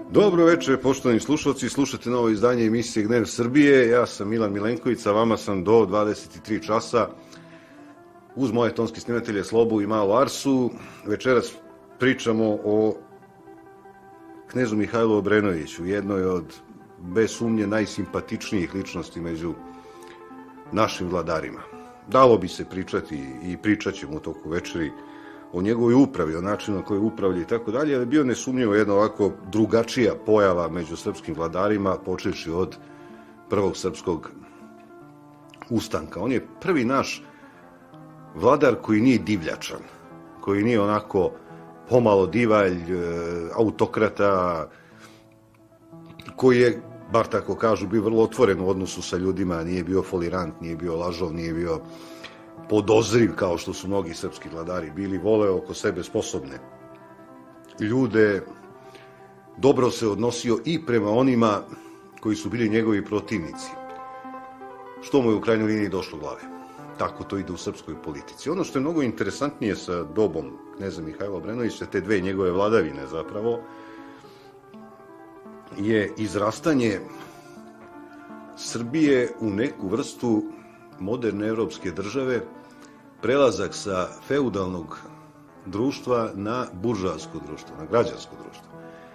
Dobro večer, poštovani slušalci, slušate novo izdanje emisije Gnev Srbije. Ja sam Milan Milenković, sa vama sam do 23 časa uz moje tonske snimatelje Slobu i Malu Arsu. Večeras pričamo o knezu Mihajlu Obrenoviću, jednoj od, bez sumnje, najsimpatičnijih ličnosti među našim vladarima. Dalo bi se pričati i pričat ćemo u toku večeri o njegovoj upravi, o načinu na koji upravlja i tako dalje, ali bio nesumnjivo jedna ovako drugačija pojava među srpskim vladarima, počevši od prvog srpskog ustanka. On je prvi naš vladar koji nije divljačan, koji nije onako pomalo divalj, autokrata, koji je, bar tako kažu, bio vrlo otvoren u odnosu sa ljudima, nije bio folirant, nije bio lažov, nije bio podozriv kao što su mnogi srpski vladari bili, voleo oko sebe sposobne ljude, dobro se odnosio i prema onima koji su bili njegovi protivnici, što mu je u krajnjoj liniji došlo glave. Tako to ide u srpskoj politici. Ono što je mnogo interesantnije sa dobom kneza Mihajla Obrenovića, te dve njegove vladavine zapravo, je izrastanje Srbije u neku vrstu moderne evropske države, prelazak sa feudalnog društva na buržoasko društvo, na građansko društvo.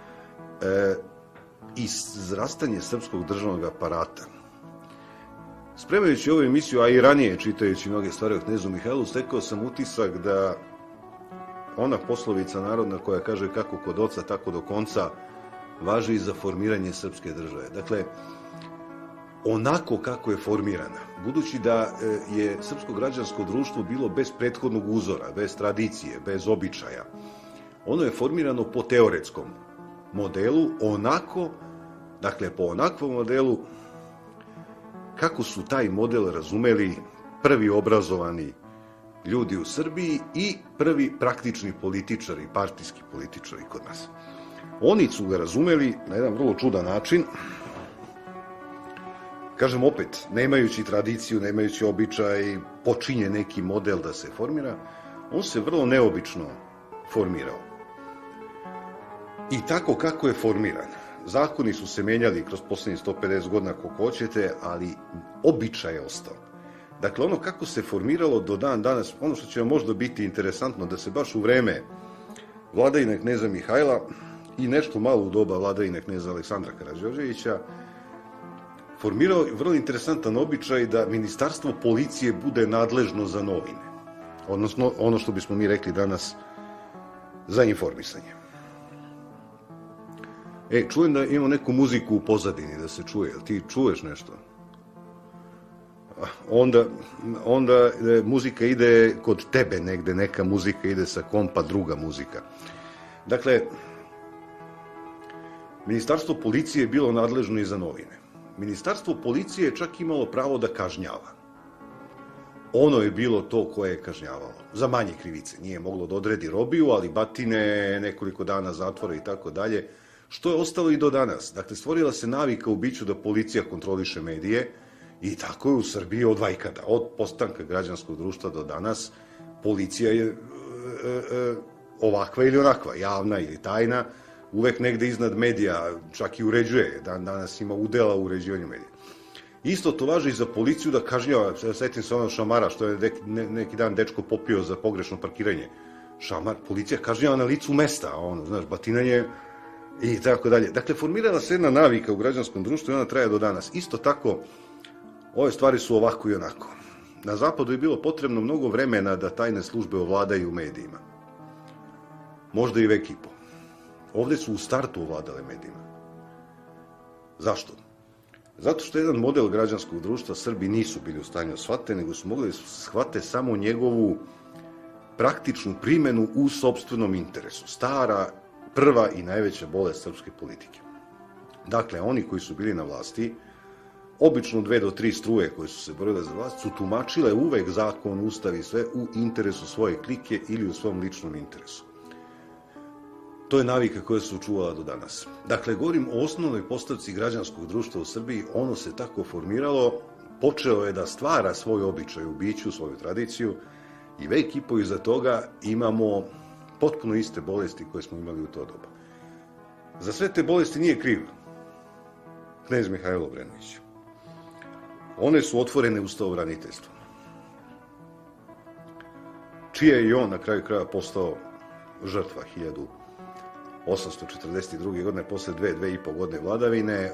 Izrastanje srpskog državnog aparata. Spremajući ovu emisiju, a i ranije čitajući mnoge stvari o knezu Mihajlu, stekao sam utisak da ona poslovica narodna koja kaže kako kod oca, tako do konca, važi i za formiranje srpske države. Dakle, onako kako je formirana, budući da je srpsko građansko društvo bilo bez prethodnog uzora, bez tradicije, bez običaja, ono je formirano po teoretskom modelu, onako, dakle po onakvom modelu kako su taj model razumeli prvi obrazovani ljudi u Srbiji i prvi praktični političari, partijski političari kod nas. Oni su ga razumeli na jedan vrlo čudan način. Kažem opet, nemajući tradiciju, nemajući običaj, počinje neki model da se formira, on se vrlo neobično formirao. I tako kako je formiran, zakoni su se menjali kroz poslednjih 150 godina koliko hoćete, ali običaj je ostao. Dakle, ono kako se formiralo do dan danas, ono što će vam možda biti interesantno, da se baš u vreme vladavine kneza Mihajla i nešto malo u doba vladavine kneza Aleksandra Karađorđevića, formirao vrlo interesantan običaj da ministarstvo policije bude nadležno za novine. Odnosno, ono što bismo mi rekli danas za informisanje. Čujem da imamo neku muziku u pozadini, da se čuje. Ti čuješ nešto? Onda muzika ide kod tebe negde, neka muzika ide sa kompa, druga muzika. Dakle, ministarstvo policije je bilo nadležno i za novine. Ministarstvo policije je čak imalo pravo da kažnjava. Ono je bilo to koje je kažnjavalo. Za manje krivice. Nije moglo da odredi robiju, ali batine, nekoliko dana zatvora i tako dalje, što je ostalo i do danas. Dakle, stvorila se navika u biću da policija kontroliše medije i tako je u Srbiji od vajkada. Od postanka građanskog društva do danas policija je ovakva ili onakva, javna ili tajna, uvek negde iznad medija, čak i uređuje, danas ima udela u uređivanju medija. Isto to važi i za policiju da kažnjava, setim se ono šamara što je neki dan dečko popio za pogrešno parkiranje. Šamar, policija kažnjava na licu mesta, batinanje i tako dalje. Dakle, formirala se jedna navika u građanskom društvu i ona traje do danas. Isto tako, ove stvari su ovako i onako. Na zapadu je bilo potrebno mnogo vremena da tajne službe ovladaju medijima. Možda i vek i po. Ovde su u startu ovladale medijima. Zašto? Zato što jedan model građanskog društva Srbi nisu bili u stanju da shvate, nego su mogli da shvate samo njegovu praktičnu primenu u sopstvenom interesu. Stara, prva i najveća bolest srpske politike. Dakle, oni koji su bili na vlasti, obično 2 do 3 struje koje su se borile za vlast, su tumačile uvek zakon, ustav i sve u interesu svoje klike ili u svom ličnom interesu. To je navika koja se učuvala do danas. Dakle, govorim o osnovnoj postavci građanskog društva u Srbiji, ono se tako formiralo, počeo je da stvara svoj običaj u biću, svoju tradiciju i vek i po iza toga imamo potpuno iste bolesti koje smo imali u to doba. Za sve te bolesti nije kriv knez Mihajlo Obrenović. One su otvorene ustavobraniteljstvom, čije je i on na kraju kraja postao žrtva 1842. godine, posle 2,5 godine vladavine,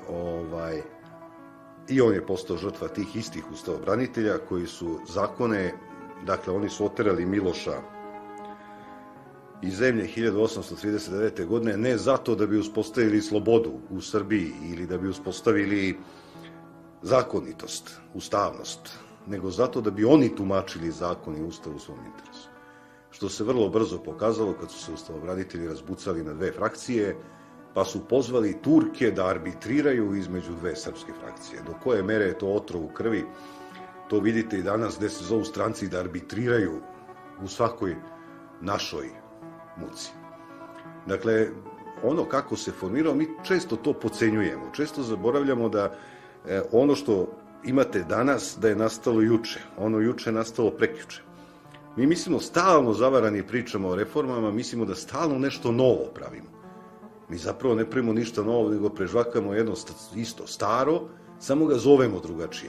i on je postao žrtva tih istih ustavobranitelja koji su zakone, dakle oni su oterali Miloša iz zemlje 1839. godine ne zato da bi uspostavili slobodu u Srbiji ili da bi uspostavili zakonitost, ustavnost, nego zato da bi oni tumačili zakon i ustav u svom interesu. Što se vrlo brzo pokazalo kad su se ustavobranitelji razbucali na dve frakcije, pa su pozvali Turke da arbitriraju između dve srpske frakcije. Do koje mere je to otrov u krvi, to vidite i danas gde se zovu stranci da arbitriraju u svakoj našoj muci. Dakle, ono kako se formirao, mi često to podcenjujemo, često zaboravljamo da ono što imate danas da je nastalo juče, ono juče je nastalo prekjuče. Mi mislimo stalno zavarani pričamo o reformama, mislimo da stalno nešto novo pravimo. Mi zapravo ne pravimo ništa novo, nego prežvakamo jedno isto staro, samo ga zovemo drugačije.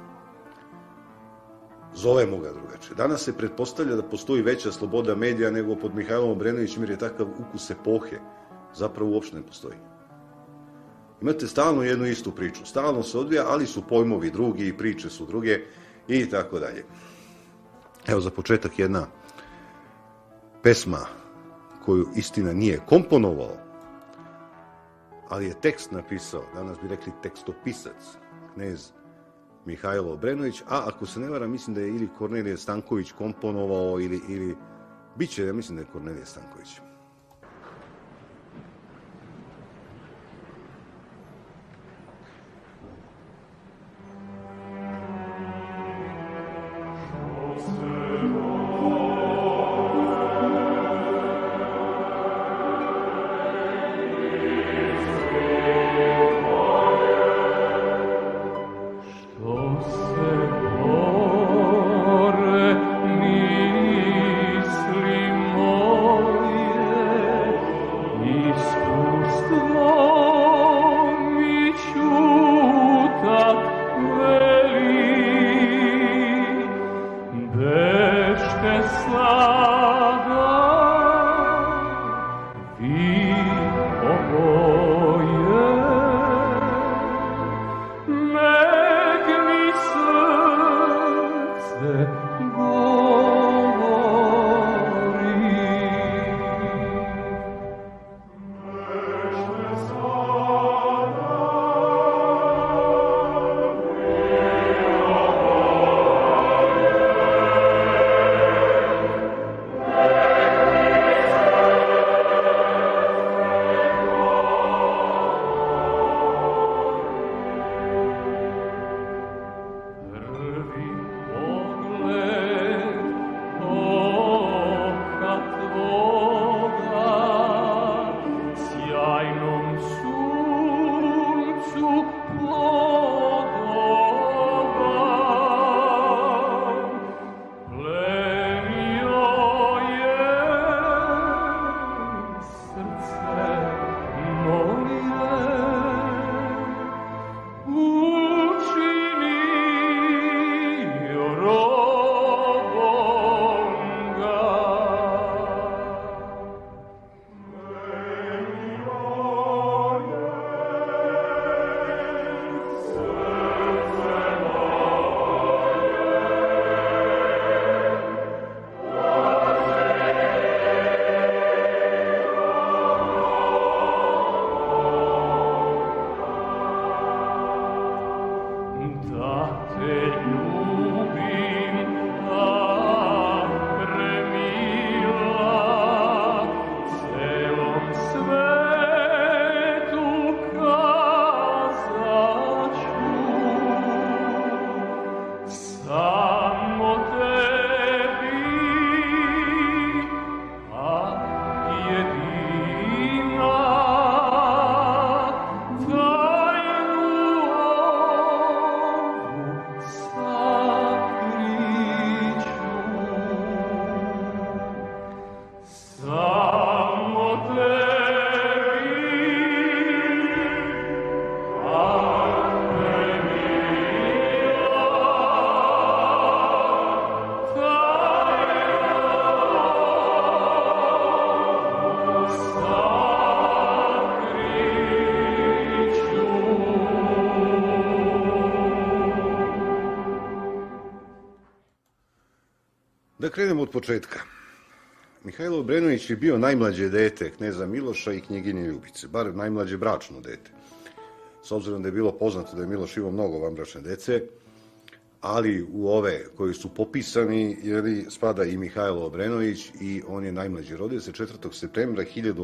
Zovemo ga drugačije. Danas se pretpostavlja da postoji veća sloboda medija nego pod Mihajlom Obrenovićem, jer je takav ukus epohe. Zapravo uopšte ne postoji. Imate stalno jednu istu priču. Stalno se odvija, ali su pojmovi drugi i priče su druge i tako dalje. Evo za početak jedna pesma koju istina nije komponovao, ali je tekst napisao, danas bi rekli tekstopisac, knez Mihajlo Obrenović, a ako se ne varam, mislim da je ili Kornelije Stanković komponovao ili biće, ja mislim da je Kornelije Stanković. Da krenemo od početka. Mihajlo Obrenović je bio najmlađe dete kneza Miloša i knjeginje Ljubice, bar najmlađe bračno dete. S obzirom da je bilo poznato da je Miloš imao mnogo vanbračne dece, ali u ove koji su popisani spada i Mihajlo Obrenović i on je najmlađi. Rodio se 4. septembra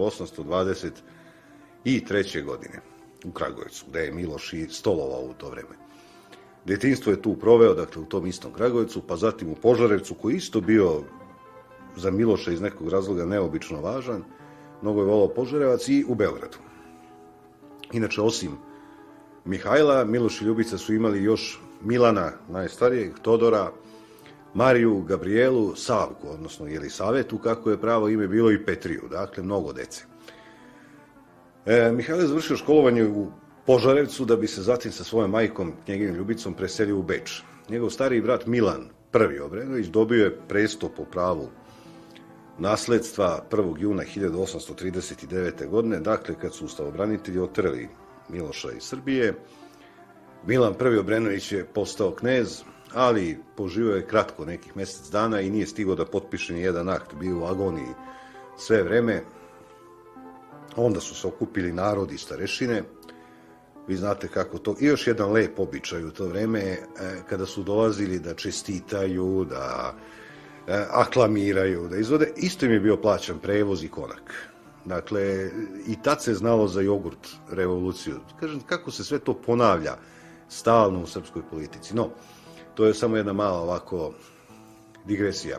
1823. godine u Kragujevcu, gde je Miloš i stolovao u to vreme. Detinjstvo je tu proveo, dakle u tom istom Kragujevcu, pa zatim u Požarevcu, koji je isto bio za Miloša iz nekog razloga neobično važan. Mnogo je volao Požarevac, i u Beogradu. Inače, osim Mihajla, Miloš i Ljubica su imali još Milana, najstarijeg, Todora, Mariju, Gabrijelu, Savku, odnosno Jelisavetu, kako je pravo ime bilo, i Petriju, dakle mnogo dece. Mihajlo je završio školovanje u Požarevcu da bi se zatim sa svojom majkom, knjeginjom Ljubicom, preselio u Beč. Njegov stariji brat Milan I. Obrenović dobio je presto po pravu nasledstva 1. juna 1839. godine, dakle kad su ustavobranitelji oterali Miloša iz Srbije. Milan I. Obrenović je postao knez, ali poživio je kratko, nekih mjesec dana, i nije stigao da potpiše ni jedan akt, bio u agoniji sve vreme. Onda su se okupili narod i starešine. Vi znate kako to, i još jedan lep običaj u to vreme, kada su dolazili da čestitaju, da aklamiraju, da izvode, isto im je bio plaćan prevoz i konak. Dakle, i tad se znalo za jogurt revoluciju. Kažem, kako se sve to ponavlja stalno u srpskoj politici. No, to je samo jedna mala ovako digresija.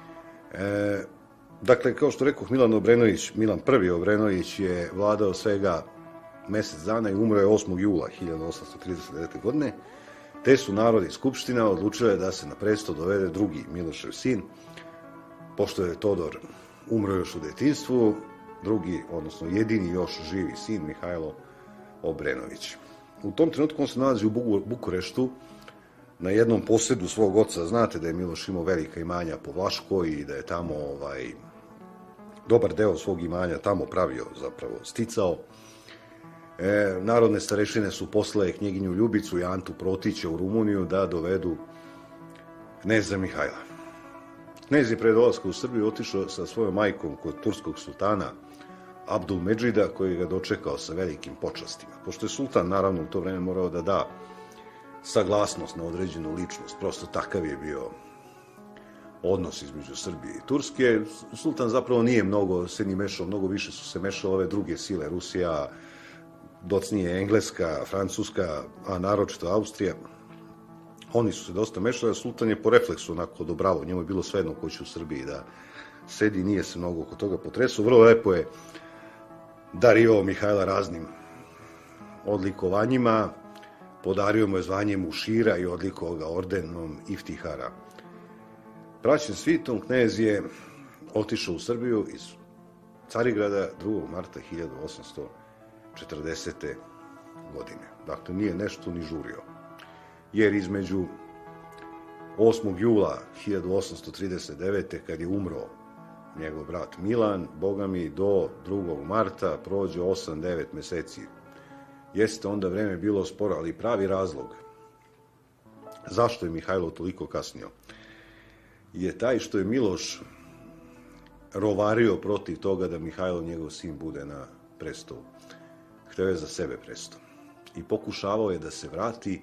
Dakle, kao što rekoh, Milan I. Obrenović je vladao svega mjesec dana i umro je 8. jula 1839. godine, te su narod i skupština odlučile da se na presto dovede drugi Milošev sin, pošto je Todor umro još u detinjstvu, drugi, odnosno jedini još živi sin, Mihajlo Obrenović. U tom trenutku on se nalazi u Bukureštu, na jednom posedu svog oca. Znate da je Miloš imao velika imanja po Vlaškoj i da je tamo dobar deo svog imanja tamo pravio, zapravo sticao. Narodne starešine su poslale knjeginju Ljubicu i Antu Protića u Rumuniju da dovedu kneza Mihajla. Knez je pre dolaska u Srbiju otišao sa svojom majkom kod turskog sultana Abdulmedžida, koji ga dočekao sa velikim počastima. Pošto je sultan, naravno, u to vreme morao da da saglasnost na određenu ličnost, prosto takav je bio odnos između Srbije i Turske. Sultan zapravo nije mnogo se ni mešao, mnogo više su se mešale ove druge sile, Rusija, docnije Engleska, Francuska, a naročito Austrija. Oni su se dosta mešali, a sultan je po refleksu onako odobravao. Njemu je bilo svejedno ko će u Srbiji da sedi, nije se mnogo oko toga potresao. Vrlo lepo je darivao Mihajla raznim odlikovanjima, podario mu je zvanje mušira i odlikovao ga ordenom Iftihara. Praćen svitom, knez je otišao u Srbiju iz Carigrada 2. marta 1840. godine. Dakle, nije nešto ni žurio. Jer između 8. jula 1839. kad je umro njegov brat Milan, boga mi, do 2. marta prođe 8-9 meseci. Jeste onda vreme bilo sporo, ali pravi razlog zašto je Mihajlo toliko kasnio je taj što je Miloš rovario protiv toga da Mihajlo, njegov sin, bude na prestolu. Hteo je za sebe presto. I pokušavao je da se vrati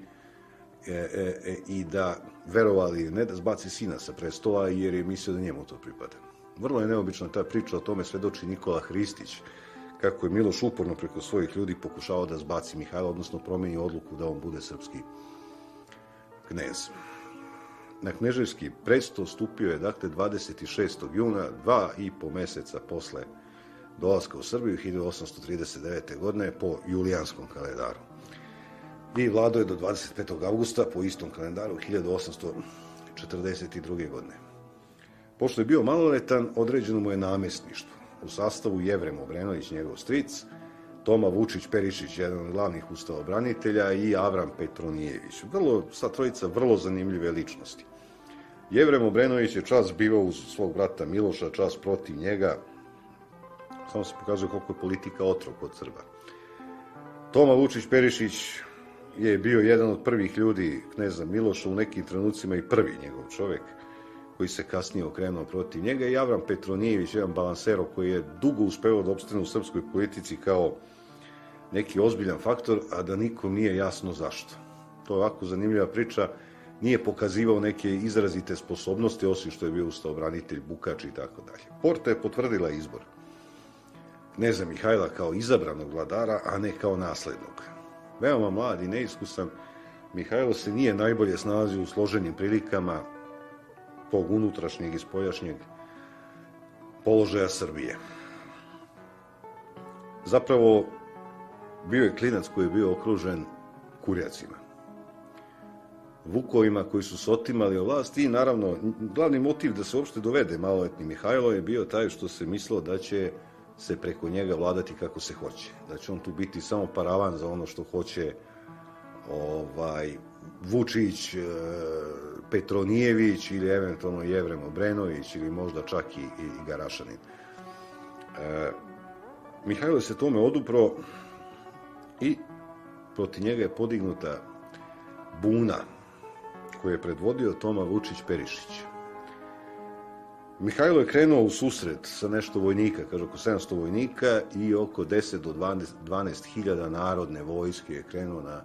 i da, verovali, ne da zbaci sina sa prestola, jer je mislio da njemu to pripada. Vrlo je neobična ta priča, o tome svedoči Nikola Hristić, kako je Miloš uporno preko svojih ljudi pokušavao da zbaci Mihajla, odnosno promeni odluku da on bude srpski knez. Na kneževski presto stupio je, dakle, 26. juna, 2,5 meseca posle dolaska u Srbiju 1839. godine po julijanskom kalendaru. I vladao je do 25. augusta po istom kalendaru 1842. godine. Pošto je bio maloletan, određeno mu je namestništvo u sastavu Jevrem Obrenović, njegov stric, Toma Vučić Perišić, jedan od glavnih ustavobranitelja, i Avram Petronijević. Sva trojica vrlo zanimljive ličnosti. Jevrem Obrenović je čas bivao uz svog brata Miloša, čas protiv njega. Samo se pokazuje koliko je politika otrov kod Srba. Toma Vučić Perišić je bio jedan od prvih ljudi kneza Miloša, u nekim trenucima i prvi njegov čovek, koji se kasnije okrenuo protiv njega, i Avram Petronijević, jedan balansero koji je dugo uspeo da opstane u srpskoj politici kao neki ozbiljan faktor, a da nikom nije jasno zašto. To je ovako zanimljiva priča, nije pokazivao neke izrazite sposobnosti, osim što je bio ustavobranitelj, bukač i tako dalje. Porta je potvrdila izbor kneza Mihajla kao izabranog vladara, a ne kao naslednog. Veoma mlad i neiskusan, Mihajlo se nije najbolje snalazio u složenim prilikama tog unutrašnjeg i spoljašnjeg položaja Srbije. Zapravo, bio je klinac koji je bio okružen kurjacima, vukovima koji su se otimali o vlast, i naravno, glavni motiv da se uopšte dovede maloletni Mihajlo je bio taj što se mislilo da će se preko njega vladati kako se hoće, da će on tu biti samo paravan za ono što hoće Vučić, Petronijević ili eventualno Jevrem Obrenović ili možda čak i Garašanin. Mihajlo se tome odupro i protiv njega je podignuta buna koju je predvodio Toma Vučić-Perišić. Mihajlo je krenuo u susret sa nešto vojnika, kaže oko 700 vojnika, i oko 10 do 12 hiljada narodne vojske je krenuo na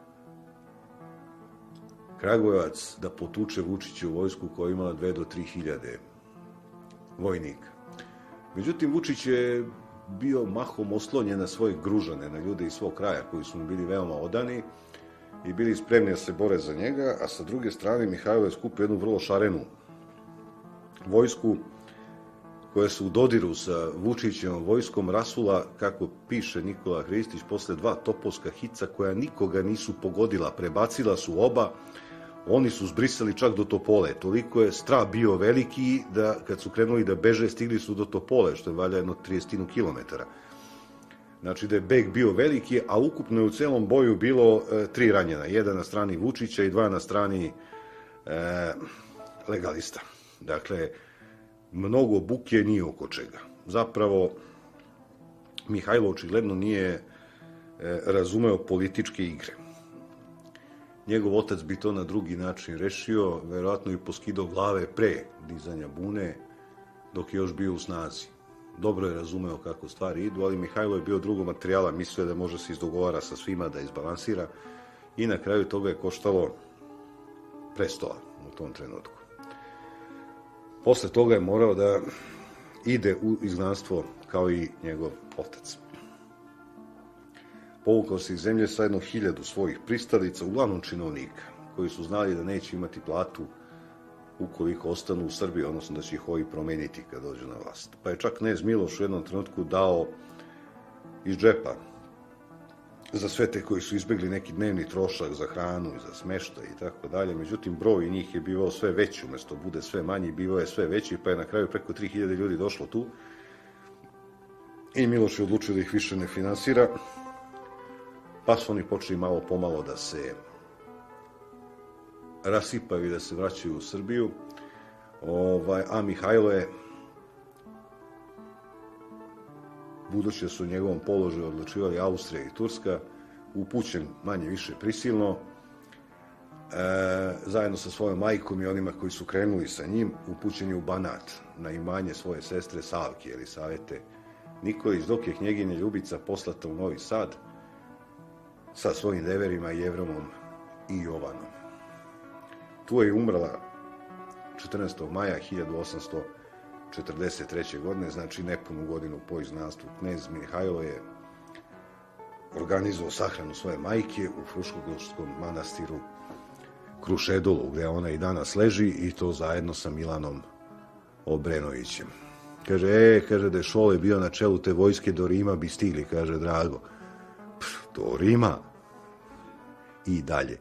Kragujevac da potuče Vučićevu vojsku koja je imala 2 do 3 hiljade vojnika. Međutim, Vučić je bio mahom oslonjen na svoje gružane, na ljude iz svog kraja koji su mu bili veoma odani i bili spremni da se bore za njega, a sa druge strane Mihajlo je skupio jednu vrlo šarenu vojsku koja se u dodiru sa Vučićevom vojskom rasula, kako piše Nikola Hristić, posle 2 topovska hica koja nikoga nisu pogodila, prebacila su oba, oni su zbrisali čak do Topole. Toliko je strah bio veliki da kad su krenuli da beže, stigli su do Topole, što je valjda jedno 30 kilometara. Znači da je beg bio veliki, a ukupno je u celom boju bilo 3 ranjena. 1 na strani Vučića i 2 na strani legalista. Dakle, mnogo buke nije oko čega. Zapravo, Mihajlo očigledno nije razumeo političke igre. Njegov otac bi to na drugi način rešio, verovatno i poskidao glave pre dizanja bune, dok je još bio u snazi. Dobro je razumeo kako stvari idu, ali Mihajlo je bio drugog materijala, mislio da može se izdogovara sa svima, da izbalansira, i na kraju toga je koštalo prestola u tom trenutku. Posle toga je morao da ide u izgnanstvo kao i njegov otac. Povukao se iz zemlje sa 1000 svojih pristalica, uglavnom činovnika, koji su znali da neće imati platu ukoliko ostanu u Srbiji, odnosno da će ih ovi promeniti kad dođu na vlast. Pa je čak knez Miloš u jednom trenutku dao iz džepa za sve te koji su izbegli neki dnevni trošak za hranu i za smeštaj i tako dalje. Međutim, broj njih je bivao sve veći, umesto bude sve manji, bivao je sve veći, pa je na kraju preko 3000 ljudi došlo tu i Miloš je odlučio da ih više ne finansira, pa su oni počeli malo pomalo da se rasipaju i da se vraćaju u Srbiju, a Mihajlo je, budući da su u njegovom položaju odlučivali Austrija i Turska, upućen manje više prisilno, zajedno sa svojom majkom i onima koji su krenuli sa njim, upućen je u Banat, na imanje svoje sestre Savke, Elisavete Nikolić, dok je knjeginja Ljubica poslata u Novi Sad sa svojim deverima Jevromom i Jovanom. Tu je umrla 14. maja 1843. godine, znači nepunu godinu po izgnanstvu. Knez Mihajlo je organizovao sahranu svoje majke u Fruškogorskom manastiru Krušedolu, gde ona i danas leži, i to zajedno sa Milanom Obrenovićem. Kaže, da je Šole bio na čelu te vojske, do Rima bi stigli, kaže Drago. Do Rima i dalje.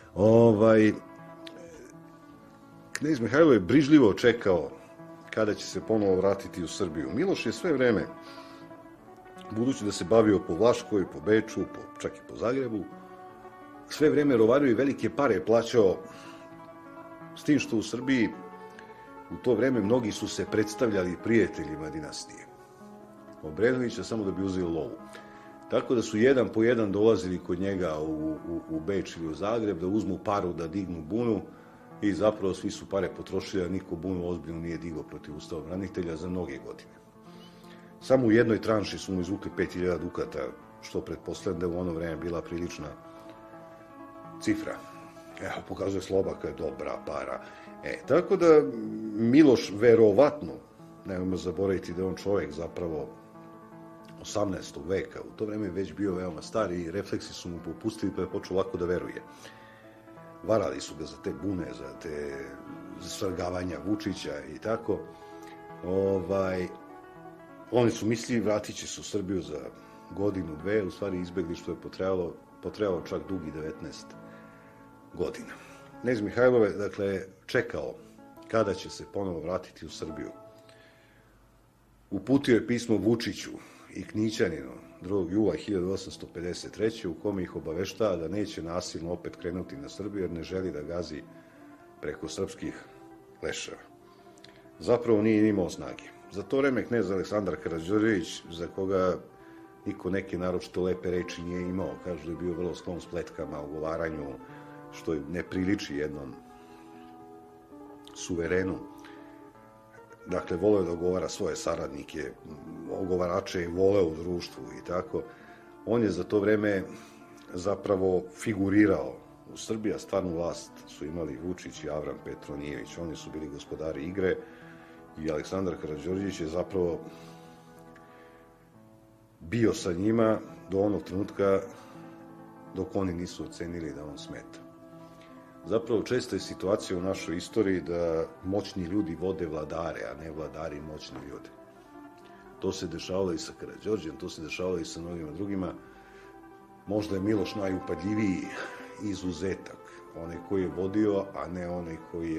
Knez Mihajlo je brižljivo čekao kada će se ponovo vratiti u Srbiju. Miloš je sve vreme, budući da se bavio po Vlaškoj, po Beču, čak i po Zagrebu, sve vreme rovario i velike pare plaćao, s tim što u Srbiji u to vreme mnogi su se predstavljali prijateljima dinastije Obrenovića samo da bi uzeli lovu. Tako da su jedan po jedan dolazili kod njega u Beč ili u Zagreb da uzmu paru, da dignu bunu, i zapravo svi su pare potrošili, a niko bunu ozbiljno nije digao protiv ustavobranitelja za mnoge godine. Samo u jednoj tranši su mu izvukli 5000 dukata, što pretpostavljam da je u ono vreme bila prilična cifra. Evo, pokazuje Sloba kao je dobra para. Tako da Miloš verovatno, nemojmo zaboraviti da je on čovjek zapravo 18. veka, u to vreme je već bio veoma star i refleksi su mu popustili pa je počeo lako da veruje. Varali su ga za te bune, za te svrgavanja Vučića i tako. Oni su mislili vratit će se u Srbiju za godinu, dve, u stvari izbegli što je potrajalo čak dugi 19 godina. Knez Mihajlo je, dakle, čekao kada će se ponovo vratiti u Srbiju. Uputio je pismo Vučiću i Knićaninu 2. jula 1853. u kome ih obaveštava da neće nasilno opet krenuti na Srbiju jer ne želi da gazi preko srpskih leševa. Zapravo nije imao snage. Za to vreme knez Aleksandar Karađorđević, za koga niko neke naročito lepe reči nije imao, kažu da je bio vrlo sklon spletkama, ogovaranju, što ne priliči jednom suverenu. Dakle, voleo da ogovara svoje saradnike, ogovarače je voleo u društvu i tako. On je za to vreme zapravo figurirao u Srbiji, a stvarnu vlast su imali Vučić i Avram Petronijević. Oni su bili gospodari igre i Aleksandar Karađorđević je zapravo bio sa njima do onog trenutka dok oni nisu ocenili da on smeta. Zapravo, česta je situacija u našoj istoriji da moćni ljudi vode vladare, a ne vladari moćni ljude. To se dešavalo i sa Karađorđem, to se dešavalo i sa mnogima drugima. Možda je Miloš najupadljiviji izuzetak, onaj koji je vodio, a ne onaj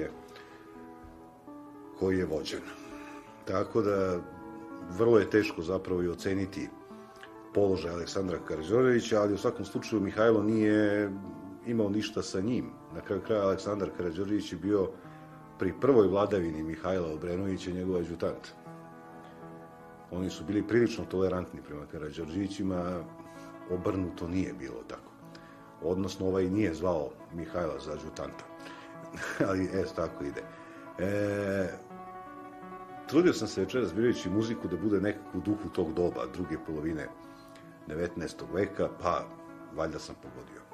koji je vođen. Tako da, vrlo je teško zapravo i oceniti položaj Aleksandra Karađorđevića, ali u svakom slučaju Mihajlo nije imao ništa sa njim. Na kraju kraja Aleksandar Karađorđević je bio pri prvoj vladavini Mihajla Obrenovića njegov adjutant. Oni su bili prilično tolerantni prema Karađorđevićima, obrnuto nije bilo tako. Odnosno, ovaj nije zvao Mihajla za adjutanta. Ali, tako ide. Trudio sam se večeras birajući muziku da bude nekako u duhu tog doba, druge polovine 19. veka, pa valjda sam pogodio.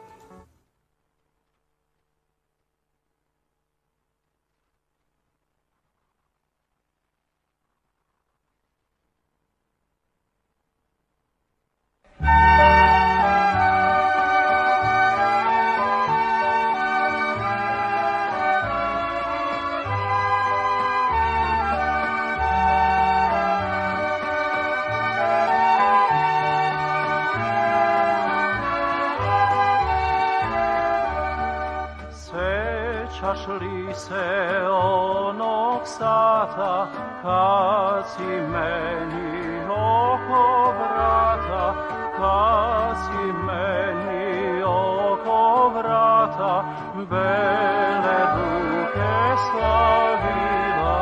Sećaš li se onog sata kad si meni oko vrata, kad si meni oko vrata bele ruke stavila,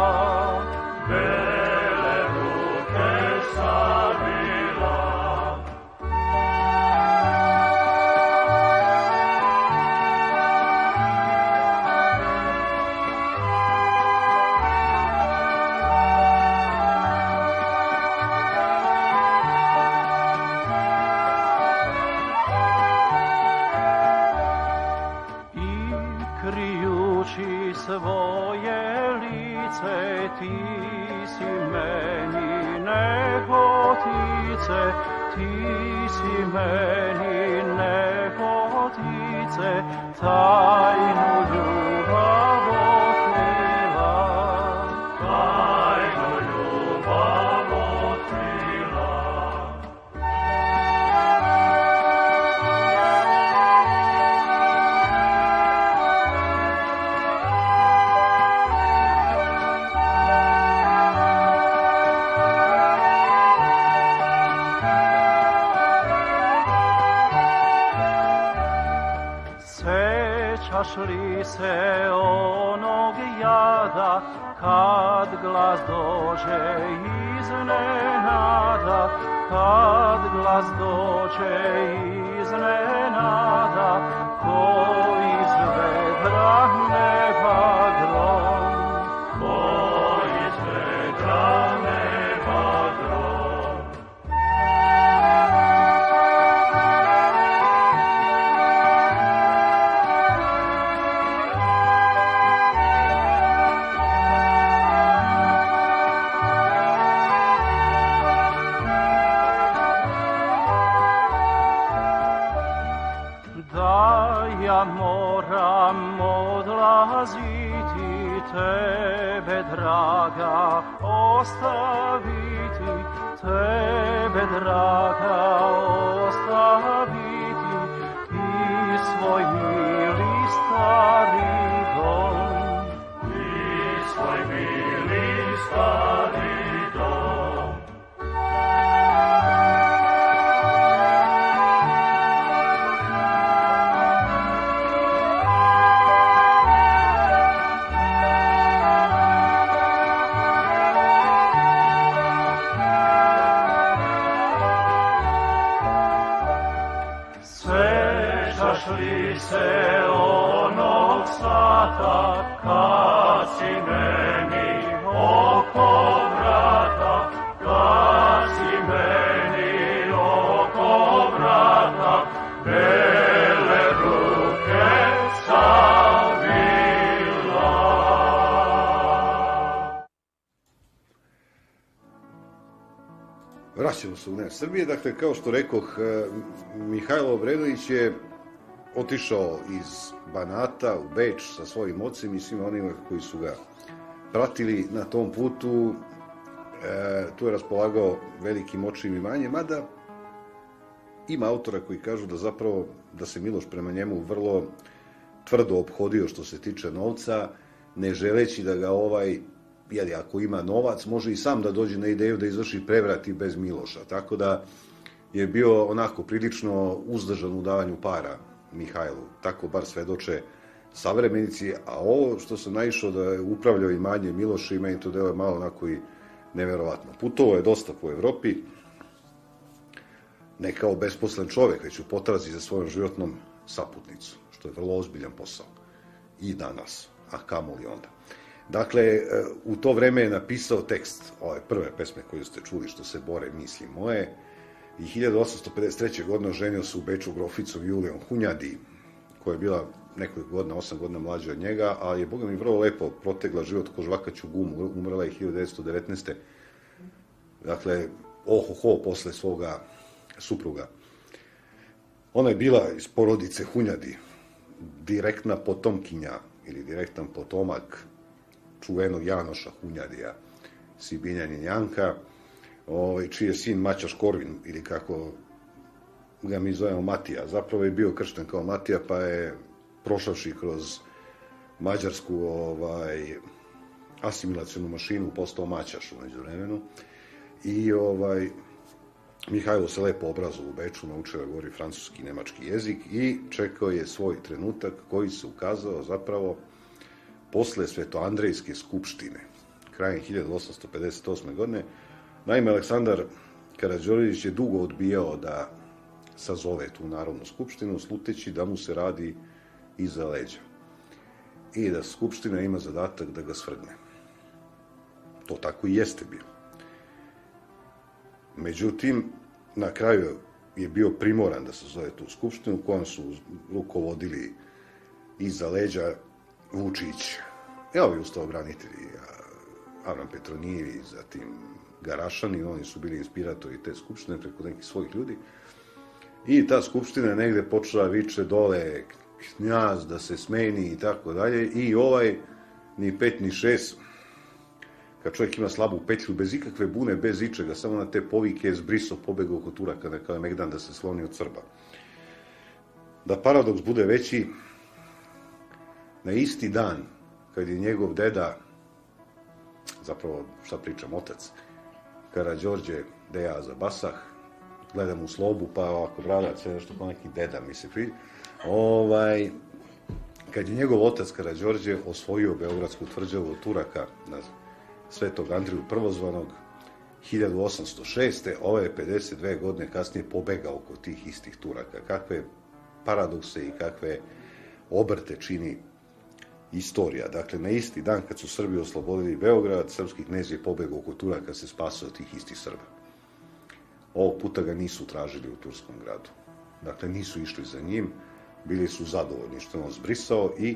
bele ruke stavila. Svoje lice ti si meni nehotice, ti si meni nehotice, tajnu ljubav otkrila, tajnu ljubav otkrila. Sećaš li se onog jada kad glas dođe iznenada, kad glas dođe iznenada, ko iz vedra neba ja moram odlaziti, tebe draga ostaviti, tebe draga ostaviti i svoj mili stari dom. I svoj mili stari dom. Sećaš li se onog sata kad si meni oko vrata, kad si meni oko vrata bele ruke savila? Vraćamo se u Gnev Srbije. Dakle, kao što rekoh, Mihajlo Obrenović je otišao iz Banata u Beč sa svojim ocem i svima onima koji su ga pratili na tom putu. Tu je raspolagao velikim očnim imanjem, mada ima autora koji kažu da zapravo da se Miloš prema njemu vrlo tvrdo ophodio što se tiče novca, ne želeći da ga jer ako ima novac, može i sam da dođe na ideju da izvrši prevrat i bez Miloša. Tako da je bio onako prilično uzdržan u davanju para Mihajlu. Tako bar svedoče savremenici, a ovo što sam naišao da je upravljao imanje Miloša i meni to deluje malo onako i neverovatno. Putovao je dosta po Evropi, ne kao besposlen čovek, već u potrazi za svojom životnom saputnicom, što je vrlo ozbiljan posao. I danas, a kamoli onda. Dakle, u to vreme je napisao tekst ove prve pesme koju ste čuli, Što se bore misli moje, i 1853. godine oženio se u Beču groficom Julijom Hunjadi, koja je bila nekoliko godina, 8 godina mlađa od njega, ali je, boga mi, vrlo lepo protegla život ko žvakaću gumu. Umrla je 1919. Dakle, posle svoga supruga. Ona je bila iz porodice Hunjadi, direktna potomkinja ili direktan potomak čuvenog Janoša Hunjadija, Sibinjanin Janka, čiji je sin Maćaš Korvin, ili kako ga mi zovemo Matija. Zapravo je bio kršten kao Matija, pa je prošavši kroz mađarsku asimilacionu mašinu postao Maćaš umeđu vremenu. I Mihajlo se lepo obrazovao u Beču, naučio da govori francuski i nemački jezik i čekao je svoj trenutak koji se ukazao zapravo posle Svetoandrejske skupštine, krajem 1858. godine. Naime, Aleksandar Karađorđević je dugo odbijao da sazove tu Narodnu skupštinu, sluteći da mu se radi iza leđa i da skupština ima zadatak da ga svrgne. To tako i jeste bilo. Međutim, na kraju je bio primoran da sazove tu skupštinu, kojom su rukovodili iza leđa Vučić, ovi ustavobranitelji, Avram Petronijević, zatim Garašani, oni su bili inspiratori te skupštine preko nekih svojih ljudi. I ta skupština negde počela viče dole knjaz da se smeni i tako dalje. I ni 5 ni 6, kad čovjek ima slabu petlju, bez ikakve bune, bez ičega, samo na te povike je zbriso, pobegao kod Turaka na Kalemegdan da se sloni od Srba. Da paradoks bude veći, na isti dan kad je njegov deda, zapravo šta pričam, otac, Karađorđe Deja za Basah, gledam u slobu, pa ovako bradac, sve nešto kao neki deda mi se pridi, kad je njegov otac Karađorđe osvojio Beogradsku tvrđavu od Turaka na Svetog Andriju Prvozvanog 1806. Ovo je 52 godine kasnije pobegao kod tih istih Turaka. Kakve paradokse i kakve obrte čini istorija. Dakle, na isti dan kad su Srbi oslobodili Beograd, srpski knez je pobegao kod Turaka, se spasao tih istih Srba. Ovog puta ga nisu tražili u Turskom gradu. Dakle, nisu išli za njim, bili su zadovoljni što je on zbrisao i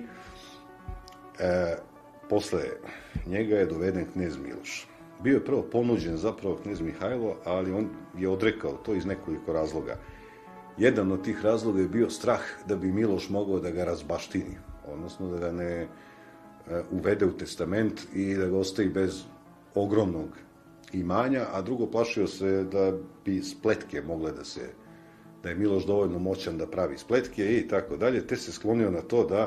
posle njega je doveden knez Miloš. Bio je prvo ponuđen zapravo knez Mihajlo, ali on je odrekao to iz nekoliko razloga. jedan od tih razloga je bio strah da bi Miloš mogao da ga razbaštini, odnosno da ga ne uvede u testament i da ga ostavi bez ogromnog imanja, a drugo, plašio se da bi spletke mogle da je Miloš dovoljno moćan da pravi spletke i tako dalje, te se sklonio na to da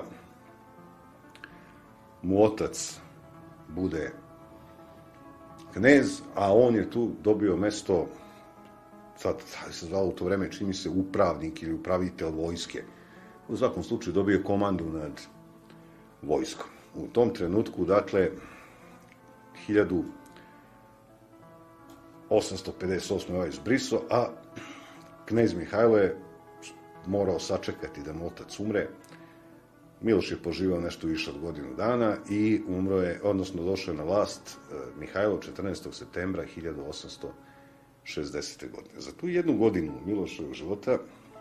mu otac bude knez, a on je tu dobio mesto, sad se zvalo u to vreme, čini se, upravnik ili upravitelj vojske. U svakom slučaju dobio komandu nad vojskom. U tom trenutku, dakle, 1858. ovaj zbriso, a knez Mihajlo je morao sačekati da mu otac umre. Miloš je poživao nešto više od godinu dana i umro je, odnosno došao je na vlast Mihajlo 14. septembra 1860. godine. Za tu jednu godinu Miloševog života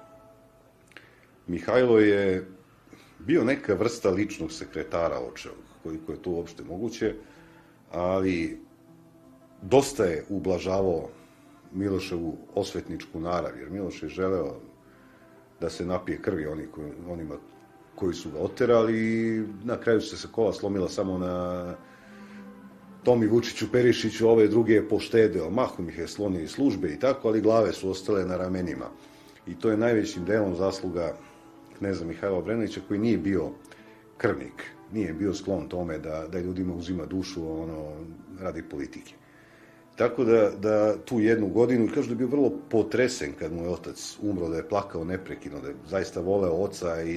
Mihajlo je bio neka vrsta ličnog sekretara očevog, koliko je to uopšte moguće, ali dosta je ublažavao Miloševu osvetničku narav, jer Miloš je želeo da se napije krvi onima koji su ga oterali i na kraju se kola slomila samo na Tomi Vučiću Perišiću, ove druge je poštedeo, mahom ih je slonio iz službe i tako, ali glave su ostale na ramenima. I to je najvećim delom zasluga kneza Mihajla Obrenovića, koji nije bio krvnik, nije bio sklon tome da ljudima uzima dušu radi politike. Tako da tu jednu godinu, kažu da je bio vrlo potresen kad mu je otac umro, da je plakao neprekidno, da je zaista voleo oca i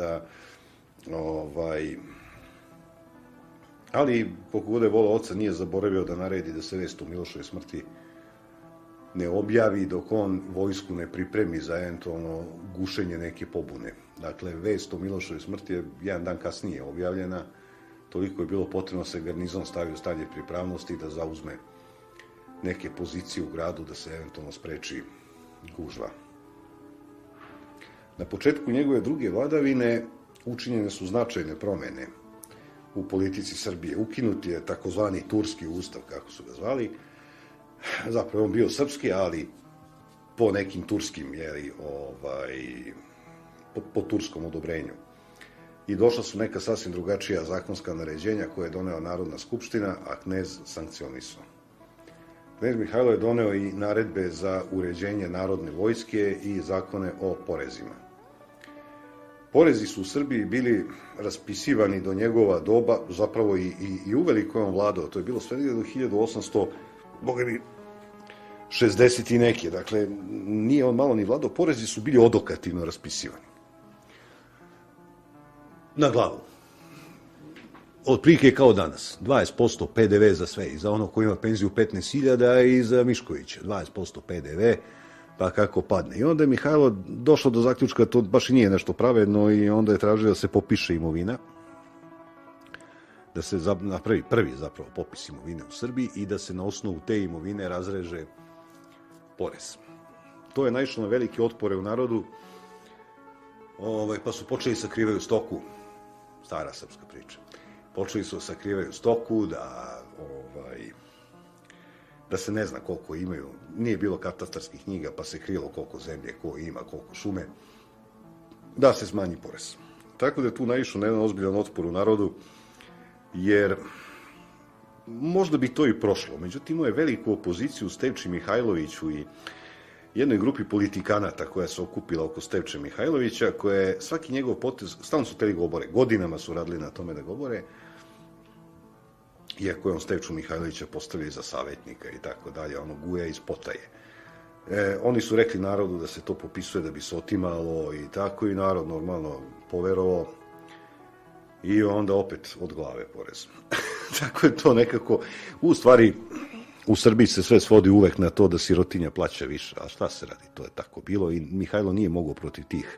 ali koliko god je voleo oca, nije zaboravio da naredi da se vest o Miloševoj smrti ne objavi dok on vojsku ne pripremi za eventualno gušenje neke pobune. Dakle, vest o Miloševoj smrti je jedan dan kasnije objavljena, toliko je bilo potrebno da se garnizon stavi u stanje pripravnosti da zauzme neke pozicije u gradu da se eventualno spreči gužva. Na početku njegove druge vladavine učinjene su značajne promene u politici Srbije. Ukinut je takozvani Turski ustav, kako su ga zvali. Zapravo on bio srpski, ali po nekim turskim, po turskom odobrenju. I došla su neka sasvim drugačija zakonska naređenja koje je donela Narodna skupština, a knez sankcionisao. Knez Mihajlo je doneo i naredbe za uređenje narodne vojske i zakone o porezima. Porezi su u Srbiji bili raspisivani do njegova doba, zapravo i uveliko je on vladao, to je bilo sve do 1800, boga mi, 60 i neke, dakle, nije on malo ni vladao, porezi su bili odokativno raspisivani. Na glavu. Otprilike kao danas, 20% PDV za sve, i za ono koji ima penziju 15.000 i za Miškovića, 20% PDV, pa kako padne. I onda je Mihajlo došao do zaključka, to baš i nije nešto pravedno, i onda je tražio da se popiše imovina, da se napravi prvi zapravo popis imovine u Srbiji i da se na osnovu te imovine razreže porez. To je naišlo na velike otpore u narodu, pa su počeli sakrivaju stoku, stara srpska priča. Počeli su sakrivaju stoku, da se ne zna koliko imaju. Nije bilo katastarskih knjiga, pa se krilo koliko zemlje, ko ima, koliko šume, da se smanji porez. Tako da je tu naišao na jedan ozbiljan otpor u narodu, jer možda bi to i prošlo. Međutim, imao je veliku opoziciju Stevči Mihajloviću i jednoj grupi politikanata koja se okupila oko Stevče Mihajlovića, koje svaki njegov potez, stalno su teli ga obore, godinama su radili na tome da ga obore, iako je on Stevču Mihajlovića postavio za savjetnika i tako dalje, ono guja iz potaje. Oni su rekli narodu da se to popisuje da bi se otimalo i tako, i narod normalno poverovao, i onda opet od glave porez. Tako je to nekako, u stvari, u Srbiji se sve svodi uvek na to da sirotinja plaća više, a šta se radi, to je tako bilo, i Mihajlo nije mogao protiv tih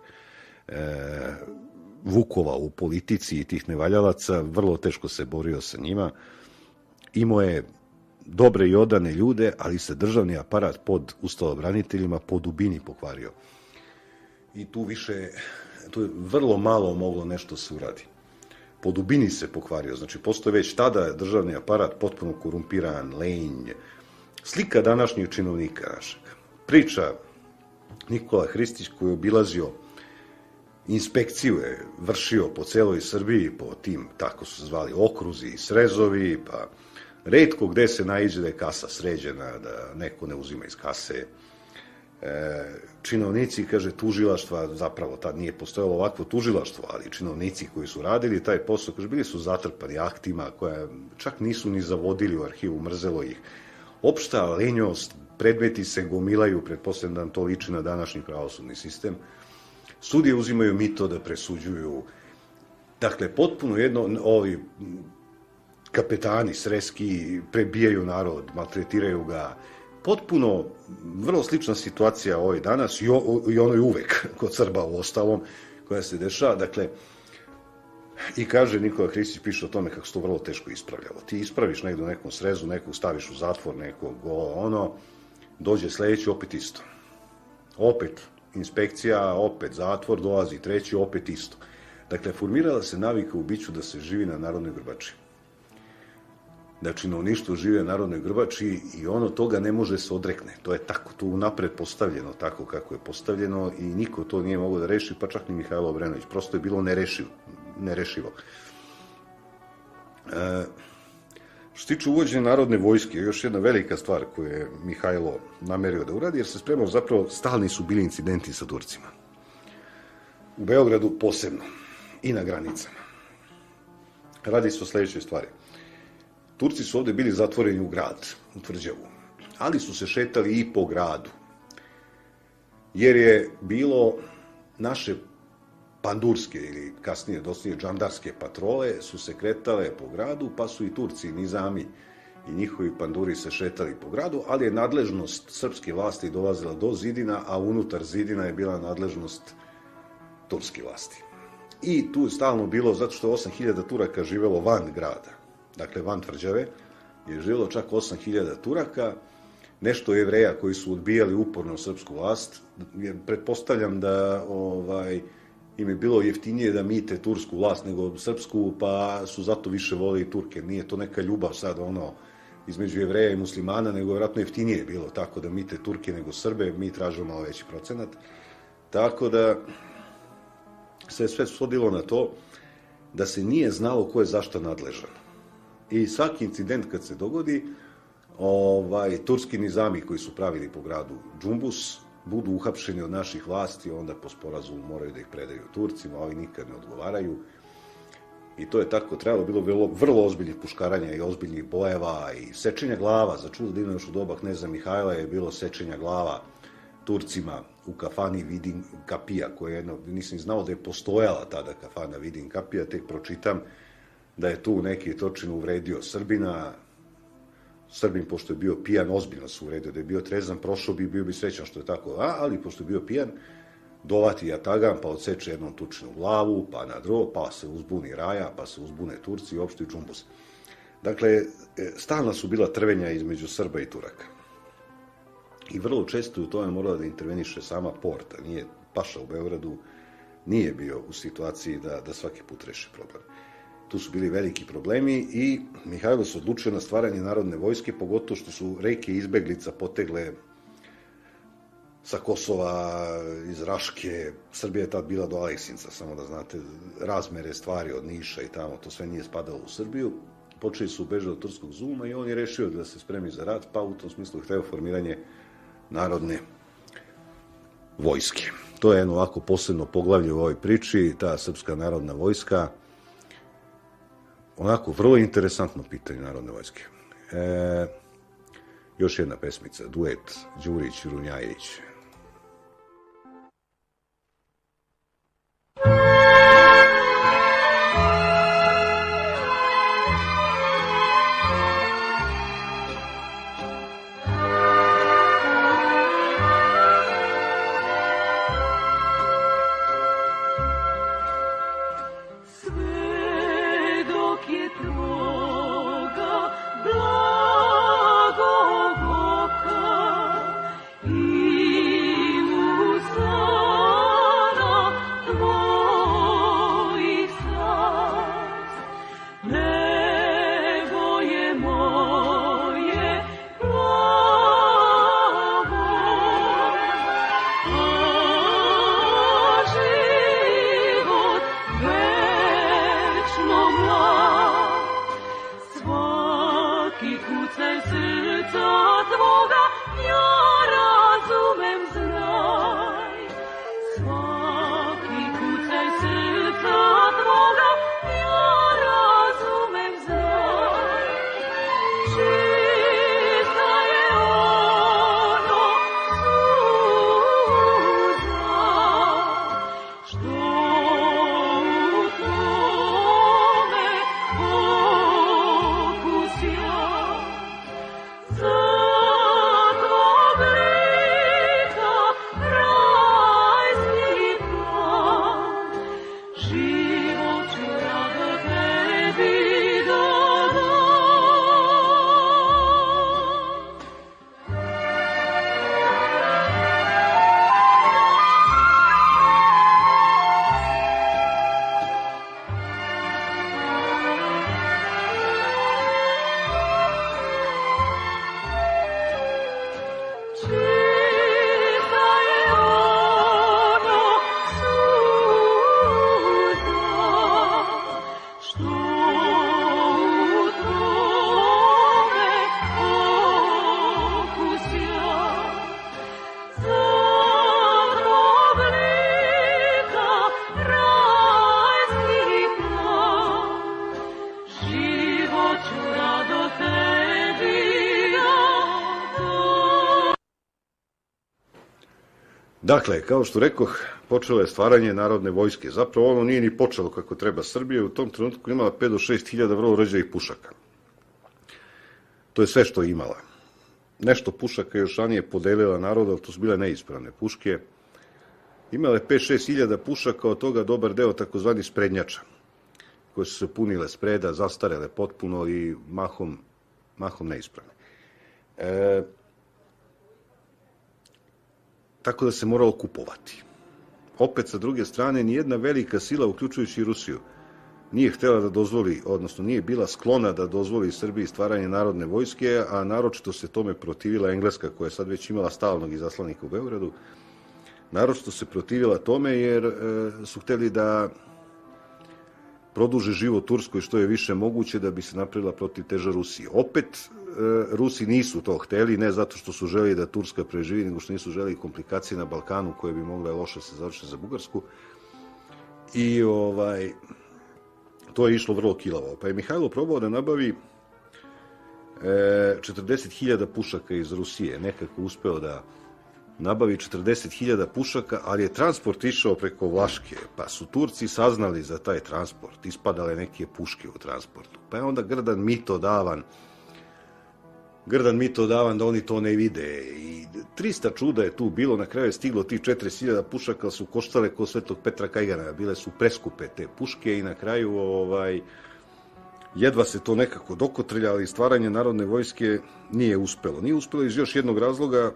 vukova u politici i tih nevaljalaca, vrlo teško se borio sa njima. Imao je dobre i odane ljude, ali se državni aparat pod ustavobraniteljima po dubini pokvario. I tu je vrlo malo moglo nešto se uradi. Po dubini se pokvario, znači postoje već tada državni aparat potpuno korumpiran, lenj, slika današnjih činovnika našeg. Priča Nikola Hristić, koji je obilazio inspekciju, je vršio po celoj Srbiji, po tim, tako su se zvali, okruzi i srezovi, pa retko gde se naiđe da je kasa sređena, da neko ne uzima iz kase. Činovnici, kaže, tužilaštva, zapravo tad nije postojalo ovakvo tužilaštvo, ali činovnici koji su radili taj posao, kaže, bili su zatrpani aktima koja čak nisu ni zavodili u arhivu, mrzelo ih. Opšta lenjost, predmeti se gomilaju, pretpostavljam da nam to liči na današnji pravosudni sistem. Sudije uzimaju mito da presuđuju. Dakle, potpuno jedno, ovi kapetani sreski prebijaju narod, maltretiraju ga. Potpuno, vrlo slična situacija ovoj danas i ono je uvek kod Srba u ostalom koja se dešava. Dakle, i kaže Nikola Hristić, piše o tome kako se to vrlo teško ispravljalo. Ti ispraviš negdje u nekom srezu, nekog staviš u zatvor, nekog dođe sledeći, opet isto. Opet inspekcija, opet zatvor, dolazi treći, opet isto. Dakle, formirala se navika u biću da se živi na narodnoj grbači. Da činovništvo živi na narodnoj grbači i ono toga ne može se odrekne. To je tako, to unapred postavljeno tako kako je postavljeno i niko to nije mogao da reši, pa čak ni Mihajlo Obrenović. Prosto je bilo nerešivo. Što se tiče uvođenja narodne vojske, još jedna velika stvar koju je Mihajlo namerio da uradi, jer se spremao, zapravo stalni su bili incidenti sa Turcima. U Beogradu posebno i na granicama. Radi se o sledećoj stvari. Turci su ovde bili zatvoreni u grad, u tvrđavu, ali su se šetali i po gradu, jer je bilo naše pandurske ili kasnije dosnije džandarske patrole su se kretale po gradu, pa su i Turci, nizami i njihovi panduri se šetali po gradu, ali je nadležnost srpske vlasti dolazila do zidina, a unutar zidina je bila nadležnost turske vlasti. I tu je stalno bilo, zato što 8000 Turaka živelo van grada, dakle van tvrđave, je živelo čak 8000 Turaka, nešto Jevreja koji su odbijali uporno srpsku vlast. Pretpostavljam da im je bilo jeftinije da mite tursku vlast nego srpsku, pa su zato više voleli Turke. Nije to neka ljubav sad između Jevreja i muslimana, nego je vjerojatno jeftinije bilo tako da mite Turke nego Srbe, mi tražimo malo veći procenat. Tako da se sve svodilo na to da se nije znalo ko je zašto nadležan. I svaki incident kad se dogodi, turski nizami koji su pravili po gradu džumbus budu uhapšeni od naših vlasti, onda po sporazumu moraju da ih predaju Turcima, ovi nikad ne odgovaraju. I to je tako trebalo, bilo vrlo ozbiljnih puškaranja i ozbiljnih bojeva i sečenja glava. Za čudo divno, još u doba kneza Mihajla je bilo sečenja glava Turcima u kafani Vidin Kapija, koja je nisam znao da je postojala tada kafana Vidin Kapija, tek pročitam da je tu neki točin uvredio Srbina. Srbin, pošto je bio pijan, ozbiljno se uvredio, da je bio trezan, prošao bi, bio bi srećan što je tako, ali pošto je bio pijan, dovati jatagan, pa odseče jednom tučinu glavu, pa na drugo, pa se uzbuni Raja, pa se uzbune Turci i opšti džumbus. Dakle, stalna su bila trvenja između Srba i Turaka. I vrlo često u tome morala da interveniše sama porta. Paša u Beogradu nije bio u situaciji da svaki put reši problem. Tu su bili veliki problemi i Mihajlo se odlučio na stvaranje narodne vojske, pogotovo što su reke izbeglica potegle sa Kosova, iz Raške. Srbija je tad bila do Aleksinca, samo da znate razmere stvari od Niša i tamo, to sve nije spadalo u Srbiju. Počeli su bežati od turskog zuluma i on je rešio da se spremi za rat, pa u tom smislu hteo formiranje narodne vojske. To je jedno ovako posebno poglavlje u ovoj priči, ta srpska narodna vojska. Onako, vrlo interesantno pitanje narodne vojske. Još jedna pesmica, duet Đurić-Runjajević. Blago oka i Dakle, kao što rekoh, počelo je stvaranje narodne vojske. Zapravo ono nije ni počelo kako treba. Srbija u tom trenutku imala 5 do 6 hiljada vrlo rđavih pušaka. To je sve što je imala. Nešto pušaka još ranije podelila narodu, ali to su bile neispravne puške. Imale 5-6 hiljada pušaka, od toga dobar deo takozvani sprednjača, koje su se punile spreda, zastarele potpuno i mahom neispravne. Tako da se moralo kupovati. Opet, sa druge strane, nijedna velika sila, uključujući i Rusiju, nije htjela da dozvoli, odnosno nije bila sklona da dozvoli Srbiji stvaranje narodne vojske, a naročito se tome protivila Engleska, koja je sad već imala stalnog izaslanika u Beogradu. Naročito se protivila tome jer su htjeli da produže život Turskoj što je više moguće da bi se napravila protiv teža Rusiji. Opet, Rusi nisu to hteli, ne zato što su želi da Turska preživi, nego što nisu želi komplikacije na Balkanu koje bi mogle loše se završiti za Bugarsku. I to je išlo vrlo kilavo. Pa je Mihajlo probao da nabavi 40.000 pušaka iz Rusije. Nekako uspeo da nabavi 40.000 pušaka, ali je transport išao preko Vlaške, pa su Turci saznali za taj transport, ispadale neke puške u transportu. Pa je onda grdan mito davan da oni to ne vide. I 300 čuda je tu bilo, na kraju je stiglo tih 40.000 pušaka, su koštale ko Svetog Petra Kajgana, bile su preskupe te puške i na kraju jedva se to nekako dokotrlja, ali stvaranje narodne vojske nije uspelo. Nije uspelo iz još jednog razloga.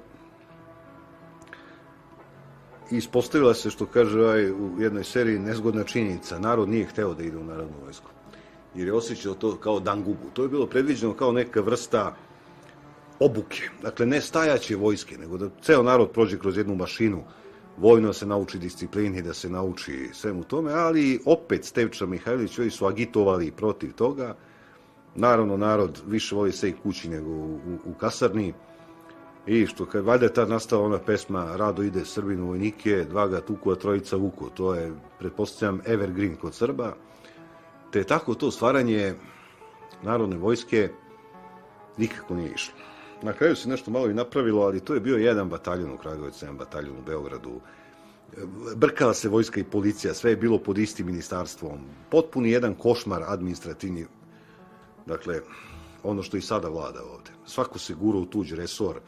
Ispostavila se, što kaže u jednoj seriji, nezgodna činjenica. Narod nije hteo da ide u narodnu vojsku, jer je osjećao to kao dangubu. To je bilo predviđeno kao neka vrsta obuke. Dakle, ne stajaće vojske, nego da ceo narod prođe kroz jednu mašinu, vojno se nauči disciplini, da se nauči svemu tome, ali opet Stevča Mihajlović, ovi su agitovali protiv toga. Naravno, narod više voli sej kući nego u kasarni. I što kad valjda je tad nastala ona pesma Rado ide Srbin u vojnike, dva ga tuku, a trojica vuku. To je, pretpostavljam, evergreen kod Srba. Te tako to stvaranje narodne vojske nikako nije išlo. Na kraju se nešto malo i napravilo, ali to je bio jedan bataljon u Kragujevcu, jedan bataljon u Beogradu. Brkala se vojska i policija, sve je bilo pod istim ministarstvom. Potpuni jedan košmar administrativni. Dakle, ono što i sada vlada ovde. Svako se gura u tuđ resor.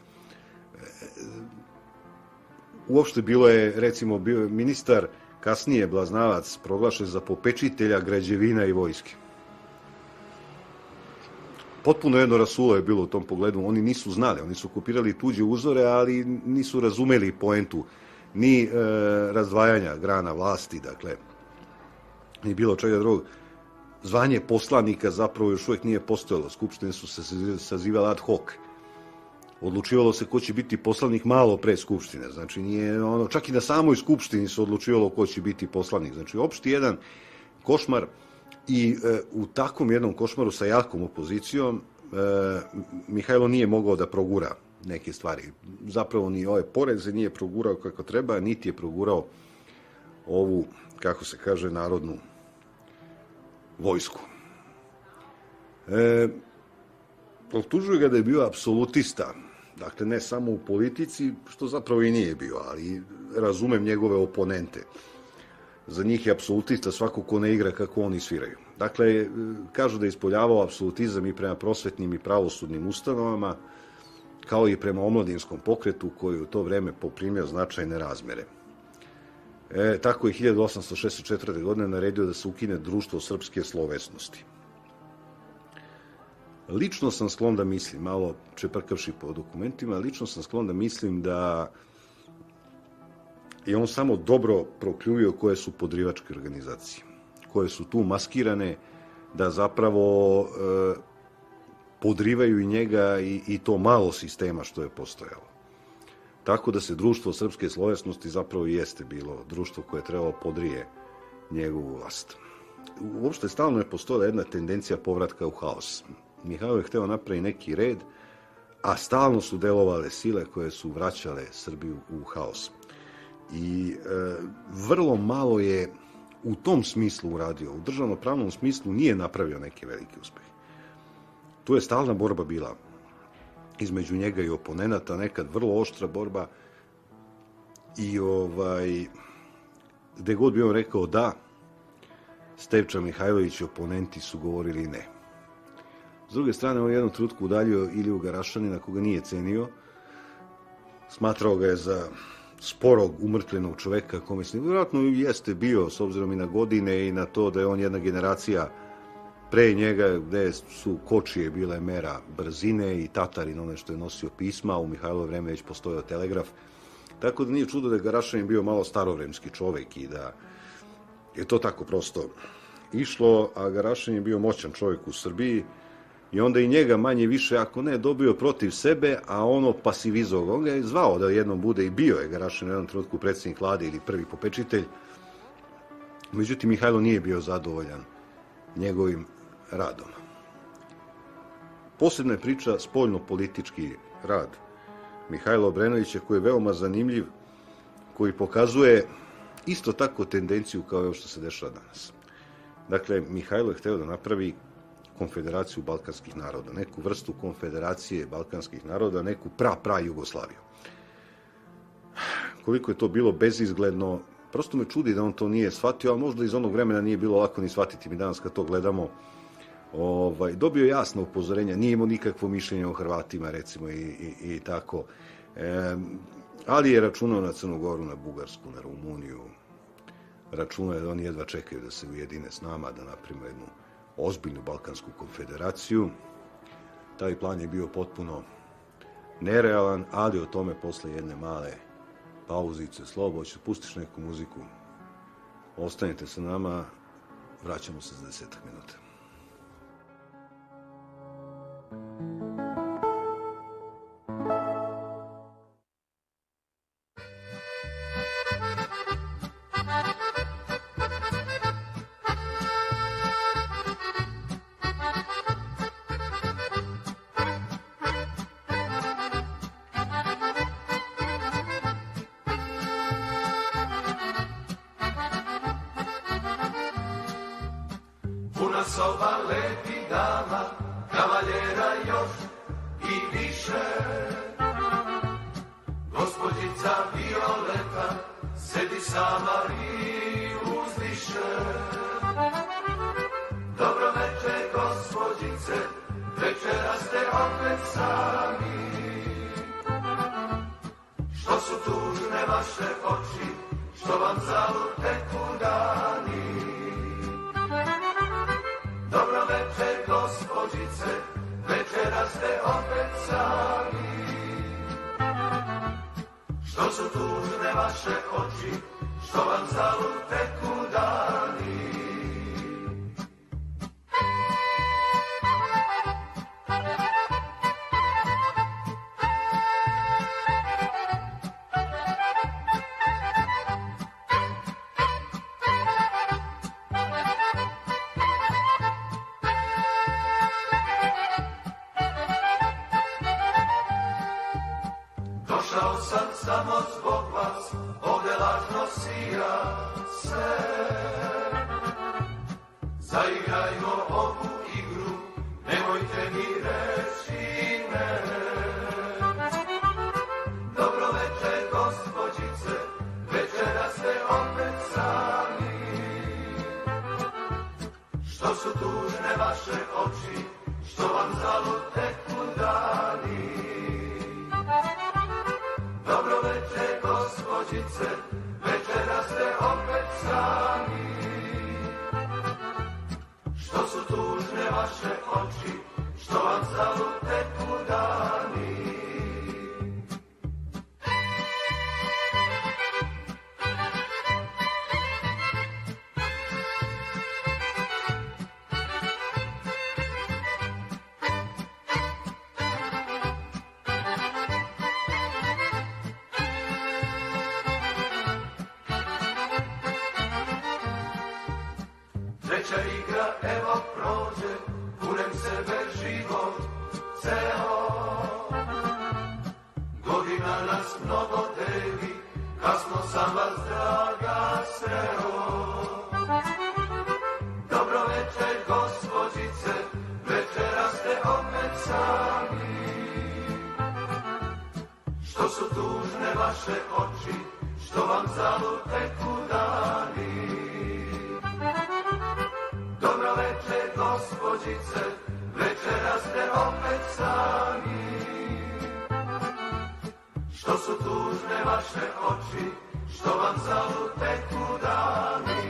Uopšte bilo je, recimo, bio ministar, kasnije Blaznavac, proglašen za popečitelja građevina i vojske. Potpuno jedno rasulo je bilo u tom pogledu. Oni nisu znali, oni su kopirali tuđe uzore, ali nisu razumeli poentu ni razdvajanja grana vlasti, dakle, ni bilo čega drugog. Zvanje poslanika zapravo još uvijek nije postojalo. Skupštine su se sazivale ad hoc. Odlučivalo se ko će biti poslanik malo pre Skupštine. Znači, nije čak i na samoj Skupštini se odlučivalo ko će biti poslanik. Znači, opšti jedan košmar i u takvom jednom košmaru sa jakom opozicijom Mihajlo nije mogao da progura neke stvari. Zapravo ni ove poreze nije progurao kako treba, niti je progurao ovu, kako se kaže, narodnu vojsku. Optužuju ga da je bio apsolutista. Dakle, ne samo u politici, što zapravo i nije bio, ali razumem njegove oponente. Za njih je apsolutista svako ko ne igra kako oni sviraju. Dakle, kažu da je ispoljavao apsolutizam i prema prosvetnim i pravosudnim ustanovama, kao i prema omladinskom pokretu koji u to vreme poprimio značajne razmere. Tako je 1864. godine naredio da se ukine društvo srpske slovesnosti. Lično sam sklon da mislim, malo čeprkavši po dokumentima, lično sam sklon da mislim da je on samo dobro prokljuvio koje su podrivačke organizacije, koje su tu maskirane, da zapravo podrivaju i njega i to malo sistema što je postojalo. Tako da se društvo srpske slovesnosti zapravo jeste bilo društvo koje je trebalo podrije njegovu vlast. Uopšte stalno je postojala jedna tendencija povratka u haos. Mihajlo je hteo napraviti neki red, a stalno su delovale sile koje su vraćale Srbiju u haos. I vrlo malo je u tom smislu uradio. U državno-pravnom smislu nije napravio neki veliki uspeh. Tu je stalna borba bila između njega i oponenata, nekad vrlo oštra borba. I gde god bi on rekao da, Stevča Mihajlović i oponenti su govorili ne. S druge strane, on je jednom trenutku udaljio Iliju Garašanina, koga nije cenio. Smatrao ga je za sporog, umrtvenog čoveka, ko mislim, vjerojatno jeste bio, s obzirom i na godine i na to da je on jedna generacija pre njega, gde su kočije bile mera brzine i Tatarin, ono što je nosio pisma, u Mihajlovo vreme već postojao telegraf. Tako da nije čudo da je Garašanin bio malo starovremski čovek i da je to tako prosto išlo, a Garašanin je bio moćan čovek u Srbiji i onda i njega manje više, ako ne, dobio protiv sebe, a ono pasivizovao. On ga je zvao da jednom bude i bio je Garašanin u jednom trenutku predsjednik vlade ili prvi popečitelj. Međutim, Mihajlo nije bio zadovoljan njegovim radom. Posebna je priča spoljno-politički rad Mihajla Obrenovića, koji je veoma zanimljiv, koji pokazuje isto tako tendenciju kao ovo što se dešava danas. Dakle, Mihajlo je hteo da napravi konfederaciju balkanskih naroda, neku vrstu konfederacije balkanskih naroda, neku pra Jugoslaviju. Koliko je to bilo bezizgledno, prosto me čudi da on to nije shvatio, ali možda iz onog vremena nije bilo lako ni shvatiti. Mi danas kad to gledamo, dobio jasno upozorenja, nije imao nikakvo mišljenje o Hrvatima, recimo, i tako. Ali je računao na Crnu Goru, na Bugarsku, na Rumuniju. Računao je da oni jedva čekaju da se ujedine s nama, da napravimo jednu ozbiljnu balkansku konfederaciju. Taj plan je bio potpuno nerealan, ali o tome posle jedne male pauzice. Slobo, hoćeš pustiš neku muziku? Ostanite sa nama, vraćamo se za 10 minuta. Puna soba lepih dama, kavaljera još i više. Gospođica Violeta sedi sama i uzdiše. Dobro večer, gospođice, večera ste opet sami. Što su tužne vaše oči, što vam zalute kudani. Dobro večer, gospođice, večera ste opet sami. Što su tužne vaše oči, što vam zalute kudani. Došao sam samo zbog vas, ovde lažno sija se. Zaigrajmo ovu igru, nemojte mi reći ne. Dobro večer, gospođice, večera ste opet sami. Što su tužne vaše oči, što vam zalute kudani. Dobro večer, gospođice, večera ste opet sami. Što su tužne vaše oči, što vam zalute kudani. Treća igra, evo prođe, kunem sebe život ceo. Godina nas mnogo deli, kasno sam vas draga sreo. Dobro večer, gospođice, večera ste opet sami. Što su tužne vaše oči, što vam zalud teku dani. Dobro večer, gospođice, večeras ste opet sami. Što su tužne vaše oči, što vam zalud teku dani.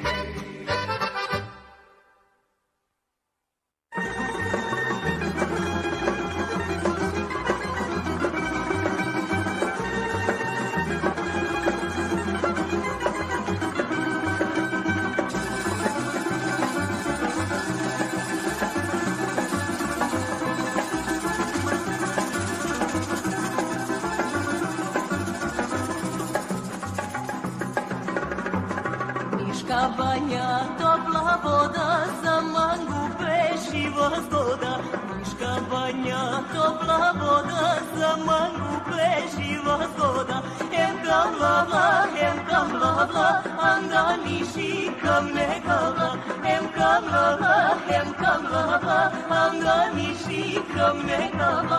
Banja, topla voda, za mangube živo zgoda. Niška banja, topla voda, za mangube živo zgoda. Hem kam lavla, anda niši kam ne kavla. Hem kam lavla, anda niši kam ne kavla.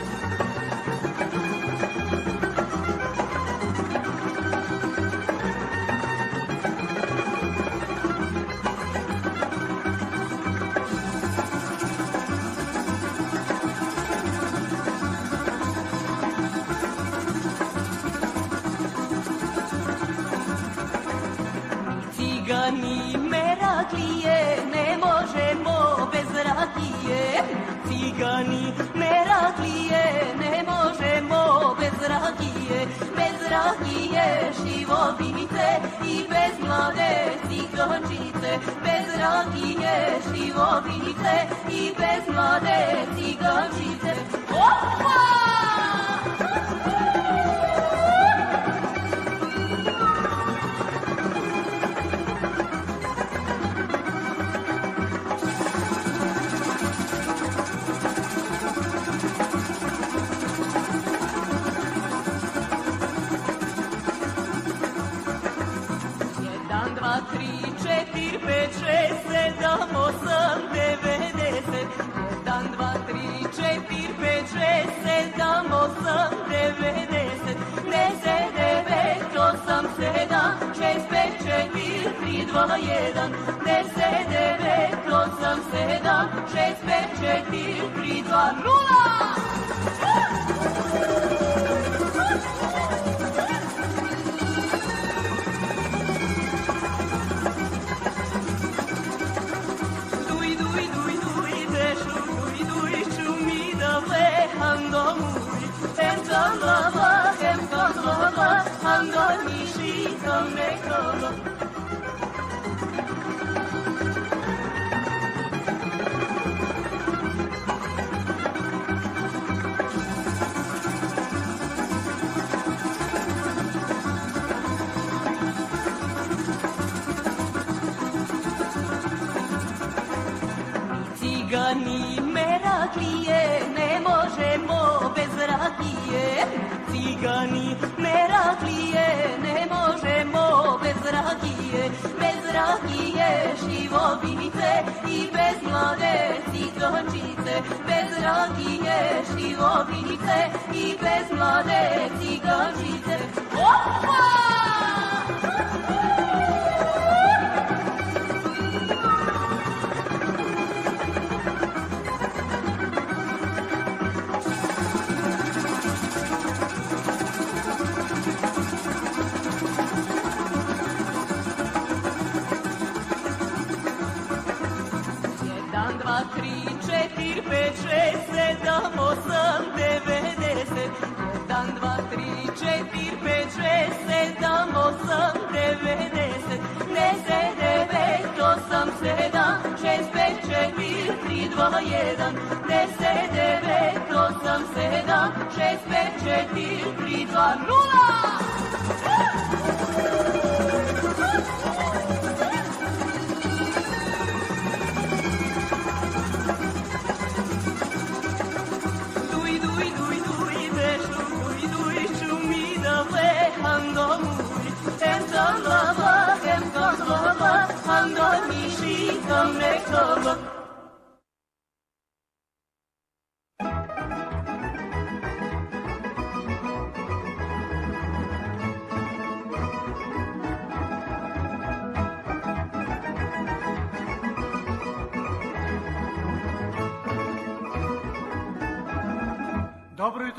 Cigani meraklije, ne možemo bez rakije. Cigani meraklije, ne možemo bez rakije. Bez rakije živovite i bez mlade cigančice. Bez rakije živovite i bez mlade cigančice. Opa! Četir, pet, šest, sedam, osam, 90. 1, 2, 3, 4, 5, 6, 7, 8, 90. 10, 9, 8, 7, 6, 5, 4, 3, 2, 1. 10, 9, 8, 7, 6, 5, 4, 3, 2, 0. Ando niši kam ne kavla. Cigani meraklije, ne možemo bez rakije. Cigani meraklije, ne možemo bez rakije. Bez rakije živovite i bez mlade cigančice. Bez rakije živovite i bez mlade cigančice. Opa! Četir, pet, šest, sedam, osam, 90. 1, 2, 3, 4, 5, 6, 7, 8, 90. 10, 9, 8, 7, 6, 5, 4, 3, 2, 1. 10, 9, 8, 7, 6, 5, 4, 3, 2, 0. Ando niši kam ne kavla.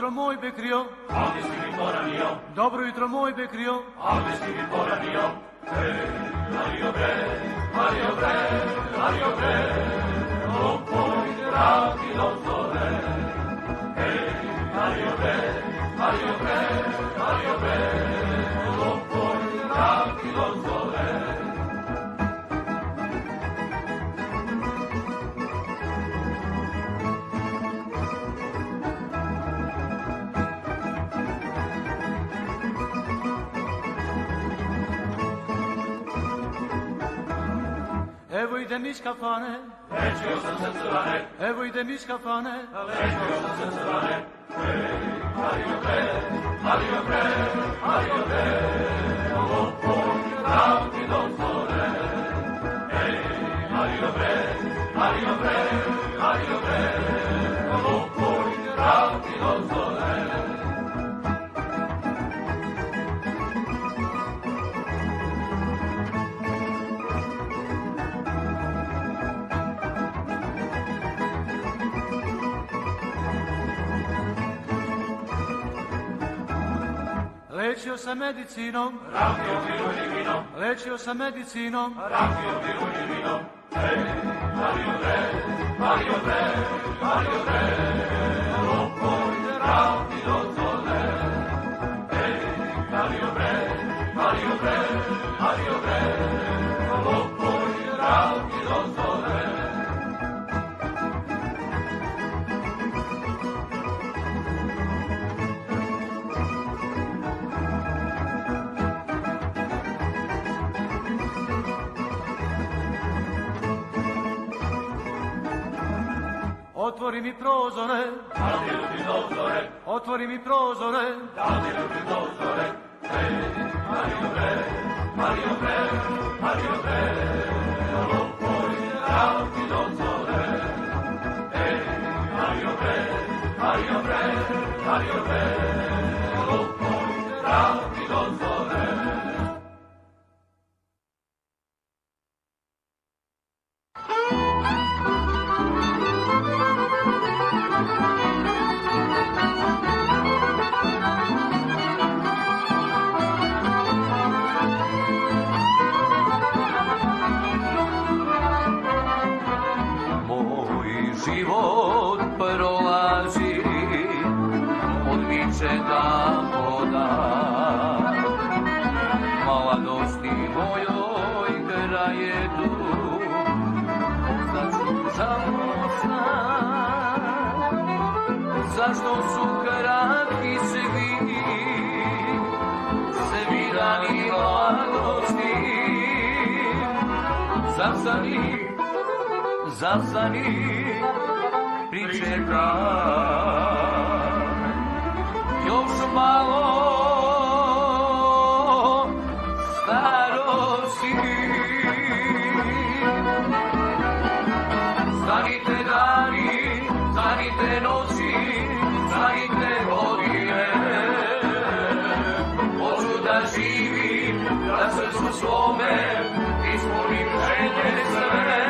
jutro moj Bekrio, a gdje si mi poranio? dobro jutro moj Bekrio, A gdje si mi poranio? Mario bre, Mario bre, Mario bre, o poj radi do zore. Mario bre, Mario bre, Mario bre, o poj radi do zore. evo idem iz kafane, Lečio sam se crvane, evo idem iz kafane, lečio sam se crvane. Mario bre, Mario bre, Mario bre, o poj radi do zore. Mario bre, Mario bre, Mario bre, o poj radi do zore. lečio sam medicinom, Rakijom i ružnim vinom, lečio sam medicinom, rakijom i ružnim vinom. Mario bre, Mario bre, Mario bre, o poj radi do zore. Mario bre, Mario bre, Mario bre, o poj radi do zore. otvori mi prozore, Da ti ljubim dozore, otvori mi prozore, da ti ljubim dozore. Mario bre, Mario bre, Mario bre, o poj radi do zore. Mario bre, Mario bre, Mario bre, o poj radi do zore. Život prolazi od vičeta voda, mladosti mojoj kraje tu, ostaću žalostna. Zašto su kratki svi dani mladosti? Zastani, pričekaj, još malo starosti. Stanite dani, stanite noći, stanite godine. Hoću da živim, da srcu svome ispunim želje sve.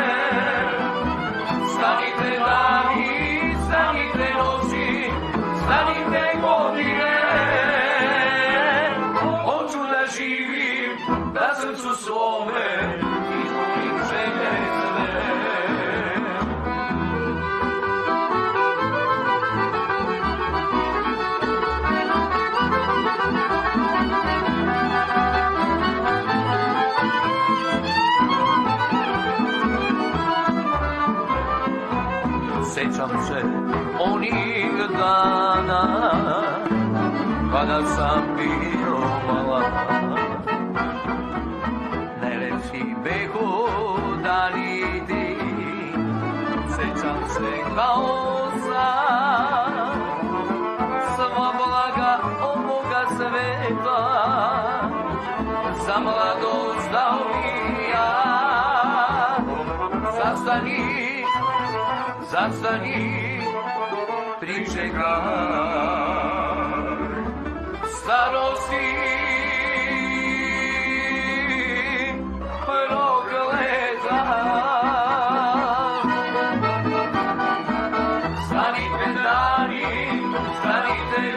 Stanite dani, stanite noći, stanite godine. Hoću da živim, da srcu svome ispunim želje sve. Sećam se onih dana kada sam bio mala. Najlepši behu dani ti, sećam se kao sad. Sva blaga ovoga sveta za mladost dao mi ja. Zastani, pričekaj, starosti prokleta. Stanite dani, stanite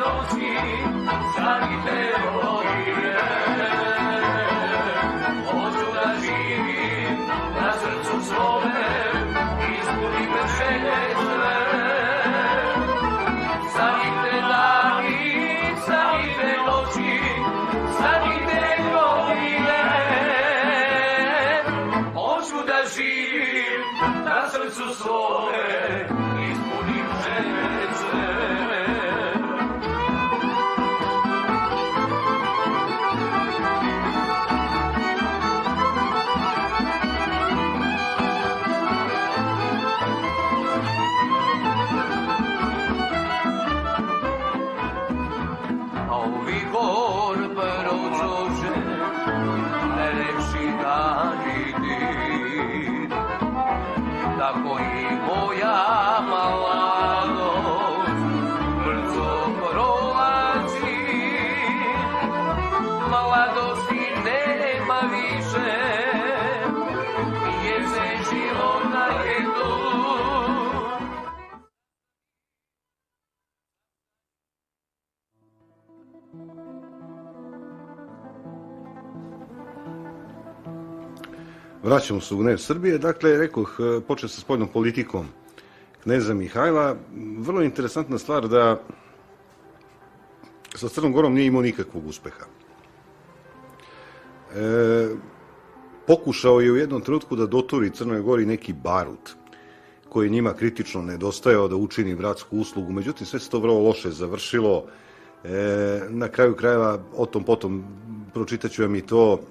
srcu svome ispunim želje sve. A ovi gor prođoše, ne reši dani ti, tako i moja mladost brzo prolazi. Mladosti nema više, jeze života je tu. Vraćamo se u Gnev Srbije. Dakle, rekoh, počeo sa spoljnom politikom kneza Mihajla. Vrlo interesantna stvar da sa Crnom Gorom nije imao nikakvog uspeha. Pokušao je u jednom trenutku da doturi Crnoj Gori neki barut koji je njima kritično nedostajao da učini bratsku uslugu. Međutim, sve se to vrlo loše završilo. Na kraju krajeva, o tom potom pročitaću vam i to,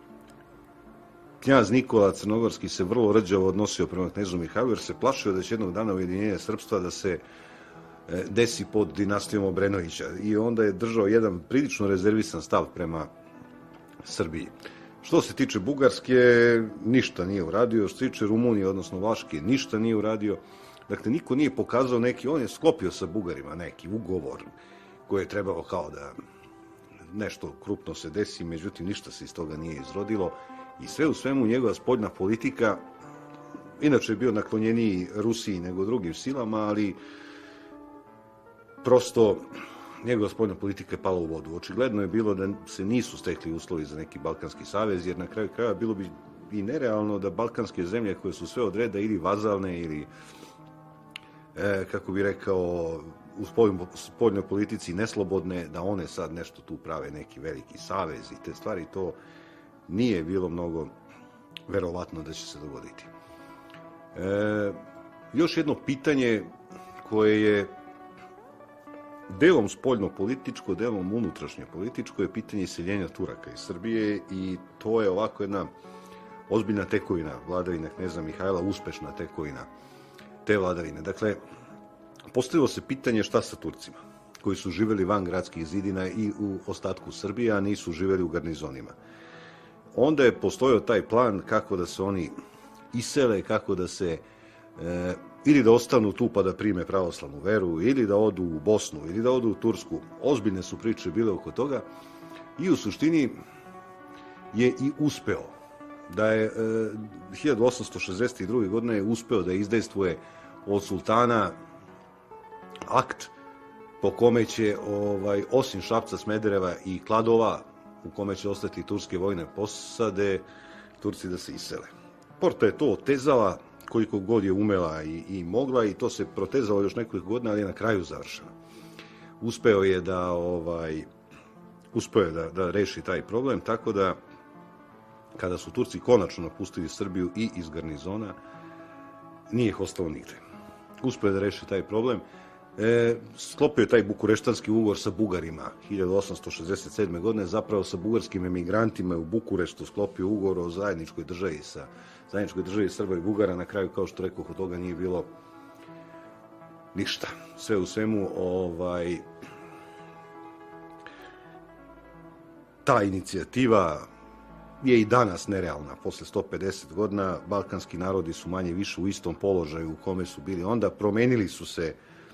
knjaz Nikola Crnogorski se vrlo rđavo odnosio prema knezu Mihajlu, jer se plašio da će jednog dana ujedinjenje srpstva da se desi pod dinastijom Obrenovića. I onda je držao jedan prilično rezervisan stav prema Srbiji. Što se tiče Bugarske, ništa nije uradio. Što se tiče Rumunije, odnosno Vlaške, ništa nije uradio. Dakle, niko nije pokazao neki, on je sklopio sa Bugarima neki ugovor koji je trebao kao da nešto krupno se desi, međutim ništa se iz toga nije izrodilo. I sve u svemu njegova spoljna politika, inače je bio naklonjeniji Rusiji nego drugim silama, ali prosto njegova spoljna politika je pala u vodu. Očigledno je bilo da se nisu stekli uslovi za neki Balkanski savez, jer na kraju krajeva bilo bi i nerealno da balkanske zemlje koje su sve od reda ili vazalne ili, kako bi rekao, u spoljnoj politici neslobodne, da one sad nešto tu prave neki veliki savez i te stvari, to nije bilo mnogo verovatno da će se dogoditi. Još jedno pitanje koje je delom spoljno-političko, delom unutrašnje-političko je pitanje iseljenja Turaka iz Srbije i to je ovako jedna ozbiljna tekovina vladavine kneza Mihajla, uspešna tekovina te vladavine. Dakle, postavilo se pitanje šta sa Turcima koji su živeli van gradskih zidina i u ostatku Srbije, a nisu živeli u garnizonima. Onda je postojao taj plan kako da se oni isele, kako da se ili da ostanu tu pa da prime pravoslavnu veru, ili da odu u Bosnu, ili da odu u Tursku. Ozbiljne su priče bile oko toga i u suštini je i uspeo da je 1862. godine je uspeo da izdejstvuje od sultana akt po kome će osim Šapca, Smedereva i Kladova, u kome će ostati turske vojne posade, Turci da se isele. Porta je to otezala koliko god je umela i mogla i to se protezalo još nekoliko godina, ali je na kraju završeno. Uspeo je da reši taj problem, tako da kada su Turci konačno napustili Srbiju i iz garnizona, nije ih ostalo nigde. Uspeo je da reši taj problem. Sklopio je taj bukureštanski ugovor sa Bugarima 1867. godine, zapravo sa bugarskim emigrantima je u Bukureštu sklopio ugovor o zajedničkoj državi Srba i Bugara. Na kraju, kao što rekoh, od toga nije bilo ništa. Sve u svemu, ta inicijativa je i danas nerealna. Posle 150 godina balkanski narodi su manje više u istom položaju u kome su bili onda. Promenili su se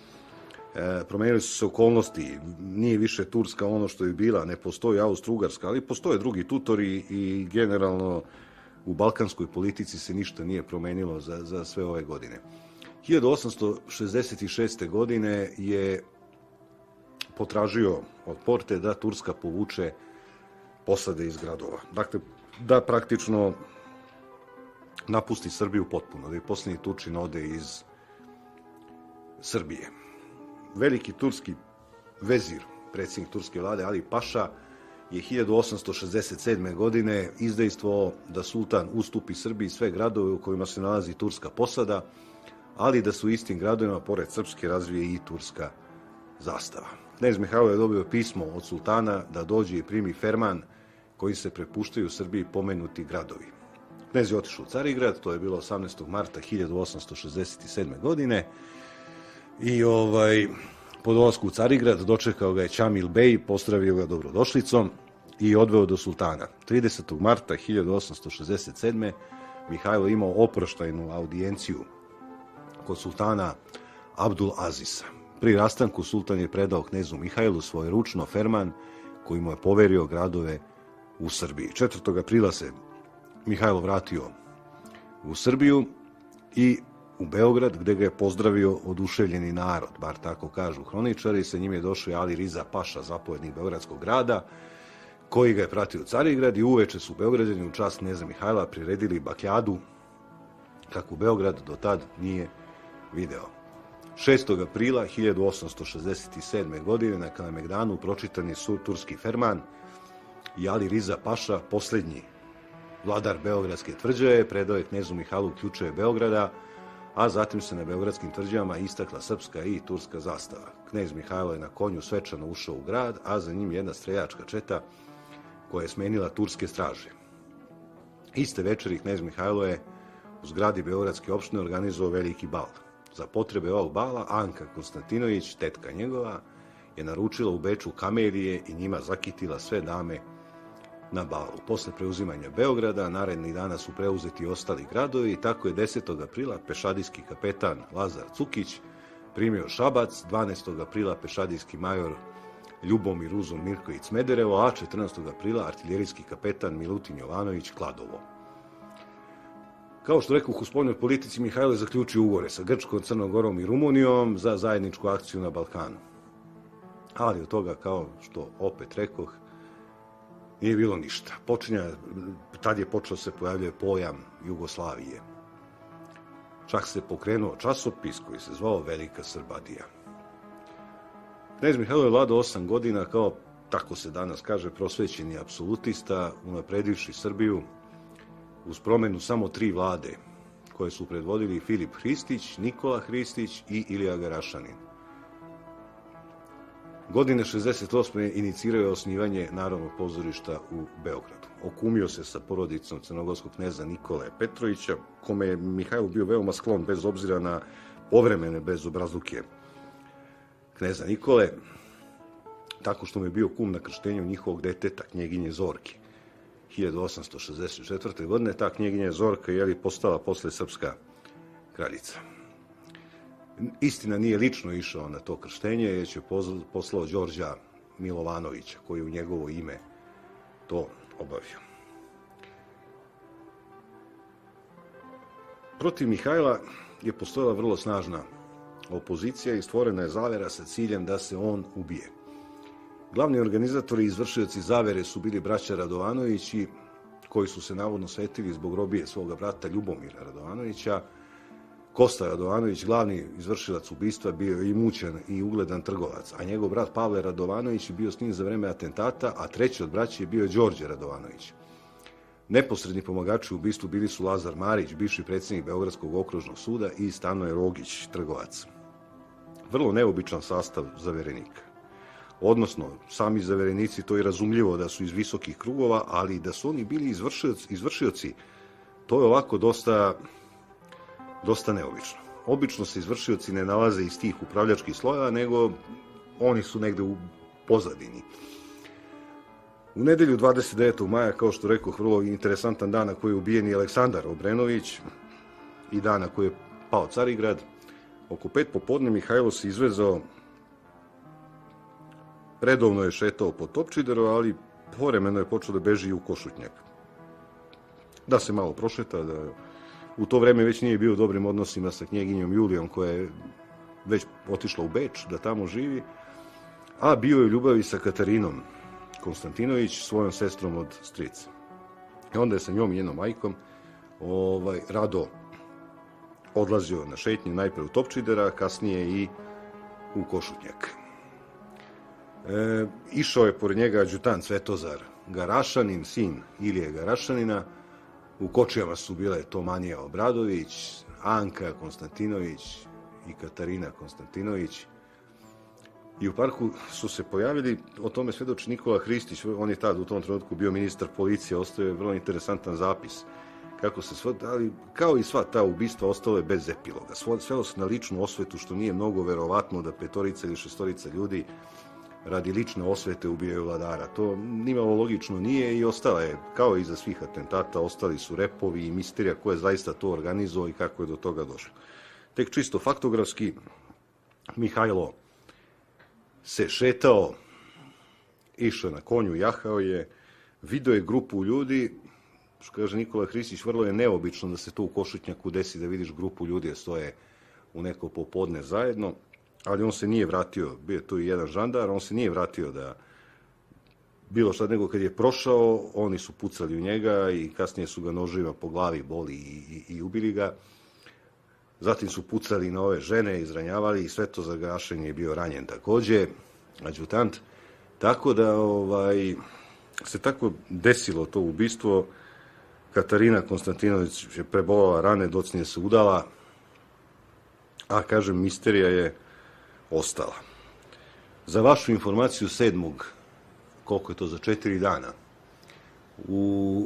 okolnosti, nije više Turska ono što je bila, ne postoji Austro-Ugarska, ali postoje drugi tutori i generalno u balkanskoj politici se ništa nije promenilo za sve ove godine. 1866. godine je potražio od Porte da Turska povuče posade iz gradova. Dakle, da praktično napusti Srbiju potpuno, da je posljednji Turčin ode iz Srbije. Veliki turski vezir, predsjednik turske vlade Ali Paša, je 1867. godine izdejstvovao da sultan ustupi Srbiji sve gradove u kojima se nalazi turska posada, ali da su u istim gradovima, pored srpske, razvije i turska zastava. Knez Mihajlo je dobio pismo od sultana da dođe i primi ferman koji se prepuštaju Srbiji pomenuti gradovi. Knez je otišao u Carigrad, to je bilo 18. marta 1867. godine i po dolasku u Carigrad dočekao ga je Čamil Bej, pozdravio ga dobrodošlicom i odveo do sultana. 30. marta 1867. Mihajlo imao oproštajnu audijenciju kod sultana Abdul Azisa. Pri rastanku sultan je predao knezu Mihajlu svoje ručno ferman koji mu je poverio gradove u Srbiji. 4. aprila se Mihajlo vratio u Srbiju i u Beograd, gde ga je pozdravio oduševljeni narod, bar tako kažu hroničari. Sa njim je došao i Ali Riza Paša, zapovednik Beogradskog grada, koji ga je pratio u Carigrad i uveče su Beograđani u čast kneza Mihajla priredili bakljadu, kakvu Beograd do tad nije video. 6. aprila 1867. godine na Kalemegdanu pročitan je turski ferman i Ali Riza Paša, posljednji vladar Beogradske tvrđave, predao je knezu Mihajlu ključeve Beograda, a zatim se na beogradskim tvrđavama istakla srpska i turska zastava. Knez Mihajlo je na konju svečano ušao u grad, a za njim jedna streljačka četa koja je smenila turske straže. Iste večeri knez Mihajlo je u zgradi Beogradske opštine organizovao veliki bal. Za potrebe ovog bala Anka Konstantinović, tetka njegova, je naručila u Beču kamelije i njima zakitila sve dame na balu. Posle preuzimanja Beograda, narednih dana su preuzeti ostali gradovi i tako je 10. aprila pešadijski kapetan Lazar Cukić primio Šabac, 12. aprila pešadijski major Ljubomir Uzun Mirković Smederevo, a 14. aprila artiljerijski kapetan Milutin Jovanović Kladovo. Kao što rekoh, u spoljnoj politici Mihajlo je zaključio ugovore sa Grčkom, Crnom Gorom i Rumunijom za zajedničku akciju na Balkanu. Ali od toga, kao što opet rekoh, nije bilo ništa. Tad je počeo se pojavljati pojam Jugoslavije. Čak se pokrenuo časopis koji se zvao Velika Srbadija. Knez Mihajlo je vladao 8 godina kao, tako se danas kaže, prosvećeni apsolutista, unapredivši Srbiju uz promenu samo 3 vlade koje su predvodili Filip Hristić, Nikola Hristić i Ilija Garašanin. Godine 68. inicirao je osnivanje Narodnog pozorišta u Beogradu. Okumio se sa porodicom crnogorskog kneza Nikole Petrovića, kome je Mihajlo bio veoma sklon bez obzira na povremene bezobrazluke kneza Nikole, tako što mu je bio kum na krštenju njihovog deteta, knjeginje Zorke. 1864. godine ta knjeginja Zorka je postala posle srpska kraljica. Istina, nije lično išao na to krštenje, jer je poslao Đorđa Milovanovića, koji u njegovo ime to obavio. Protiv Mihajla je postojala vrlo snažna opozicija i stvorena je zavera sa ciljem da se on ubije. Glavni organizatori i izvršioci zavere su bili braća Radovanovići, koji su se navodno svetili zbog robije svoga brata Ljubomira Radovanovića. Kosta Radovanović, glavni izvršilac ubistva, bio je imućan i ugledan trgovac, a njegov brat Pavle Radovanović je bio s njim za vreme atentata, a treći od braća je bio Đorđe Radovanović. Neposredni pomagači u ubistvu bili su Lazar Marić, bivši predsjednik Beogradskog okružnog suda, i Stanoje Rogić, trgovac. Vrlo neobičan sastav zaverenika. Odnosno, sami zaverenici, to je razumljivo da su iz visokih krugova, ali da su oni bili izvršioci, to je ovako dosta neobično. Obično se izvršioci ne nalaze iz tih upravljačkih slojeva, nego oni su negde u pozadini. U nedelju 29. maja, kao što rekoh, vrlo interesantan dan na koji je ubijen i Aleksandar Obrenović i dan na koji je pao Carigrad, oko 5 popodne Mihajlo se izvezao, redovno je šetao po Topčideru, ali povremeno je počeo da beži i u Košutnjak. Da se malo prošeta, da u to vreme već nije bio u dobrim odnosima sa knjeginjom Julijom, koja je već otišla u Beč, da tamo živi, a bio je u ljubavi sa Katarinom Konstantinović, svojom sestrom od strica. I onda je sa njom i njenom majkom rado odlazio na šetnju, najpre u Topčidera, kasnije i u Košutnjak. Išao je pored njega adjutant Svetozar Garašanin, sin Ilije Garašanina. U kočijama su bile Tomanija Obradović, Anka Konstantinović i Katarina Konstantinović. I u parku su se pojavili, o tome svedoči Nikola Hristić, on je tad u tom trenutku bio ministar policije, ostao je vrlo interesantan zapis. Kako se ali kao i sva ta ubistva ostalo je bez epiloga. Svelo se na ličnu osvetu, što nije mnogo verovatno da 5 ili 6 ljudi radi lične osvete ubijaju vladara. To nimalo logično nije i ostala je, kao i za svih atentata, ostali su repovi i misterija ko je zaista to organizovao i kako je do toga došlo. Tek čisto faktografski, Mihajlo se šetao, išao na konju, jahao je, video je grupu ljudi, što kaže Nikola Hristić, vrlo je neobično da se to u Košutnjaku desi, da vidiš grupu ljudi da stoje u neko popodne zajedno, ali on se nije vratio, bio je tu i jedan žandar, on se nije vratio da bilo šta, nego kad je prošao, oni su pucali u njega i kasnije su ga nožima po glavi boli i ubili ga. Zatim su pucali na ove žene, izranjavali i Svetozar Garašanin je bio ranjen takođe, adjutant. Tako da se tako desilo to ubistvo. Katarina Konstantinović je prebolela rane, docnije se udala, a kažem, misterija je ostala. Za vašu informaciju, 7. koliko je to, za 4 dana, u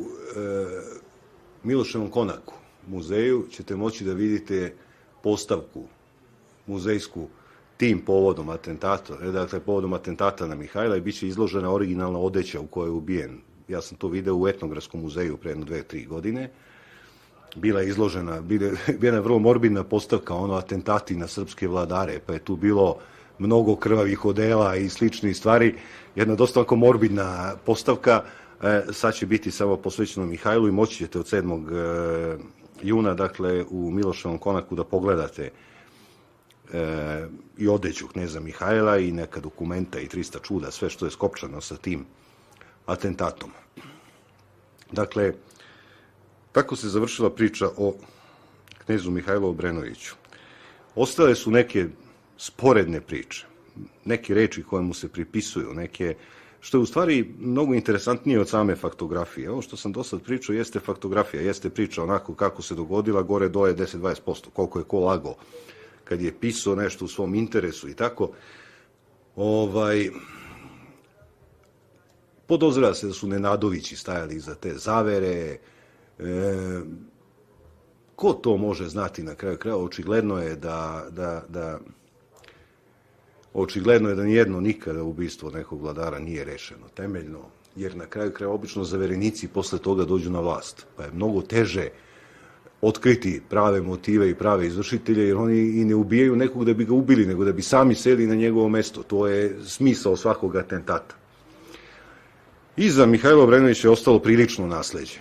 Miloševom Konaku muzeju ćete moći da vidite postavku muzejsku tim povodom atentata, dakle povodom atentata na Mihajla, i bit će izložena originalna odeća u kojoj je ubijen. Ja sam to video u Etnografskom muzeju pre 2-3 godine. Bila je izložena, bila je vrlo morbidna postavka, atentati na srpske vladare, pa je tu bilo mnogo krvavih odela i sličnih stvari. Jedna dosta onako morbidna postavka. Sad će biti samo posvećeno Mihajlu i moći ćete od 7. juna, dakle, u Miloševom Konaku da pogledate i odeću kneza Mihajla i neka dokumenta i 300 čuda, sve što je skopčano sa tim atentatom. Dakle, tako se završila priča o knezu Mihajlu Obrenoviću. Ostale su neke sporedne priče, neke reči koje mu se pripisuju, neke, što je u stvari mnogo interesantnije od same faktografije. Ovo što sam do sad pričao jeste faktografija, jeste priča onako kako se dogodila, gore dole 10-20%, koliko je ko lagao kad je pisao nešto u svom interesu i tako. Podozreva se da su Nenadovići stajali iza te zavere. Ko to može znati na kraju kraja? Očigledno je da nijedno nikada ubistvo nekog vladara nije rešeno temeljno, jer na kraju kraja obično zaverenici posle toga dođu na vlast, pa je mnogo teže otkriti prave motive i prave izvršitelje, jer oni i ne ubijaju nekog da bi ga ubili, nego da bi sami seli na njegovo mesto. To je smisao svakog atentata. Iza Mihajla Obrenovića je ostalo prilično nasleđe.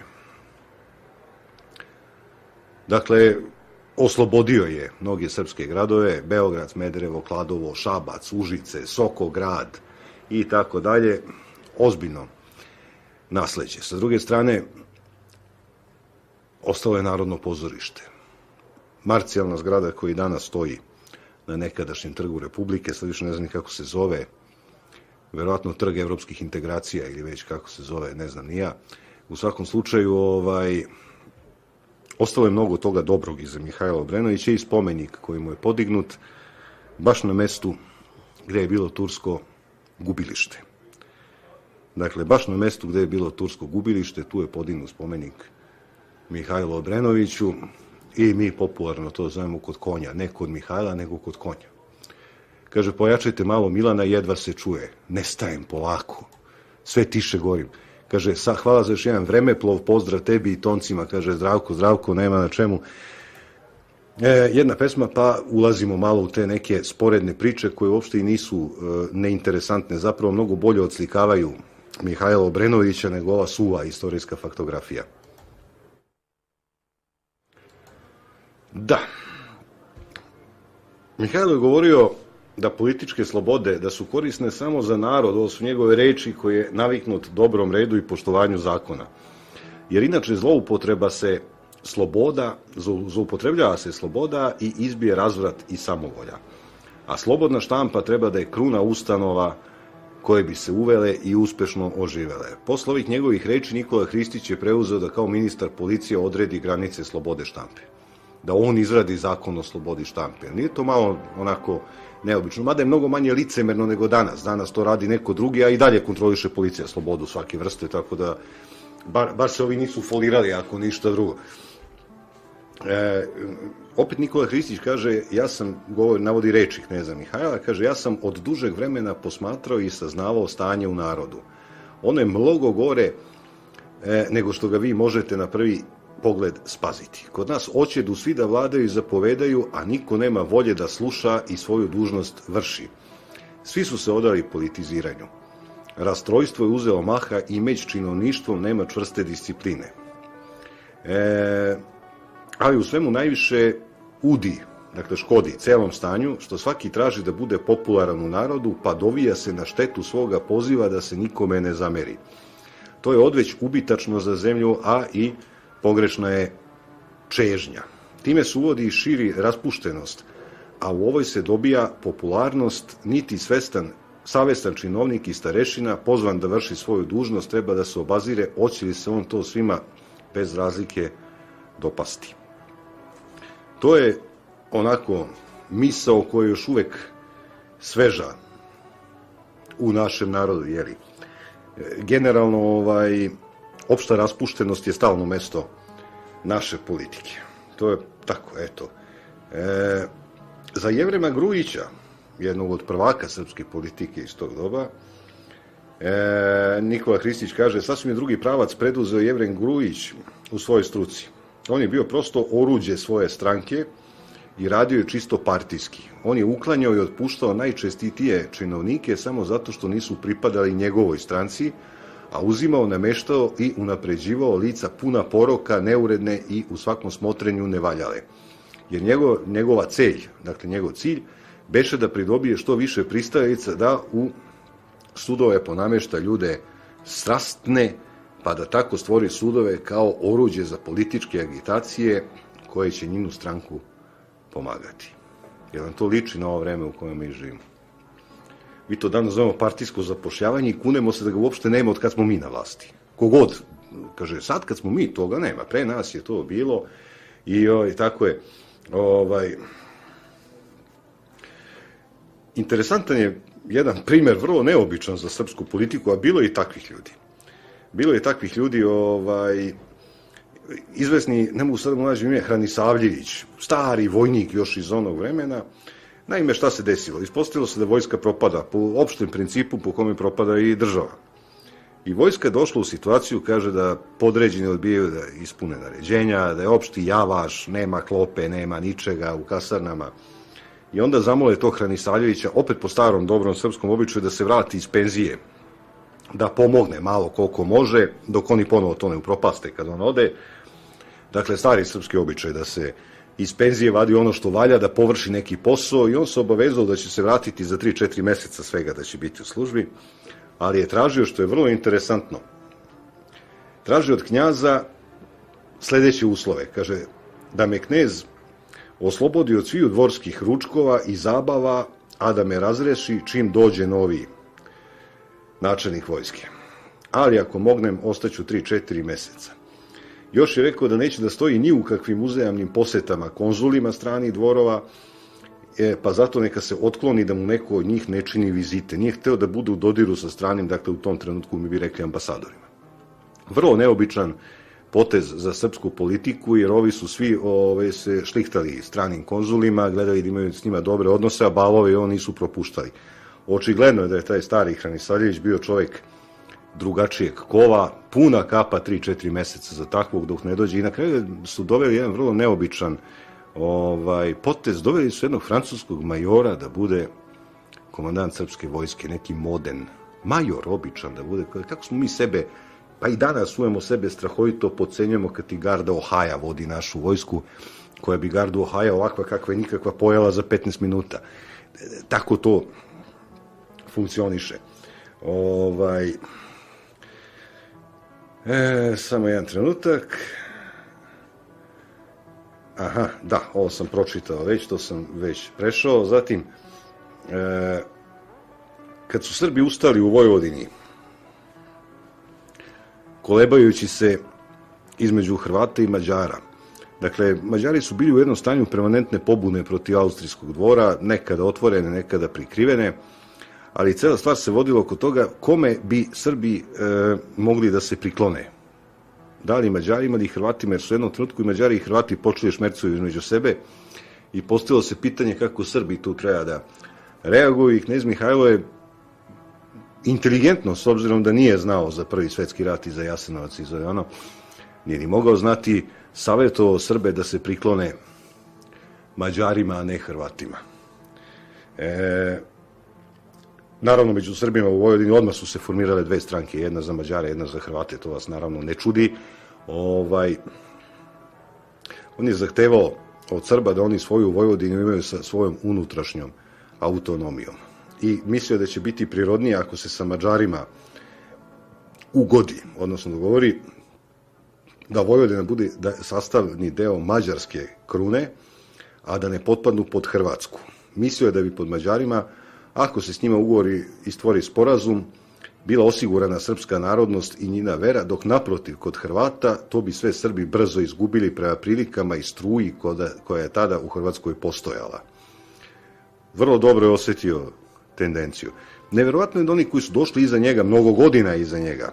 Dakle, oslobodio je mnoge srpske gradove, Beograd, Smederevo, Kladovo, Šabac, Užice, Sokograd i tako dalje. Ozbiljno nasleđe. Sa druge strane, ostalo je Narodno pozorište. Marcijalna zgrada koja danas stoji na nekadašnjem trgu Republike, sad više ne znam kako se zove, verovatno trg evropskih integracija ili već kako se zove, ne znam ni ja. U svakom slučaju, ostalo je mnogo toga dobrog iza Mihajla Obrenovića i spomenik koji mu je podignut baš na mestu gde je bilo tursko gubilište. Dakle, baš na mestu gde je bilo tursko gubilište, tu je podignut spomenik Mihajlu Obrenoviću i mi popularno to zovemo kod konja, ne kod Mihajla, nego kod konja. Kaže, pojačajte malo Milana, jedva se čuje. Ne stajem polako, sve tiše gorim. Kaže, hvala za još jedan vremeplov, pozdrav tebi i toncima. Kaže, Zdravko, nema na čemu. Jedna pesma, pa ulazimo malo u te neke sporedne priče koje uopšte i nisu neinteresantne, zapravo mnogo bolje odslikavaju Mihajla Obrenovića nego ova suva istorijska faktografija. Da. Mihajlo je govorio da političke slobode, da su korisne samo za narod, ovo su njegove reči koje je naviknut dobrom redu i poštovanju zakona. Jer inače zloupotrebljava se sloboda i izbije razvrat i samovolja. A slobodna štampa treba da je kruna ustanova koje bi se uvele i uspešno oživele. Posle ovih njegovih reči Nikola Hristić je preuzeo da kao ministar policije odredi granice slobode štampe. Da on izradi zakon o slobodi štampe. Nije to malo onako neobično, mada je mnogo manje licemerno nego danas. Danas to radi neko drugi, a i dalje kontroliše policija slobodu svake vrste, tako da bar se ovi nisu folirali ako ništa drugo. Opet Nikola Hristić kaže, navodi reči kneza Mihajla, kaže, ja sam od dužeg vremena posmatrao i saznavao stanje u narodu. Ono je mnogo gore nego što ga vi možete na prvi pogled spaziti. Kod nas hoćedu svi da vladaju i zapovedaju, a niko nema volje da sluša i svoju dužnost vrši. Svi su se odali politiziranju. Rastrojstvo je uzelo maha i među činovništvom nema čvrste discipline. Ali u svemu najviše dakle škodi celom stanju, što svaki traži da bude popularan u narodu, pa dovija se na štetu svoga poziva da se nikome ne zameri. To je odveć ubitačno za zemlju, a i pogrešna je čežnja. Time se uvodi i širi raspuštenost, a u ovoj se dobija popularnost, niti savestan činovnik i starešina, pozvan da vrši svoju dužnost, treba da se obazire, hoće li se on to svima bez razlike dopasti. To je onako misao koja je još uvek sveža u našem narodu, jeli. Generalno, opšta raspuštenost je stalno mesto naše politike. To je tako, eto. Za Jevrema Grujića, jednog od prvaka srpske politike iz tog doba, Nikola Hristić kaže, sasvim je drugi pravac preduzeo Jevrem Grujić u svojoj struci. On je bio prosto oruđe svoje stranke i radio je čisto partijski. On je uklanjao i otpuštao najčestitije činovnike samo zato što nisu pripadali njegovoj stranci, a uzimao, nameštao i unapređivao lica puna poroka, neuredne i u svakom smotrenju nevaljale. Jer njegova njegov cilj, beše da pridobije što više pristalica, da u sudove ponamešta ljude strastne, pa da tako stvori sudove kao oruđe za političke agitacije koje će njenu stranku pomagati. Jer nam to liči na ovo vreme u kojem mi živimo. Mi to danas zovemo partijsko zapošljavanje i kunemo se da ga uopšte nema od kad smo mi na vlasti. Kogod, kaže, sad kad smo mi, toga nema. Pre nas je to bilo i tako je. Interesantan je jedan primer, vrlo neobičan za srpsku politiku, a bilo je i takvih ljudi. Bilo je takvih ljudi, izvesni, ne mogu sad da mu nađem ime, Hranisavljević, stari vojnik još iz onog vremena. Naime, šta se desilo? Ispostavilo se da vojska propada po opštem principu po kome propada i država. I vojska je došla u situaciju, kaže, da podređeni odbijaju da ispune naređenja, da je opšti javaš, nema klope, nema ničega u kasarnama. I onda zamole tog Hranisavljevića, opet po starom dobrom srpskom običaju, da se vrati iz penzije, da pomogne malo koliko može, dok oni ponovo to ne upropaste kad on ode. Dakle, stari srpski običaj da se iz penzije vadi ono što valja, da površi neki posao, i on se obavezao da će se vratiti za 3-4 meseca svega da će biti u službi, ali je tražio, što je vrlo interesantno, tražio od knjaza sledeće uslove. Kaže, da me knez oslobodi od sviju dvorskih ručkova i zabava, a da me razreši čim dođe novi načelnik vojske. Ali ako mognem, ostaću 3-4 meseca. Još je rekao da neće da stoji ni u kakvim uzajamnim posetama konzulima stranih dvorova, pa zato neka se otkloni da mu neko od njih ne čini vizite. Nije hteo da bude u dodiru sa stranim, dakle u tom trenutku mi bi rekli ambasadorima. Vrlo neobičan potez za srpsku politiku, jer ovi su svi se šlihtali stranim konzulima, gledali da imaju s njima dobre odnose, a balove on nisu propuštali. Očigledno je da je taj stari Hranisavljević bio čovjek drugačijeg kova, puna kapa 3-4 meseca za takvog dok ne dođe, i na kraju su doveli jedan vrlo neobičan potez, doveli su jednog francuskog majora da bude komandant srpske vojske, neki modern major, običan da bude, kako smo mi sebe, pa i danas uvemo sebe strahovito podcenjujemo kad i garda Ohaja vodi našu vojsku, koja bi gardu Ohaja ovakva kakva je nikakva pojela za 15 minuta. Tako to funkcioniše. Samo jedan trenutak. Aha, da, ovo sam pročitao već, to sam već prešao. Zatim, kad su Srbi ustali u Vojvodini, kolebajući se između Hrvata i Mađara. Dakle, Mađari su bili u jednom stanju permanentne pobune protiv austrijskog dvora, nekada otvorene, nekada prikrivene, ali cela stvar se vodila oko toga kome bi Srbi mogli da se priklone. Da li Mađarima ili Hrvatima, jer su u jednom trenutku i Mađari i Hrvati počeli šmercuju između sebe i postavilo se pitanje kako Srbi tu treba da reaguju i knez Mihajlo je inteligentno, s obzirom da nije znao za Prvi svetski rat i za Jasenovac i za ono, nije ni mogao znati, savjetovao Srbe da se priklone Mađarima, a ne Hrvatima. Naravno, među Srbima u Vojvodini odmah su se formirale dve stranke, jedna za Mađare, jedna za Hrvate, to vas naravno ne čudi. On je zahtevao od Srba da oni svoju Vojvodinu imaju sa svojom unutrašnjom autonomijom. I mislio da će biti prirodnije ako se sa Mađarima ugodi, odnosno dogovori da Vojvodina bude sastavni deo mađarske krune, a da ne potpadnu pod Hrvatsku. Mislio je da bi pod Mađarima, ako se s njima ugovori i stvori sporazum, bila osigurana srpska narodnost i njina vera, dok naprotiv kod Hrvata to bi sve Srbi brzo izgubili prema prilikama i struji koja je tada u Hrvatskoj postojala. Vrlo dobro je osjetio tendenciju. Neverovatno je da oni koji su došli iza njega, mnogo godina iza njega,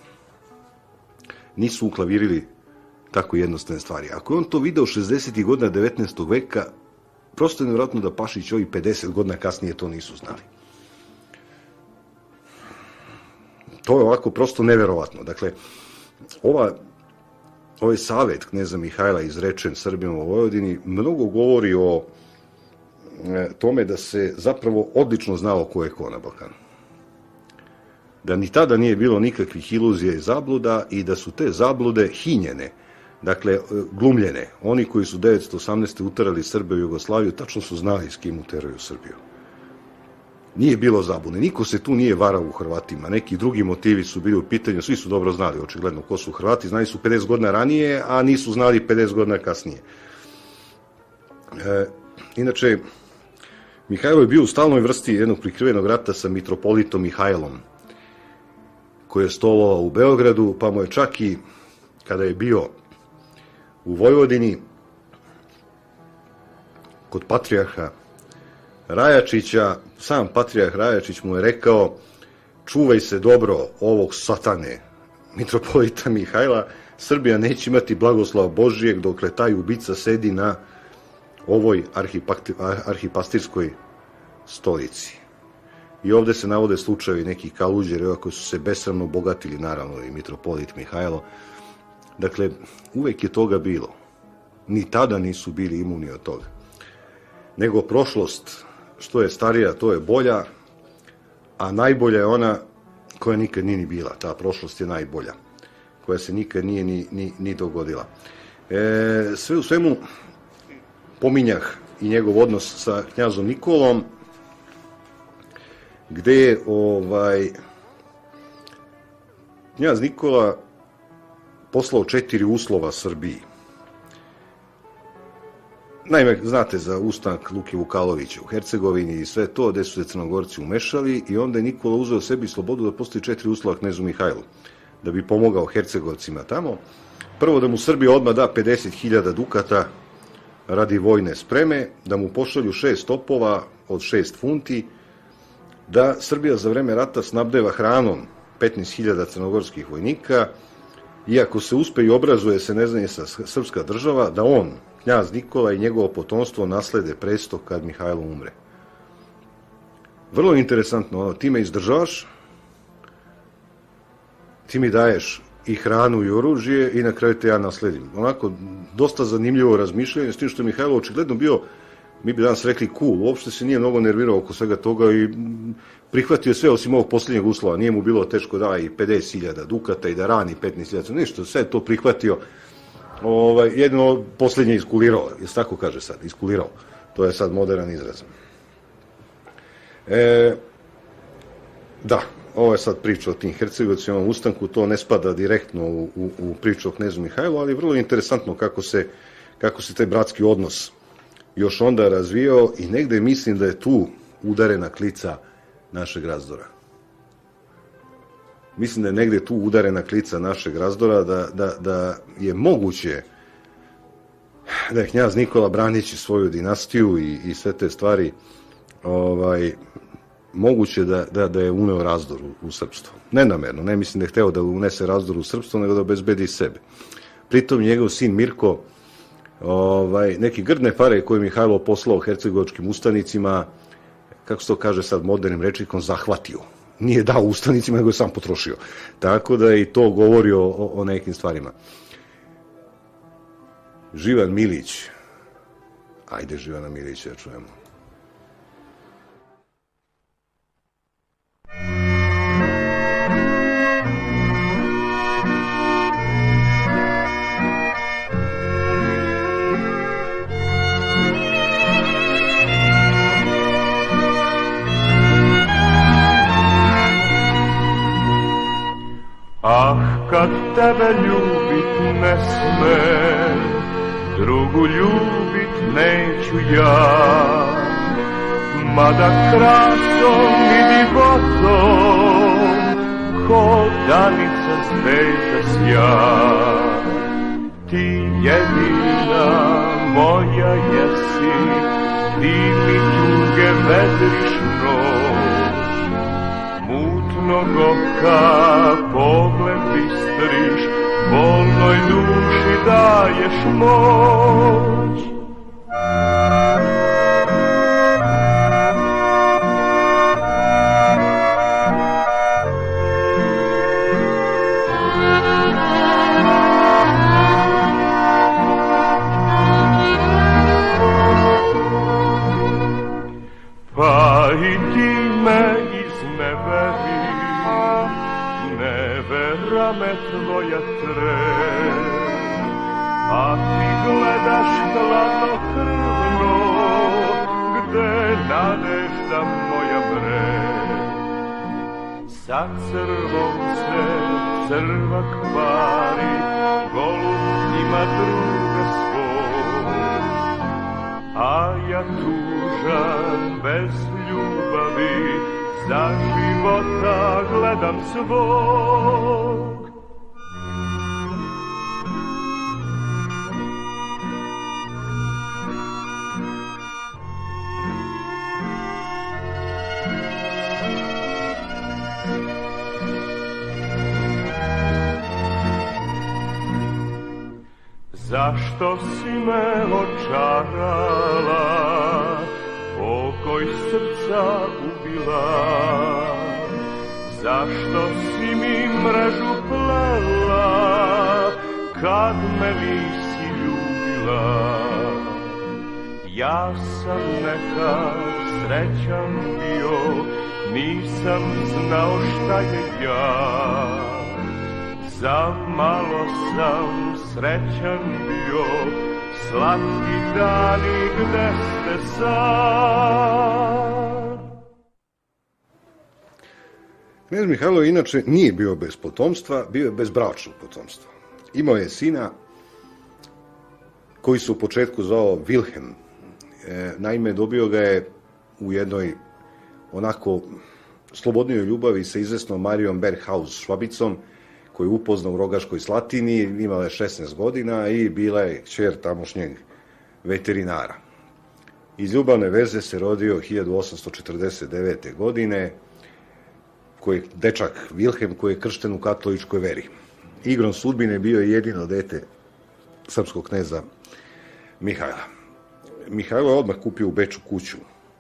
nisu uklavirili tako jednostavne stvari. Ako je on to video 60. godina 19. veka, prosto je nevjerojatno da Pašić ovi 50 godina kasnije to nisu znali. To je ovako prosto neverovatno. Dakle, ovaj savjet kneza Mihajla izrečen Srbima u Vojvodini mnogo govori o tome da se zapravo odlično znalo ko je ko na Balkanu. Da ni tada nije bilo nikakvih iluzija i zabluda i da su te zablude hinjene, dakle, glumljene. Oni koji su 1918. uterali Srbe u Jugoslaviju, tačno su znali s kim uteraju Srbiju. Nije bilo zabune, niko se tu nije varao u Hrvatima, neki drugi motivi su bili u pitanju, svi su dobro znali, očigledno, ko su Hrvati, znali su 50 godina ranije, a nisu znali 50 godina kasnije. Inače, Mihajlo je bio u stalnoj vrsti jednog prikrivenog rata sa mitropolitom Mihajlom, koji je stolovao u Beogradu, pa mu je čak i kada je bio u Vojvodini kod patrijarha Rajačića, sam patrijarh Rajačić mu je rekao: čuvaj se dobro ovog satane, mitropolita Mihajla, Srbija neće imati blagoslova Božijeg dokle taj ubica sedi na ovoj arhipastirskoj stolici. I ovde se navode slučajevi nekih kaluđera koji su se besramno bogatili, naravno i mitropolit Mihajlo. Dakle, uvek je toga bilo. Ni tada nisu bili imuni od toga. Nego prošlost, što je starija, to je bolja, a najbolja je ona koja nikad nije ni bila. Ta prošlost je najbolja, koja se nikad nije ni dogodila. Sve u svemu, pominjah i njegov odnos sa knjazom Nikolom, gde je knjaz Nikola poslao 4 uslova Srbiji. Naime, znate za ustanak Luke Vukalovića u Hercegovini i sve to, gde su se Crnogorci umešali, i onda je Nikola uzeo sebi slobodu da postavi 4 uslova knezu Mihajlu, da bi pomogao Hercegovcima tamo. Prvo, da mu Srbija odmah da 50.000 dukata radi vojne spreme, da mu pošalju 6 topova od 6 funti, da Srbija za vreme rata snabdeva hranom 15.000 crnogorskih vojnika, i ako se uspe i obrazuje se nezavisna srpska država, da on, knjaz Nikola i njegovo potomstvo naslede presto kad Mihajlo umre. Vrlo interesantno, ti me izdržavaš, ti mi daješ i hranu i oružje i na kraju te ja nasledim. Onako, dosta zanimljivo razmišljanje, s tim što je Mihajlo očigledno bio, mi bi danas rekli, cool, uopšte se nije mnogo nervirao oko svega toga i prihvatio sve osim ovog posljednjeg uslova. Nije mu bilo teško da i 50.000 dukata i da rani 15.000, ništa, sve to prihvatio. Jedno posljednje iskulirao, jesi tako kaže sad, iskulirao. To je sad modern izraz. Da, ovo je sad priča o tim Hercegovcima u ustanku, to ne spada direktno u priču o knezu Mihajlu, ali vrlo interesantno kako se taj bratski odnos još onda razvijao i negde mislim da je tu udarena klica našeg razdora. Mislim da je negde tu udarena klica našeg razdora, da je moguće da je knjaz Nikola braneći svoju dinastiju i sve te stvari moguće da je uneo razdor u srpstvo. Nenamerno, ne mislim da je hteo da unese razdor u srpstvo, nego da obezbedi sebe. Pritom njegov sin Mirko, neki grdne pare koje je Mihajlo poslao hercegovačkim ustanicima, kako se to kaže sad modernim rečnikom, zahvatio. Nije dao ustanicima, nego je sam potrošio. Tako da i to govori o nekim stvarima. Živan Milić. Ajde Živana Milića da čujemo. Ah, kad tebe ljubit ne smem, drugu ljubit neću ja, mada krasom i divotom ko danica zvezda sja. Ti jedina moja jesi, ti mi tuge vedriš noć, mutnog oka pogled bistriš, bolnoj duši daješ moć. Pa i ti me izneveri, nevera me tvoja tre, a ti gledaš hladnokrvno, gde nadežda moja mre. Sa crvom se crva kvari, golub ima druga svoj, a ja tužan bez ljubavi za života gledam svog. Zašto si me očarala, pokoj srca ubila? Zašto si mi mrežu plela, kad me nisi ljubila? Ja sam nekad srećan bio, nisam znao šta je ja. Za malo sam srećan bio, slatki dani, gde ste sad? Knez Mihajlo inače nije bio bez potomstva, bio je bez bračnog potomstva. Imao je sina koji se u početku zvao Wilhelm. Naime, dobio ga je u jednoj onako slobodnijoj ljubavi sa izvesnom Marijom Berghaus Švabicom, koju je upoznao u Rogaškoj Slatini, imala je 16 godina i bila je kćer tamošnjeg veterinara. Iz ljubavne veze se rodio 1849. godine dečak Wilhelm koji je kršten u katoličkoj veri. Igrom sudbine bio je jedino dete srpskog kneza Mihajla. Mihajlo je odmah kupio u Beču kuću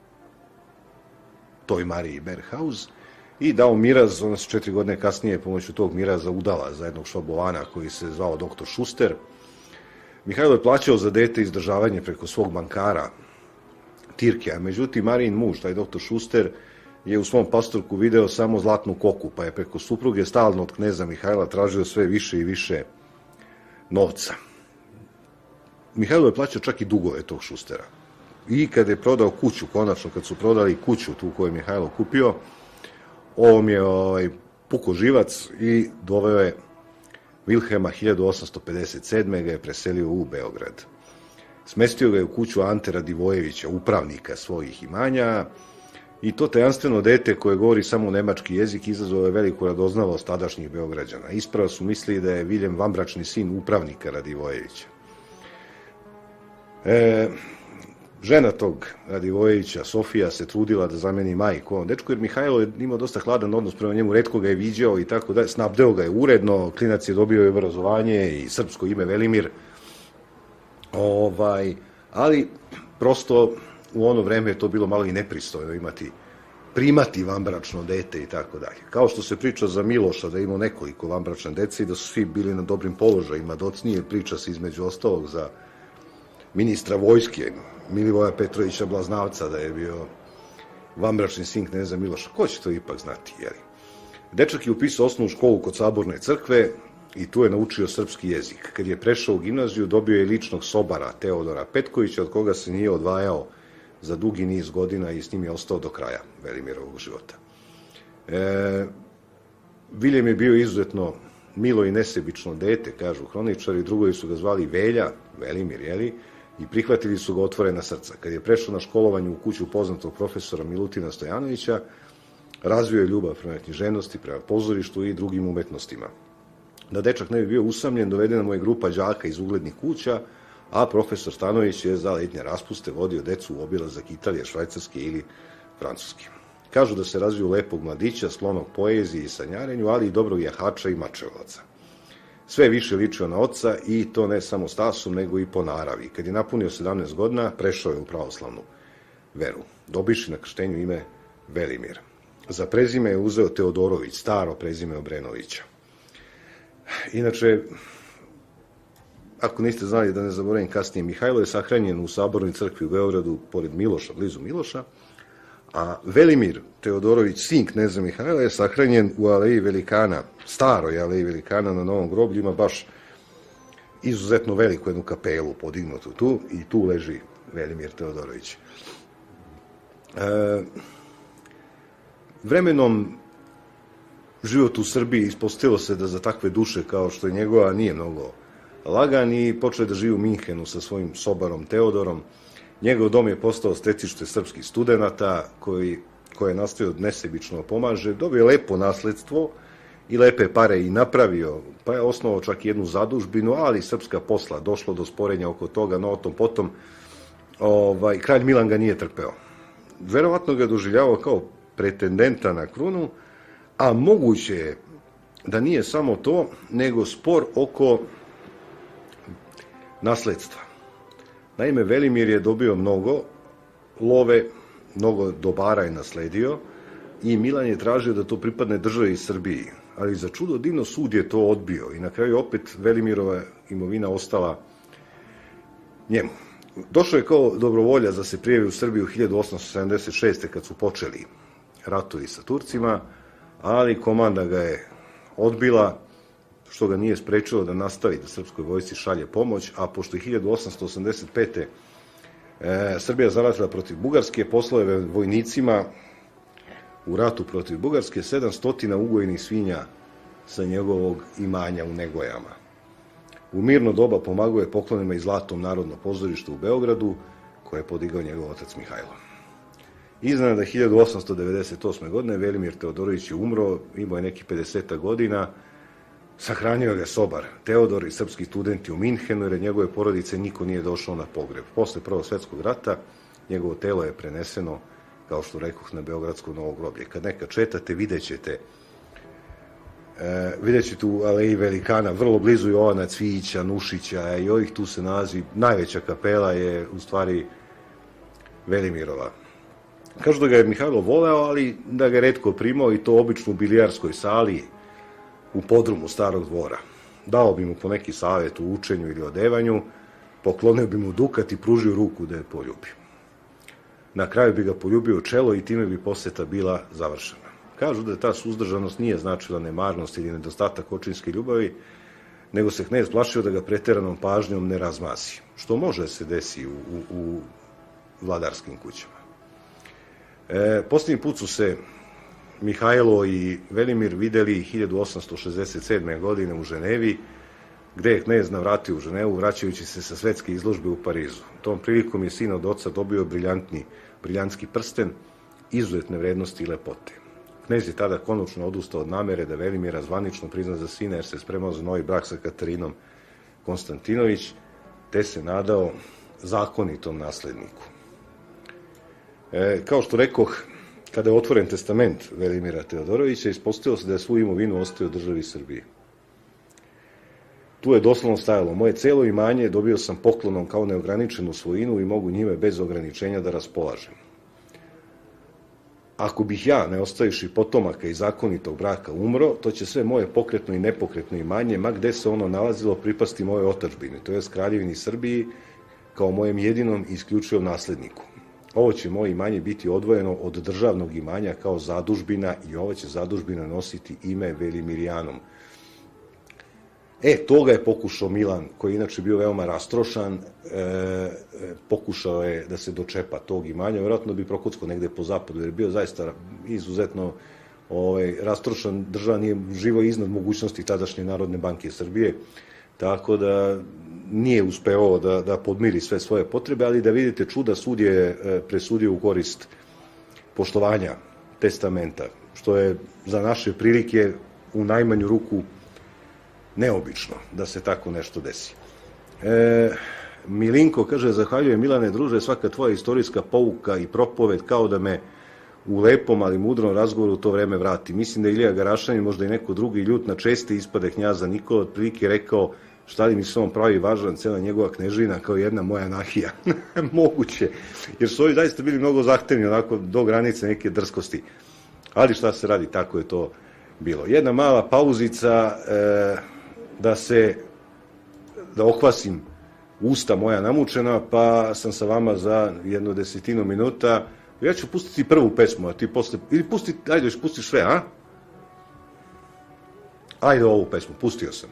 toj Mariji Berghaus i dao miraz. Ona se 4 godine kasnije pomoću tog miraza udala za jednog švabovana koji se zvao doktor Šuster. Mihajlo je plaćao za dete izdržavanje preko svog bankara Tirke, a međutim Marijin muž, taj doktor Šuster, je u svom pastorku video samo zlatnu koku, pa je preko supruge stalno od kneza Mihajla tražio sve više i više novca. Mihajlo je plaćao čak i dugove tog Šustera. I kad je prodao kuću, konačno kad su prodali kuću tu koju je Mihajlo kupio, ovom je puko živac i doveo je Wilhelma 1857. ga je preselio u Beograd. Smestio ga je u kuću Ante Radivojevića, upravnika svojih imanja, I to tajanstveno dete koje govori samo nemački jezik izazvalo je veliku radoznalost tadašnjih Beograđana. Ispravo su mislili da je Viljem vanbračni sin upravnika Radivojevića. Žena tog Radivojevića, Sofija, se trudila da zameni majku ovom dečku, jer Mihajlo je imao dosta hladan odnos prema njemu, retko ga je viđao i tako da, snabdeo ga je uredno, klinac je dobio obrazovanje i srpsko ime Velimir, ali prosto u ono vreme je to bilo malo i nepristojno primati vanbračno dete i tako dalje. Kao što se priča za Miloša da je imao nekoliko vanbračne dece i da su svi bili na dobrim položajima, docnije priča se između ostalog za ministra vojske Milivoja Petrovića Blaznavca da je bio vanbračni sin kneza Miloša. Ko će to ipak znati, jeli? Dečak je upisao osnovnu školu kod Saborne crkve i tu je naučio srpski jezik. Kad je prešao u gimnaziju, dobio je ličnog sobara Teodora Petkovića, od koga se nije odvajao za dugi niz godina i s njim je ostao do kraja Velimirovog života. Viljem je bio izuzetno milo i nesebično dete, kažu hroničari, drugovi su ga zvali Velja, Velimir, jeli, i prihvatili su ga otvorena srca. Kad je prešao na školovanje u kuću poznatog profesora Milutina Stojanovića, razvio je ljubav prema književnosti, prema pozorištu i drugim umetnostima. Da dečak ne bi bio usamljen, dovedena mu je grupa đaka iz uglednih kuća, a profesor Stanović je za letnje raspuste vodio decu u obilazak Italije, Švajcarske ili Francuske. Kažu da se razvio lepog mladića, sklonog poeziji i sanjarenju, ali i dobrog jahača i mačevaca. Sve više ličio na oca i to ne samo stasom, nego i po naravi. Kad je napunio 17 godina, prešao je u pravoslavnu veru, dobiši na krštenju ime Velimir. Za prezime je uzeo Teodorović, staro prezime Obrenovića. Inače, ako niste znali, da ne zaboravim kasnije, Mihajlo je sahranjen u Sabornoj crkvi u Beogradu, pored Miloša, blizu Miloša, a Velimir Teodorović, sin kneza Mihajla, je sahranjen u Aleji Velikana, staroj Aleji Velikana na Novom groblju, ima baš izuzetno veliku jednu kapelu podignutu tu i tu leži Velimir Teodorović. Vremenom život u Srbiji ispostavilo se da za takve duše kao što je njegova nije mnogo lagan i počeo da živi u Minhenu sa svojim sobarom Teodorom. Njegov dom je postao stecište srpskih studenata koje je nastavio nesebično pomaže, dobio lepo nasledstvo i lepe pare i napravio, pa je osnovao čak jednu zadužbinu, ali srpska posla, došlo do sporenja oko toga, no o tom potom kralj Milan ga nije trpeo. Verovatno ga je doživljavao kao pretendenta na krunu, a moguće je da nije samo to, nego spor oko nasledstva. Naime, Velimir je dobio mnogo love, mnogo dobara je nasledio i Milan je tražio da to pripadne državi Srbiji, ali za čudo divno sud je to odbio i na kraju opet Velimirova imovina ostala njemu. Došao je kao dobrovoljac da se prijavi u Srbiju 1876. kad su počeli ratovi sa Turcima, ali komanda ga je odbila, što ga nije sprečilo da nastavi da srpskoj vojsci šalje pomoć, a pošto je 1885. Srbija zaratila protiv Bugarske, poslao je vojnicima u ratu protiv Bugarske 700 ugojnih svinja sa njegovog imanja u Negojama. U mirno doba pomagao je poklonima i zlatom Narodno pozorištu u Beogradu, koje je podigao njegov otac Mihajlo. Iznenada 1898. godine Velimir Teodorović je umro, imao je neki 50 godina, sahranio ga sobar Teodor i srpski studenti u Minhenu, jer njegove porodice niko nije došao na pogreb. Posle Prvog svetskog rata njegovo telo je preneseno, kao što rekoh, na Beogradsko novo groblje. Kad nekad četate, vidjet ćete u Aleji Velikana, vrlo blizu Jovana Cvijića, Nušića i ovih tu se nalazi, najveća kapela je u stvari Velimirova. Kažu da ga je Mihajlo voleo, ali da ga je retko primao i to obično u bilijarskoj sali u podrumu Starog dvora. Dao bi mu po neki savjet u učenju ili odevanju, poklonio bi mu dukat i pružio ruku da je poljubi. Na kraju bi ga poljubio čelo i time bi poseta bila završena. Kažu da ta suzdržanost nije značila nemarnost ili nedostatak očinske ljubavi, nego se knez plašio da ga preteranom pažnjom ne razmasi, što može da se desi u vladarskim kućama. Posljednji put su se Mihajlo i Velimir videli 1867. godine u Ženevi, gde je knez navratio u Ženevu, vraćajući se sa svetske izložbe u Parizu. Tom prilikom je sin od oca dobio briljantski prsten, izuzetne vrednosti i lepote. Knez je tada konačno odustao od namere da Velimira zvanično prizna za sina jer se spremao za novi brak sa Katarinom Konstantinović, te se nadao zakonitom nasledniku. Kao što rekoh, kada je otvoren testament Velimira Teodorovića, ispostavilo se da je svu imovinu ostavio državi Srbije. Tu je doslovno stajalo: moje celo imanje dobio sam poklonom kao neograničenu svojinu i mogu njime bez ograničenja da raspolažem. Ako bih ja, ne ostavivši potomaka i zakonitog braka, umro, to će sve moje pokretno i nepokretno imanje, ma gde se ono nalazilo, pripasti moje otadžbini, to jest Kraljevini Srbiji, kao mojem jedinom i isključivom nasledniku. Ovo će moje imanje biti odvojeno od državnog imanja kao zadužbina i ovo će zadužbina nositi ime Velimirijanom. Toga je pokušao Milan, koji je inače bio veoma rastrošan, pokušao je da se dočepa tog imanja, vjerojatno bi prokuckao negde po zapadu, jer je bio zaista izuzetno rastrošan, država nije živo iznad mogućnosti tadašnje Narodne banke Srbije, tako da nije uspeo da podmiri sve svoje potrebe, ali da vidite čuda, sud je presudio u korist poštovanja testamenta, što je za naše prilike u najmanju ruku neobično da se tako nešto desi. Milinko kaže: zahvaljujem Milane druže, svaka tvoja istorijska pouka i propoved kao da me u lepom ali mudrom razgovoru u to vreme vrati. Mislim da Ilija Garašanin, možda i neko drugi ljut na česte ispade knjaza Nikola, otprilike rekao: šta li mi se on pravi važan, cela njegova knežina kao jedna moja nahija. Moguće, jer su ovi zaista bili mnogo zahtevni, onako do granice neke drskosti. Ali šta se radi, tako je to bilo. Jedna mala pauzica da okvasim usta moja namučena, pa sam sa vama za 10 minuta. Ja ću pustiti prvu pesmu, a ti posle, ili ajde, pustiš sve, a? Ajde ovu pesmu, pustio sam.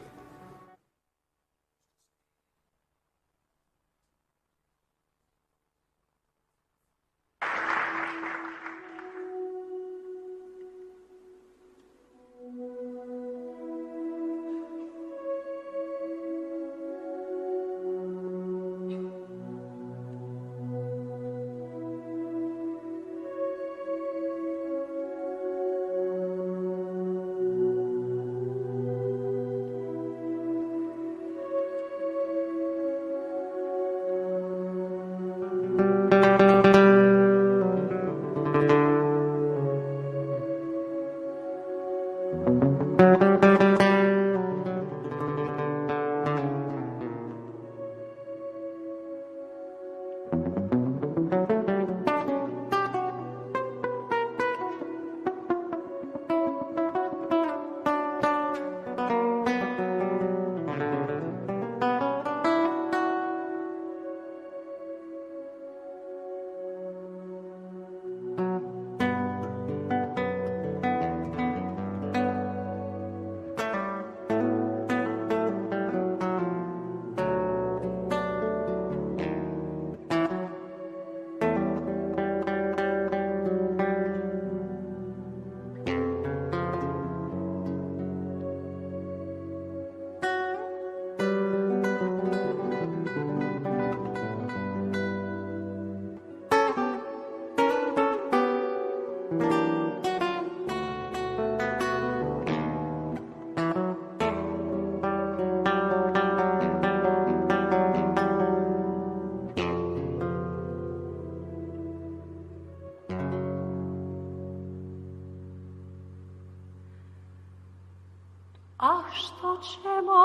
A što ćemo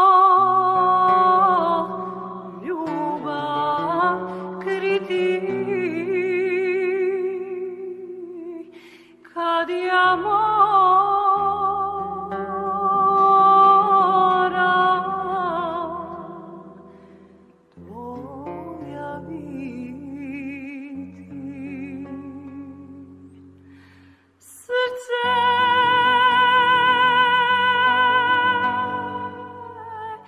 ljubav kriti kad ja moram tvoja biti srce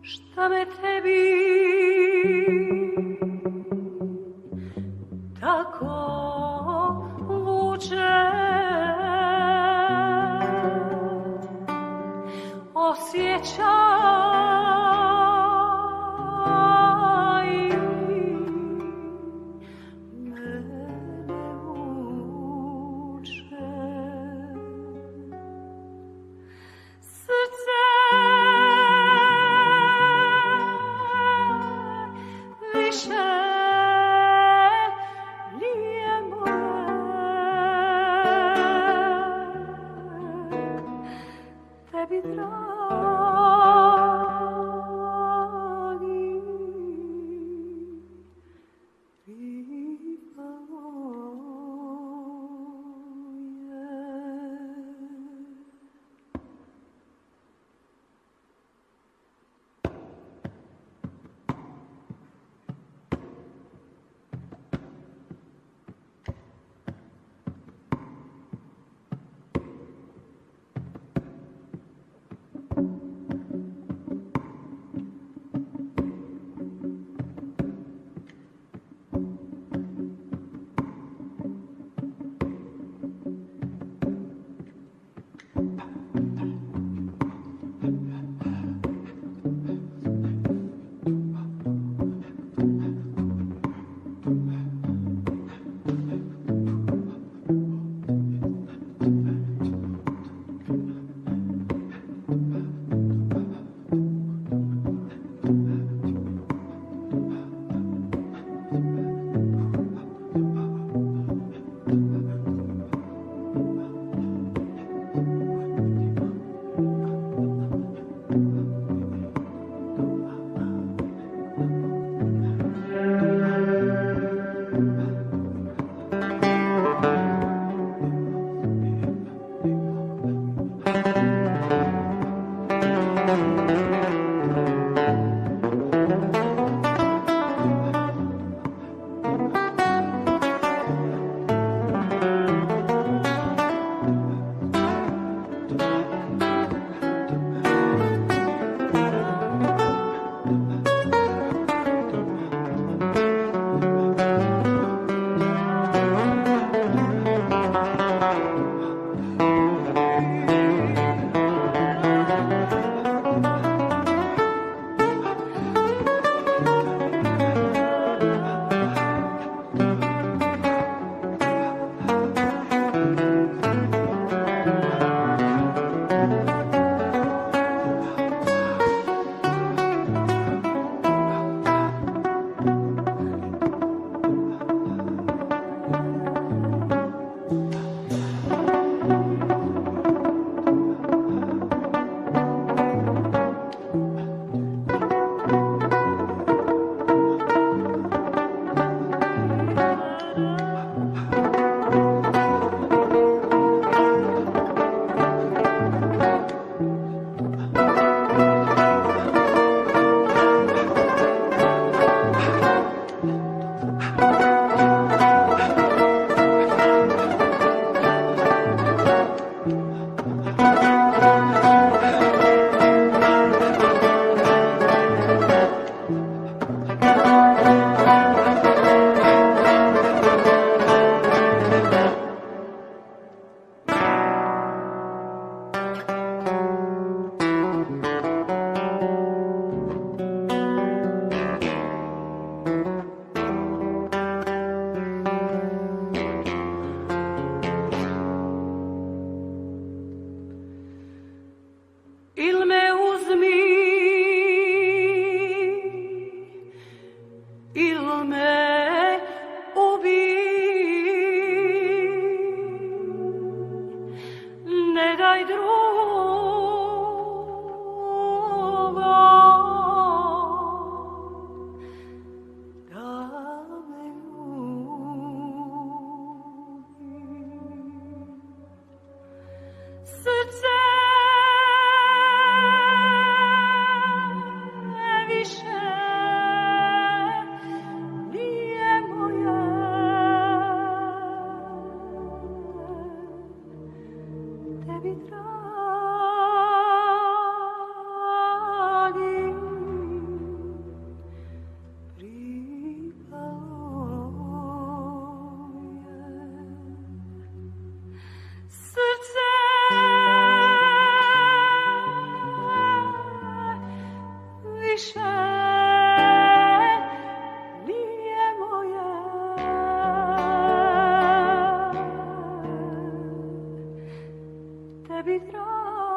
šta me tebi tako vuče, osjećaj mene vuče. Srce više nije moje, tebi dragi pripalo je. više nije moja. Tebi dragi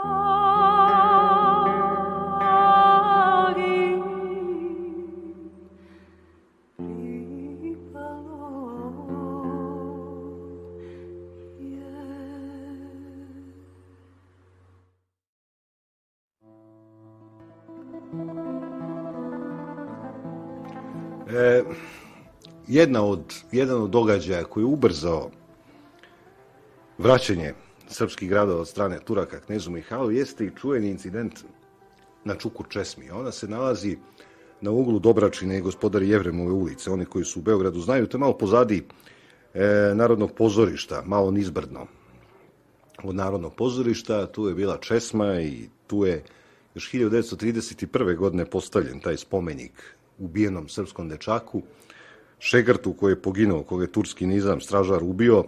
Jedan od događaja koji je ubrzao vraćanje srpskih gradova od strane Turaka knezu Mihajlu jeste i čuveni incident na Čukur Česmi. Ona se nalazi na uglu Dobračine i Gospodari Jevremove ulice. Oni koji su u Beogradu znaju, to je malo pozadi Narodnog pozorišta, malo nizbrdno od Narodnog pozorišta. Tu je bila Česma i tu je još 1931. godine postavljen taj spomenik ubijenom srpskom dečaku, Šegrtu koji je poginuo, koga je turski nizam, stražar ubio.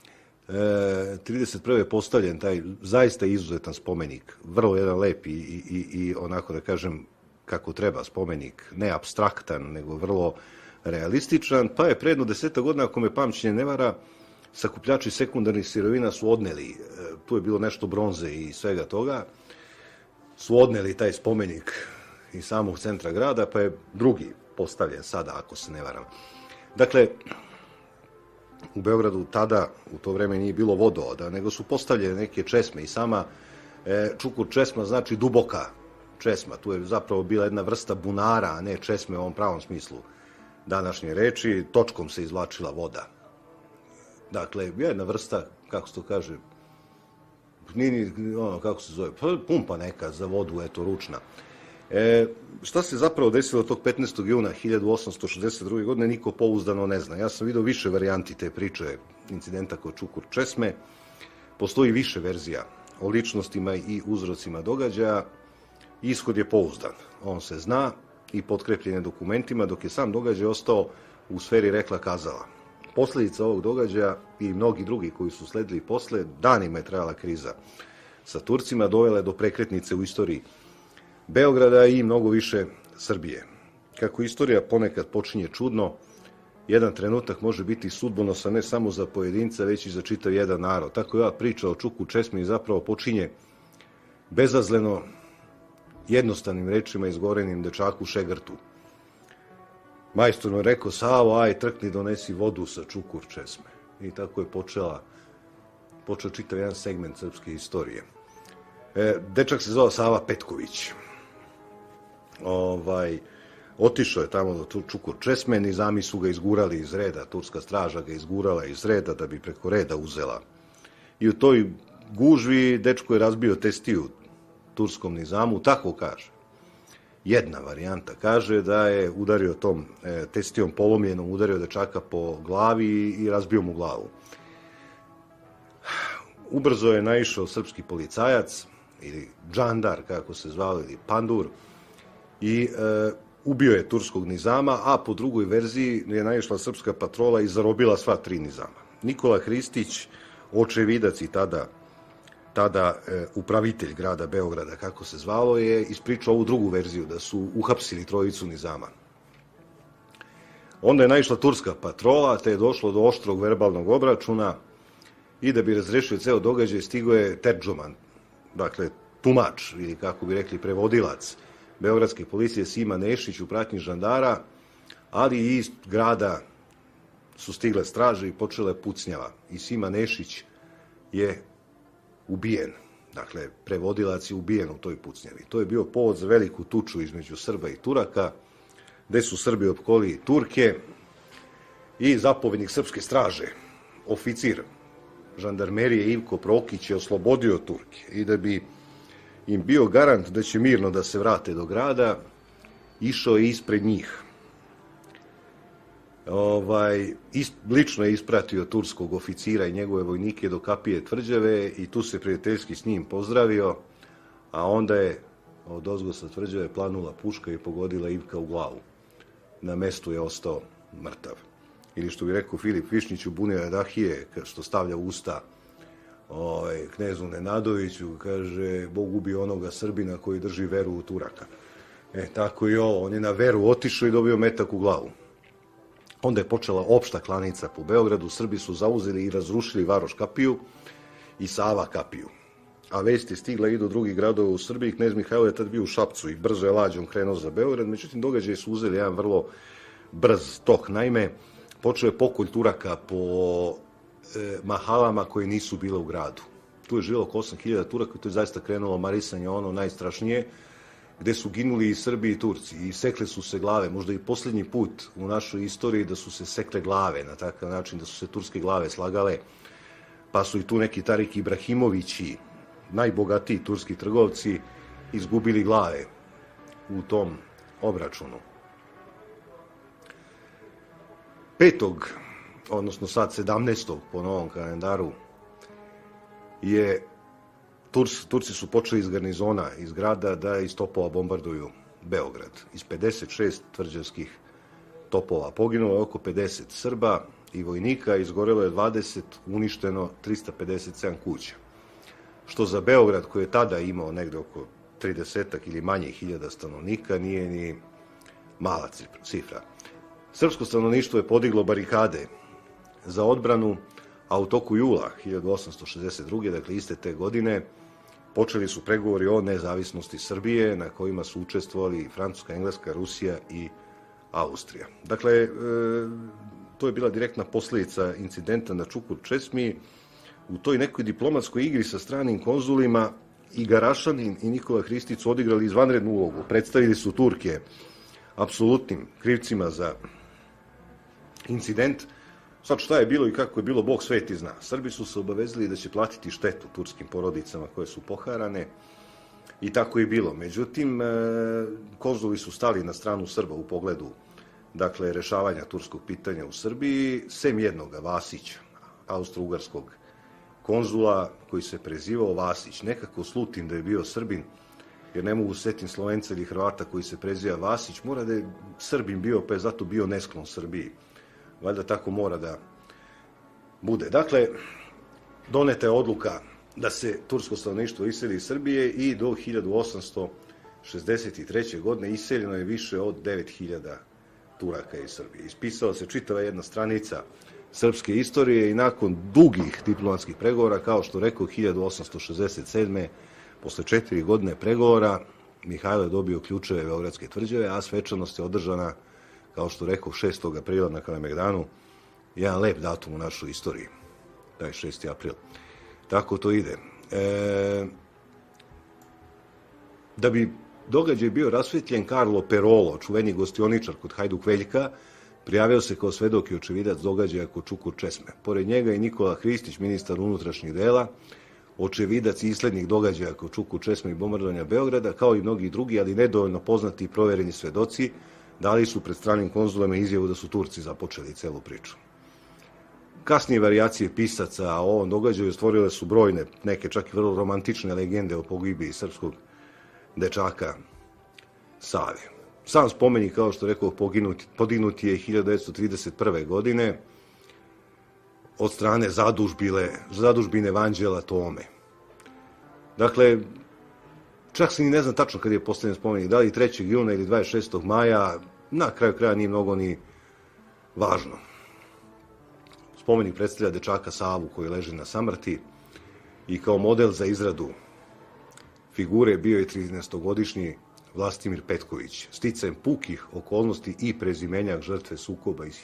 31. je postavljen taj zaista izuzetan spomenik, vrlo jedan lep i onako da kažem kako treba spomenik, ne apstraktan, nego vrlo realističan, pa je predno 10 godina, ako me pamćenje ne vara, sakupljači sekundarnih sirovina su odneli, tu je bilo nešto bronze i svega toga, su odneli taj spomenik iz samog centra grada, pa je drugi postavljen sada, ako se ne varam. Dakle, u Beogradu tada, u to vreme, nije bilo vodovoda, nego su postavljene neke česme i sama Čukur Česma znači duboka česma. Tu je zapravo bila jedna vrsta bunara, a ne česme u ovom pravom smislu današnje reči. Točkom se izvlačila voda. Dakle, jedna vrsta, kako se to kaže, nije ono, kako se zove, pumpa neka za vodu, eto, ručna. Šta se zapravo desilo tog 15. juna 1862. godine, niko pouzdano ne zna. Ja sam vidio više varijanti te priče incidenta kod Čukur Česme. Postoji više verzija o ličnostima i uzrocima događaja. Ishod je pouzdan. On se zna i potkrepljen je dokumentima, dok je sam događaj ostao u sferi rekla kazala. Posljedica ovog događaja i mnogi drugi koji su sledili posle, danima je trajala kriza sa Turcima, dovela je do prekretnice u istoriji Beograda i mnogo više Srbije. Kako istorija ponekad počinje čudno, jedan trenutak može biti sudbonosan ne samo za pojedinca, već i za čitav jedan narod. Tako ja priča o Čuku Česmi zapravo počinje bezazleno, jednostavnim rečima izgorenim dečaku Šegrtu. Majstor mu je rekao, Savo, aj trkni, donesi vodu sa Čukur Česme. I tako je počeo čitav jedan segment srpske istorije. Dečak se zvao Sava Petković. Otišao je tamo do Čukur Česme, nizami su ga izgurali iz reda, turska straža ga izgurala iz reda da bi preko reda uzela. I u toj gužvi dečko je razbio testiju turskom nizamu, tako kaže. Jedna varijanta kaže da je udario tom testijom polomljenom, udario dečaka po glavi i razbio mu glavu. Ubrzo je naišao srpski policajac, ili džandar, kako se zvao, ili pandur, i ubio je turskog nizama, a po drugoj verziji je naišla srpska patrola i zarobila sva 3 nizama. Nikola Hristić, očevidac i tada upravitelj grada Beograda, kako se zvalo, je ispričao ovu drugu verziju, da su uhapsili 3 nizama. Onda je naišla turska patrola, te je došlo do oštrog verbalnog obračuna i da bi razrešio ceo događaj stigao je terdžoman, dakle tumač, ili kako bi rekli prevodilac beogradske policije Sima Nešić u pratnji žandara, ali i iz grada su stigle straže i počele pucnjava. I Sima Nešić je ubijen. Dakle, prevodilac je ubijen u toj pucnjavi. To je bio povod za veliku tuču između Srba i Turaka, gde su Srbi opkolili Turke i zapovednik srpske straže, oficir žandarmerije Ivko Prokić je oslobodio Turke i da bi im bio garant da će mirno da se vrate do grada, išao je ispred njih. Lično je ispratio turskog oficira i njegove vojnike do kapije Tvrđave i tu se prijateljski s njim pozdravio, a onda je odozgo sa Tvrđave planula puška i pogodila Ivka u glavu. Na mestu je ostao mrtav. Ili što bi rekao Filip Višnjić u Bunjeva Dahije, što stavlja u usta knezu Nenadoviću, kaže, Bog ubio onoga Srbina koji drži veru u Turaka. Tako i ovo, on je na veru otišao i dobio metak u glavu. Onda je počela opšta klanica po Beogradu, Srbi su zauzeli i razrušili Varoš kapiju i Sava kapiju. A vest je stigla i do drugih gradova u Srbiji. Knez Mihajlo je tad bio u Šapcu i brzo je lađom krenuo za Beograd, međutim događaji su uzeli jedan vrlo brz tok. Naime, počeo je pokolj Turaka po mahalama koje nisu bile u gradu. Tu je živjelo oko 8.000 Turaka i to je zaista krenulo marisanje ono najstrašnije, gde su ginuli i Srbi i Turci i sekle su se glave, možda i posljednji put u našoj istoriji da su se sekle glave na takav način, da su se turske glave slagale, pa su i tu neki Tarik Ibrahimovići, najbogatiji turski trgovci, izgubili glave u tom obračunu. 5. odnosno sad 17. po novom kalendaru je Turci su počeli iz garnizona, iz grada, da iz topova bombarduju Beograd. Iz 56 tvrđavskih topova poginulo je oko 50 Srba i vojnika, izgorelo je 20, uništeno 357 kuća. Što za Beograd, koji je tada imao negde oko 30 ili manje hiljada stanovnika, nije ni mala cifra. Srpsko stanovništvo je podiglo barikade za odbranu, a u toku jula 1862. dakle iste te godine, počeli su pregovori o nezavisnosti Srbije na kojima su učestvovali Francuska, Engleska, Rusija i Austrija. Dakle, to je bila direktna posljedica incidenta na Čukur Česmi. U toj nekoj diplomatskoj igri sa stranim konzulima i Garašanin i Nikola Hristić su odigrali izvanrednu ulogu. Predstavili su Turke apsolutnim krivcima za incident. Sad šta je bilo i kako je bilo, Bog sveti zna. Srbi su se obavezali da će platiti štetu turskim porodicama koje su poharane i tako je bilo. Međutim, konzuli su stali na stranu Srba u pogledu dakle, rešavanja turskog pitanja u Srbiji, sem jednoga, Vasića, austro-ugarskog konzula koji se prezivao Vasić. Nekako slutim da je bio Srbin, jer ne mogu setim Slovenca ili Hrvata koji se preziva Vasić, mora da je Srbin bio, pa je zato bio nesklon Srbiji. Valjda tako mora da bude. Dakle, doneta je odluka da se tursko stanovništvo iseli iz Srbije i do 1863. godine iseljeno je više od 9.000 Turaka iz Srbije. Ispisala se čitava jedna stranica srpske istorije i nakon dugih diplomatskih pregovora, kao što rekao, 1867. posle 4 godine pregovora, Mihajlo je dobio ključeve Beogradske tvrđave, a svečanost je održana, kao što rekao, 6. aprila na Kalemegdanu, jedan lep datum u našoj istoriji, taj 6. april. Tako to ide. Da bi događaj bio rasvetljen, Karlo Perolo, čuveni gostioničar kod Hajduk Veljka, prijavio se kao svedok i očevidac događaja kod Čukur Česme. Pored njega i Nikola Hristić, ministar unutrašnjih dela, očevidac i islednik događaja kod Čukur Česme i bombardovanja Beograda, kao i mnogi drugi, ali nedovoljno poznati i provereni svedoci, dali su pred stranim konzulama izjavu da su Turci započeli celu priču. Kasnije varijacije pisaca o ovom događaju stvorile su brojne, neke čak i vrlo romantične legende o pogibiji srpskog dečaka Save. Sam spomenik, kao što rekao, podignut je 1931. godine od strane zadužbine Vanđela Tome. Dakle, čak se ni ne znam tačno kad je postavljen spomenik, da li 3. juna ili 26. maja, na kraju kraja nije mnogo ni važno. Spomenik predstavlja dečaka Savu koji leži na samrti i kao model za izradu figure bio je 13-godišnji Vlastimir Petković, sticajem pukih okolnosti i prezimenjak žrtve sukoba iz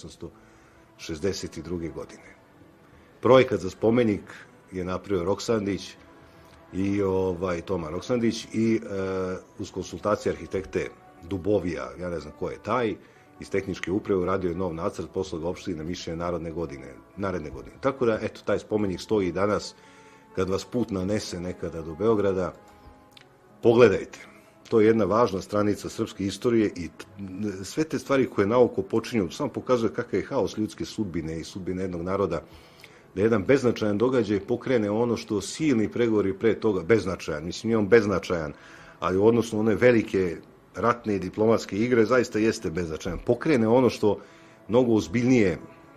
1862. godine. Projekat za spomenik je napravio Roksandić i Toma Roksandić i uz konsultacije arhitekte Dubovija, ja ne znam ko je taj, iz tehničke uprave uradio je nov nacrt, poslao ga opštini na mišljenje naredne godine. Tako da, eto, taj spomenik stoji i danas, kad vas put nanese nekada do Beograda, pogledajte. To je jedna važna stranica srpske istorije i sve te stvari koje naoko počinju samo pokazuje kakav je haos ljudske sudbine i sudbine jednog naroda, da jedan beznačajan događaj pokrene ono što silni pregovori pre toga, beznačajan, mislim nije on beznačajan, ali u odnosu one velike ratne i diplomatske igre zaista jeste beznačajan. Pokrene ono što mnogo ozbiljnije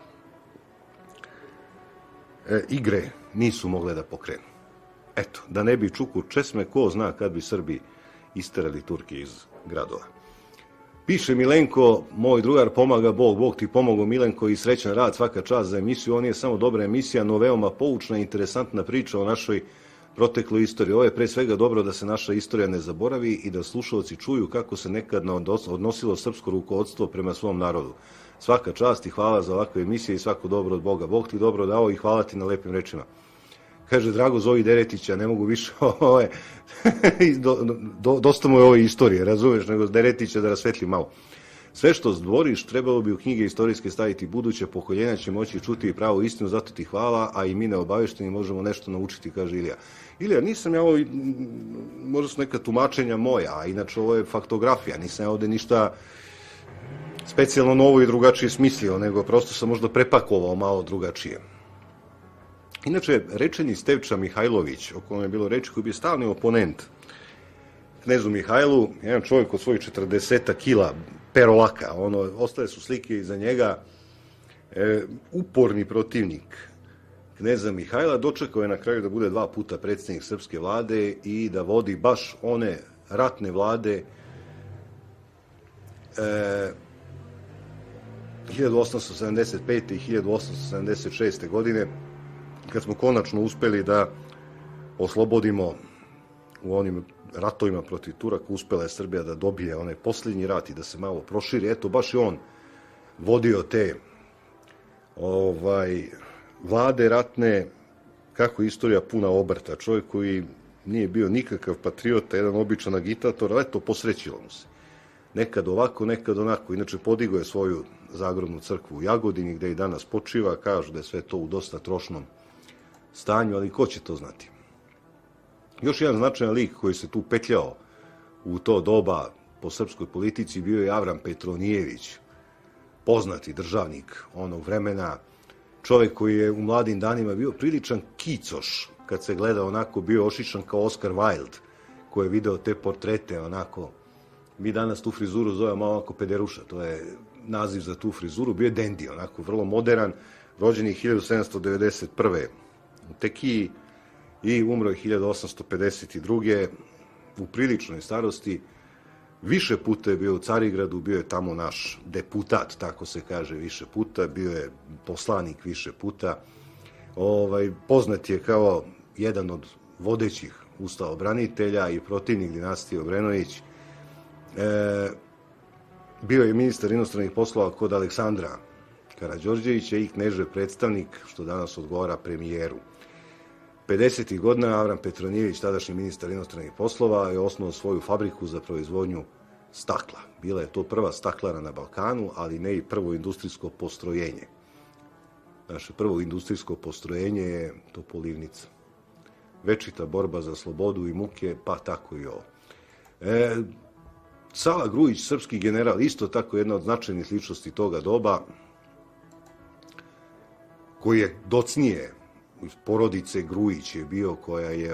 igre nisu mogle da pokrenu. Eto, da ne bi Čukur Česme, ko zna kad bi Srbi isterali Turke iz gradova. Piše Milenko, moj drugar, pomaga Bog, Bog ti pomogao Milenko i srećan rad, svaka čast za emisiju. Ovo nije samo dobra emisija, no veoma poučna i interesantna priča o našoj protekloj istoriji. Ovo je pre svega dobro da se naša istorija ne zaboravi i da slušalci čuju kako se nekad odnosilo srpsko rukovodstvo prema svom narodu. Svaka čast i hvala za ovakve emisije i svako dobro od Boga. Bog ti dobro dao i hvala ti na lepim rečima. Kaže, Drago, zovi Deretića, ne mogu više, dosta mu je ove istorije, razumeš, nego Deretića da rasvetli malo. Sve što zdvoriš, trebalo bi u knjige istorijske staviti, buduće pokoljenja će moći čuti i pravu istinu, zato ti hvala, a i mi neobavešteni možemo nešto naučiti, kaže Ilija. Ilija, nisam ja ovo, možda su neka tumačenja moja, a inače ovo je faktografija, nisam ja ovde ništa specijalno novo i drugačije smislio, nego prosto sam možda prepakovao malo drugačije. Inače, rečeni Stevča Mihajlović, o kojem je bilo reči, koji je bio stalni oponent knezu Mihajlu, jedan čovjek od svojih 40 kila, perolaka, ostale su slike iza njega, uporni protivnik kneza Mihajla, dočekao je na kraju da bude 2 puta predsjednik srpske vlade i da vodi baš one ratne vlade 1875. i 1876. godine, kad smo konačno uspeli da oslobodimo u onim ratovima protiv Turaka, uspela je Srbija da dobije onaj posljednji rat i da se malo proširi. Eto, baš je on vodio te vlade ratne, kako je istorija puna obrta. Čovjek koji nije bio nikakav patriota, jedan običan agitator, ali eto, posrećilo mu se. Nekad ovako, nekad onako. Inače, podigao je svoju zagrobnu crkvu u Jagodini, gde i danas počiva. Kažu da je sve to u dosta trošnom stanju, ali ko će to znati? Još jedan značajan lik koji se tu petljao u to doba po srpskoj politici bio je Avram Petronijević, poznati državnik onog vremena, čovjek koji je u mladim danima bio priličan kicoš, kad se gleda onako, bio ošišan kao Oscar Wilde, koji je video te portrete onako. Mi danas tu frizuru zovemo malo onako pederuša, to je naziv za tu frizuru, bio je dendi, onako vrlo modern, rođen je 1791. u Tekiji i umro je 1852. u priličnoj starosti. Više puta je bio u Carigradu, bio je tamo naš deputat, tako se kaže, više puta, bio je poslanik više puta. Poznat je kao jedan od vodećih ustavobranitelja i protivnik dinastije Obrenović. Bio je ministar inostranih poslova kod Aleksandra Karađorđevića i knežev predstavnik, što danas odgovara premijeru. 50. godina Avram Petronijević, tadašnji ministar inostranih poslova, je osnovao svoju fabriku za proizvodnju stakla. Bila je to prva staklara na Balkanu, ali ne i prvo industrijsko postrojenje. Naše prvo industrijsko postrojenje je Topolivnica. Večita borba za slobodu i muke, pa tako i ovo. Sava Grujić, srpski general, isto tako jedna od značajnih ličnosti toga doba, koji je docnije iz porodice Grujić je bio, koja je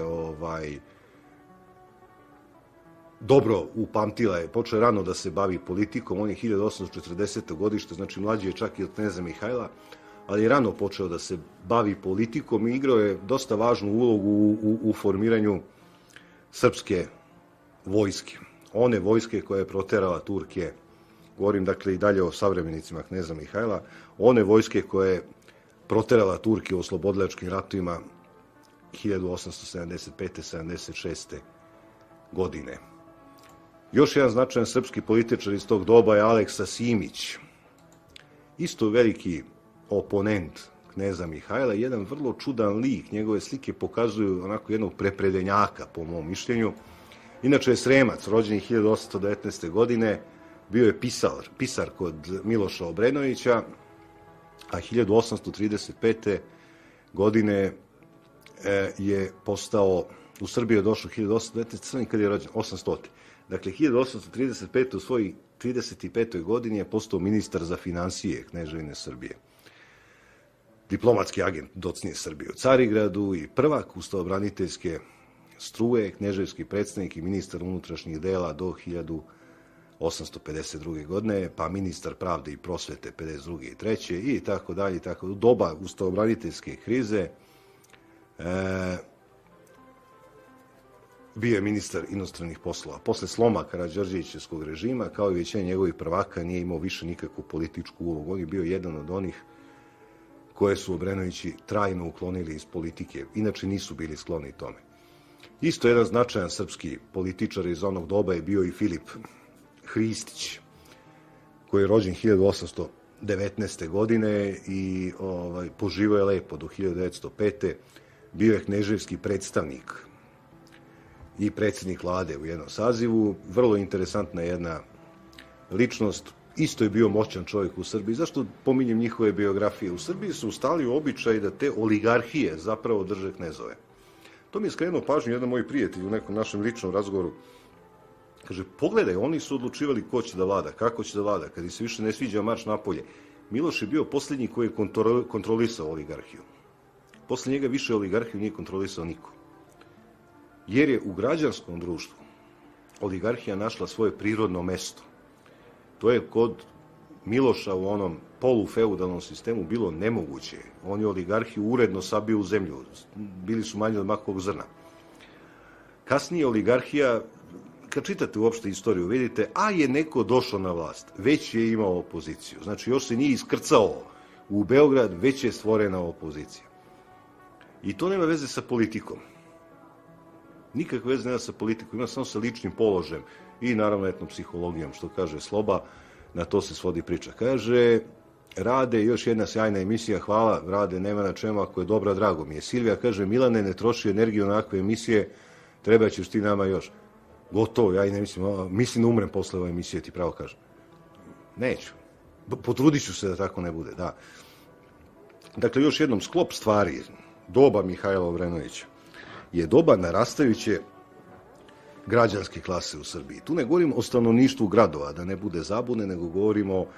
dobro upamtila je, počeo rano da se bavi politikom, on je 1840. godište, znači mlađi je čak i od kneza Mihajla, ali je rano počeo da se bavi politikom i igrao je dosta važnu ulogu u formiranju srpske vojske. One vojske koja je proterala Turke, govorim dakle i dalje o savremenicima kneza Mihajla, one vojske koje je proterala Turke u oslobodilačkim ratovima 1875-76. godine. Još jedan značajan srpski političar iz tog doba je Aleksa Simić, isto veliki oponent kneza Mihajla, jedan vrlo čudan lik, njegove slike pokazuju onako jednog prepredenjaka, po mom mišljenju. Inače je Sremac, rođen 1819. godine, bio je pisar kod Miloša Obrenovića, a 1835. godine je postao, u Srbiju je došao 1819. kad je rođen, 800. Dakle, 1835. u svojoj 35. godini je postao ministar za finansije Kneževine Srbije. Diplomatski agent docnije Srbije u Carigradu i prvak ustavobraniteljske struje, kneževski predstavnik i ministar unutrašnjih dela do 1852. godine, pa ministar pravde i prosvete 52. i 3. i tako dalje, tako u doba ustavobraniteljske krize bio je ministar inostranih poslova. Posle sloma Karađorđevićevskog režima, kao i većina njegovih prvaka, nije imao više nikakvu političku ulogu. On je bio jedan od onih koje su Obrenovići trajno uklonili iz politike. Inače nisu bili skloni tome. Isto jedan značajan srpski političar iz onog doba je bio i Filip Hristić, koji je rođen 1819. godine i poživao je lepo do 1905. Bio je kneževski predstavnik i predsjednik vlade u jednom sazivu. Vrlo interesantna jedna ličnost. Isto je bio moćan čovjek u Srbiji. Zašto pominjem njihove biografije? U Srbiji su ustali u običaj da te oligarhije zapravo drže knezove. To mi je skrenuo pažnju jedan moj prijatelj u nekom našem ličnom razgovoru. Kaže, pogledaj, oni su odlučivali ko će da vlada, kako će da vlada, kad se više ne sviđa marš napolje. Miloš je bio posljednji koji je kontrolisao oligarhiju. Posle njega više oligarhiju nije kontrolisao niko. Jer je u građanskom društvu oligarhija našla svoje prirodno mesto. To je kod Miloša u onom polufeudalnom sistemu bilo nemoguće. On je oligarhiju uredno sabio u zemlju. Bili su manje od makovog zrna. Kasnije oligarhija, kad čitate uopšte istoriju, vidite, a je neko došao na vlast, već je imao opoziciju. Znači, još se nije iskrcao u Beograd, već je stvorena opozicija. I to nema veze sa politikom. Nikakve veze nema sa politikom, ima samo sa ličnim položajem i naravno etnopsihologijom, što kaže Sloba, na to se svodi priča. Kaže, Rade, još jedna sjajna emisija, hvala, Rade, nema na čemu, ako je dobra, drago mi je. Silvija kaže, Milane, ne troši energiju na ovakve emisije, treba ćeš ti nama još. Gotovo, ja i ne mislim da umrem posle ove emisije, ti pravo kažem. Neću. Potrudit ću se da tako ne bude, da. Dakle, još jednom, sklop stvari, doba Mihajla Obrenovića je doba narastajuće građanske klase u Srbiji. Tu ne govorimo o stanovništvu gradova, da ne bude zabune, nego govorimo o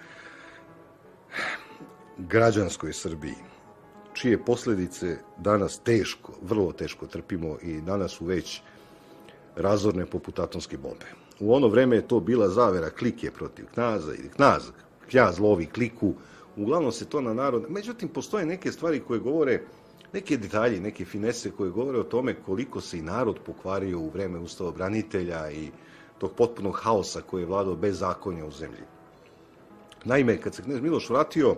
građanskoj Srbiji, čije posljedice danas teško, vrlo teško trpimo i danas su već razorne poput atomske bombe. U ono vreme je to bila zavera klike protiv knaza ili knjaz lovi kliku. Uglavnom se to na narod... Međutim, postoje neke stvari koje govore, neke detalje, neke finese koje govore o tome koliko se i narod pokvario u vreme ustavobranitelja i tog potpunog haosa koji je vladao bez zakonja u zemlji. Naime, kad se knez Miloš vratio,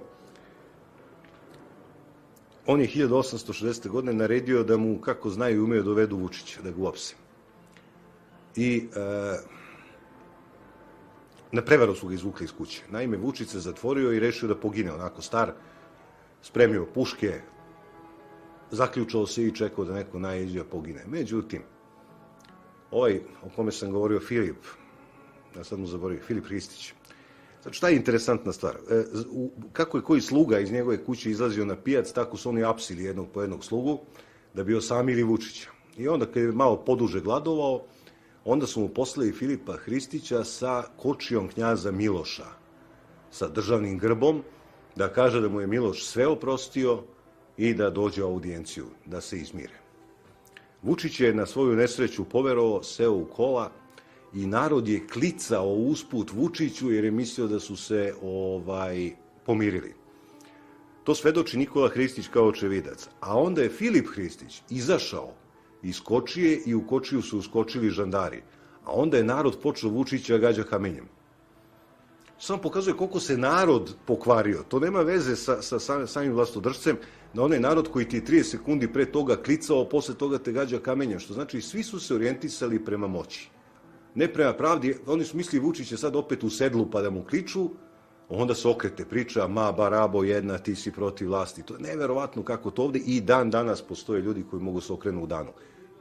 on je 1860. godine naredio da mu, kako znaju i umeju, dovedu Vučića, da ga uopse. I na prevaru su ga izvukli iz kuće. Naime, Vučić se zatvorio i rešio da pogine, onako star, spremio puške, zaključao se i čekao da neko najeđe pogine. Međutim, ovaj o kome sam govorio, Filip, ja sad mu zaboravim, Filip Hristić. Znači, šta je interesantna stvar? Kako je koji sluga iz njegove kuće izlazio na pijac, tako su oni apsili jednog po jednog slugu, da bi osamili Vučića. I onda, kad je malo poduže gladovao, onda su mu poslali Filipa Hristića sa kočijom knjaza Miloša, sa državnim grbom, da kaže da mu je Miloš sve oprostio i da dođe u audijenciju, da se izmire. Vučić je na svoju nesreću poverovao, seo u kola i narod je klicao usput Vučiću jer je mislio da su se pomirili. To svedoči Nikola Hristić kao očevidac. A onda je Filip Hristić izašao iz kočije i u kočiju su uskočili žandari. A onda je narod počeo Vučića gađa kamenjem. Samo pokazuje koliko se narod pokvario. To nema veze sa samim vlastodržcem, na onaj narod koji ti 30 sekundi pre toga klicao, posle toga te gađa kamenjem. Što znači svi su se orijentisali prema moći. Ne prema pravdi. Oni su mislili Vučić je sad opet u sedlu pa da mu kliču, onda se okrete priča, ma barabo jedna, ti si protiv vlasti. To je neverovatno kako to ovde i dan danas postoje ljudi koji mogu se okrenu u danu.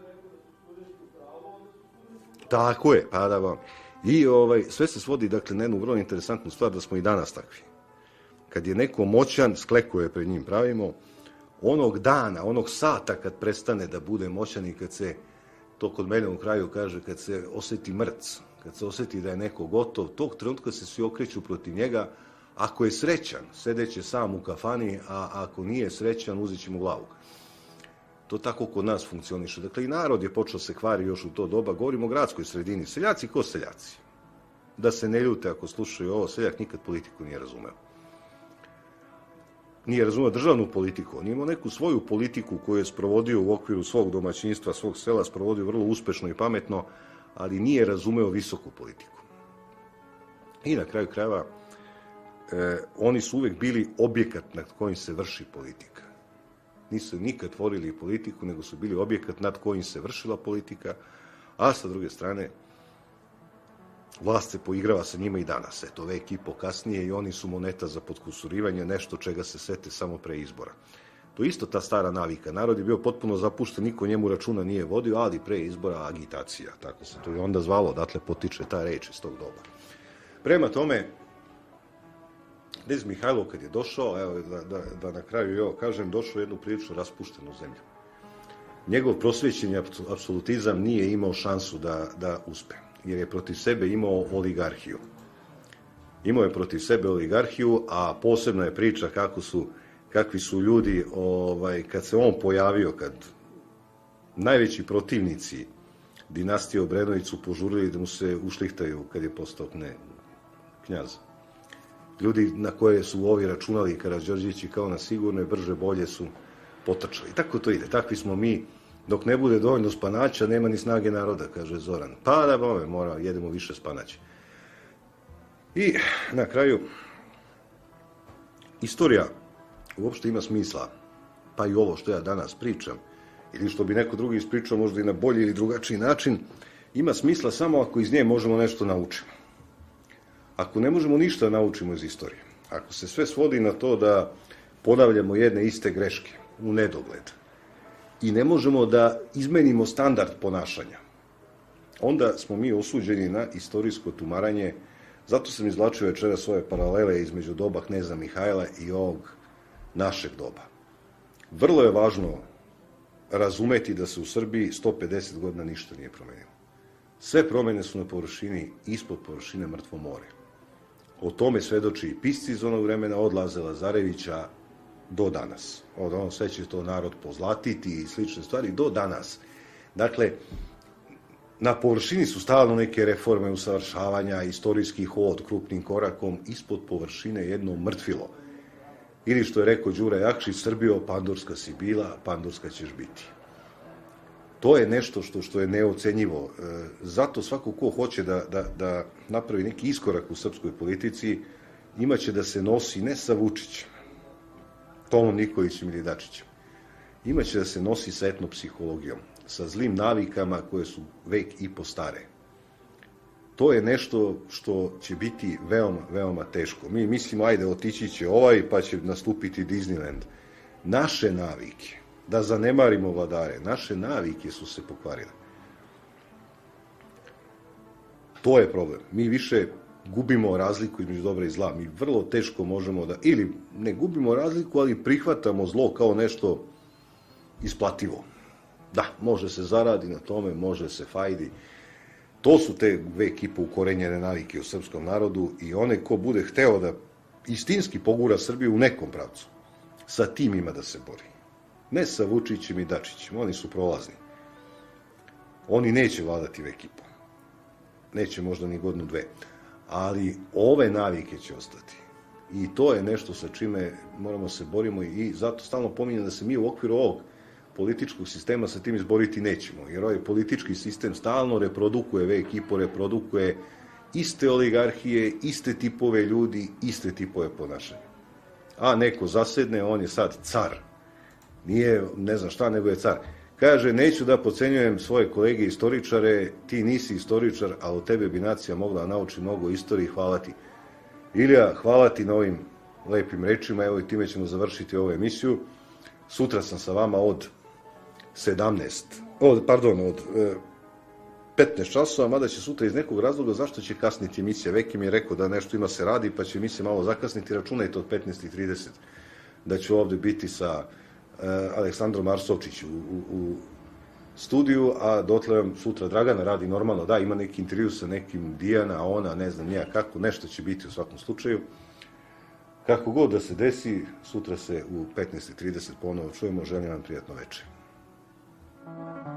Tako je, pa da vam. I sve se svodi, dakle, na jednu vrlo interesantnu stvar, da smo i danas takvi. Kad je neko moćan, sklekuje pred njim pravimo, onog dana, onog sata kad prestane da bude moćan i kad se, to kod mene u kraju kaže, kad se oseti mrc, kad se oseti da je neko gotov, tog trenutka se svi okreću protiv njega. Ako je srećan, sedeće sam u kafani, a ako nije srećan, uzet će mu glavu. To tako kod nas funkcioniše. Dakle, i narod je počeo se kvari još u to doba. Govorimo o gradskoj sredini. Seljaci ko seljaci? Da se ne ljute ako slušaju ovo, seljak nikad politiku nije razumeo. nije razumeo državnu politiku, on imao neku svoju politiku koju je sprovodio u okviru svog domaćinstva, svog sela, sprovodio vrlo uspešno i pametno, ali nije razumeo visoku politiku. I na kraju krajeva, oni su uvek bili objekat nad kojim se vrši politika. Nisu nikad tvorili politiku, nego su bili objekat nad kojim se vršila politika, a sa druge strane, vlast se poigrava sa njima i danas. Eto, vek i po kasnije i oni su moneta za potkusurivanje, nešto čega se sete samo pre izbora. To je isto ta stara navika. Narod je bio potpuno zapušten, niko njemu računa nije vodio, ali pre izbora agitacija. Tako se to i onda zvalo, odatle potiče ta reč iz tog doba. Prema tome, Knez Mihajlo kad je došao, evo da na kraju kažem, došao u jednu prilično raspuštenu zemlju. Njegov prosvećeni apsolutizam nije imao šansu da uspe, jer je protiv sebe imao oligarhiju. Imao je protiv sebe oligarhiju, a posebna je priča kakvi su ljudi, kad se on pojavio, kad najveći protivnici dinastije Obrenović su požurili da mu se ušlihtaju kad je postao knjaz. Ljudi na koje su ovi računali Karađorđevići kao na sigurno i brže bolje su potrčali. Tako to ide. Takvi smo mi. Dok ne bude dovoljno spanaća, nema ni snage naroda, kaže Zoran. Pa da bome, jedemo više spanaća. I na kraju, istorija uopšte ima smisla, pa i ovo što ja danas pričam, ili što bi neko drugi ispričao možda i na bolji ili drugačiji način, ima smisla samo ako iz nje možemo nešto naučiti. Ako ne možemo ništa naučimo iz istorije, ako se sve svodi na to da ponavljamo jedne iste greške u nedogled i ne možemo da izmenimo standard ponašanja, onda smo mi osuđeni na istorijsko tumaranje. Zato sam izvlačio večera svoje paralele između doba kneza Mihajla i ovog našeg doba. Vrlo je važno razumeti da se u Srbiji 150 godina ništa nije promenilo. Sve promene su na površini, ispod površine mrtvo more. O tome svedoči i pisci iz onog vremena, od Laze Lazarevića do danas. Sve će to narod pozlatiti i slične stvari do danas. Dakle, na površini su stalno neke reforme, usavršavanja, istorijski hod krupnim korakom, ispod površine jedno mrtvilo. Ili što je rekao Đura Jakšić, Srbijo, pandurska si bila, pandurska ćeš biti. To je nešto što je neocenjivo. Zato svako ko hoće da napravi neki iskorak u srpskoj politici, imaće da se nosi ne sa Vučićem, Tomom Nikolićem ili Dačićem. Imaće da se nosi sa etnopsihologijom, sa zlim navikama koje su vek i po stare. To je nešto što će biti veoma, veoma teško. Mi mislimo, ajde, otići će pa će nastupiti Disneyland. Naše navike, da zanemarimo vladare, naše navike su se pokvarile. To je problem. Mi više gubimo razliku između dobra i zla. Mi vrlo teško možemo da, ili ne gubimo razliku, ali prihvatamo zlo kao nešto isplativo. Da, može se zaradi na tome, može se fajdi. To su te vek i po ukorenjene navike u srpskom narodu i onaj ko bude hteo da istinski pogura Srbiju u nekom pravcu, sa tim ima da se bori. Ne sa Vučićem i Dačićem, oni su prolazni. Oni neće vladati vek i po. Neće možda ni godinu, dve. Ali ove navike će ostati. I to je nešto sa čime moramo se borimo i zato stalno pominjem da se mi u okviru ovog političkog sistema sa tim izboriti nećemo, jer ovaj politički sistem stalno reprodukuje vek i po, reprodukuje iste oligarhije, iste tipove ljudi, iste tipove ponašanja. A neko zasedne, on je sad car. Nije ne znam šta, nego je car. Kaže, neću da podcenjujem svoje kolege istoričare, ti nisi istoričar, ali od tebe bi nacija mogla da nauči mnogo istoriji, hvala ti. Ilija, hvala ti na ovim lepim rečima, evo i time ćemo završiti ovu emisiju. Sutra sam sa vama od 15 časova, mada će sutra iz nekog razloga, zašto će kasniti emisija? Veki mi je rekao da nešto ima se radi, pa će emisija malo zakasniti, računajte od 15:30 da ću ovde biti sa Aleksandrom Arsovčićem u studiju, a dotle vam sutra Dragana radi normalno, da, ima neki intervju sa nekim Dijana, a ona, ne znam nija kako, nešto će biti u svakom slučaju. Kako god da se desi, sutra se u 15:30 ponovo čujemo, želim vam prijatno večer.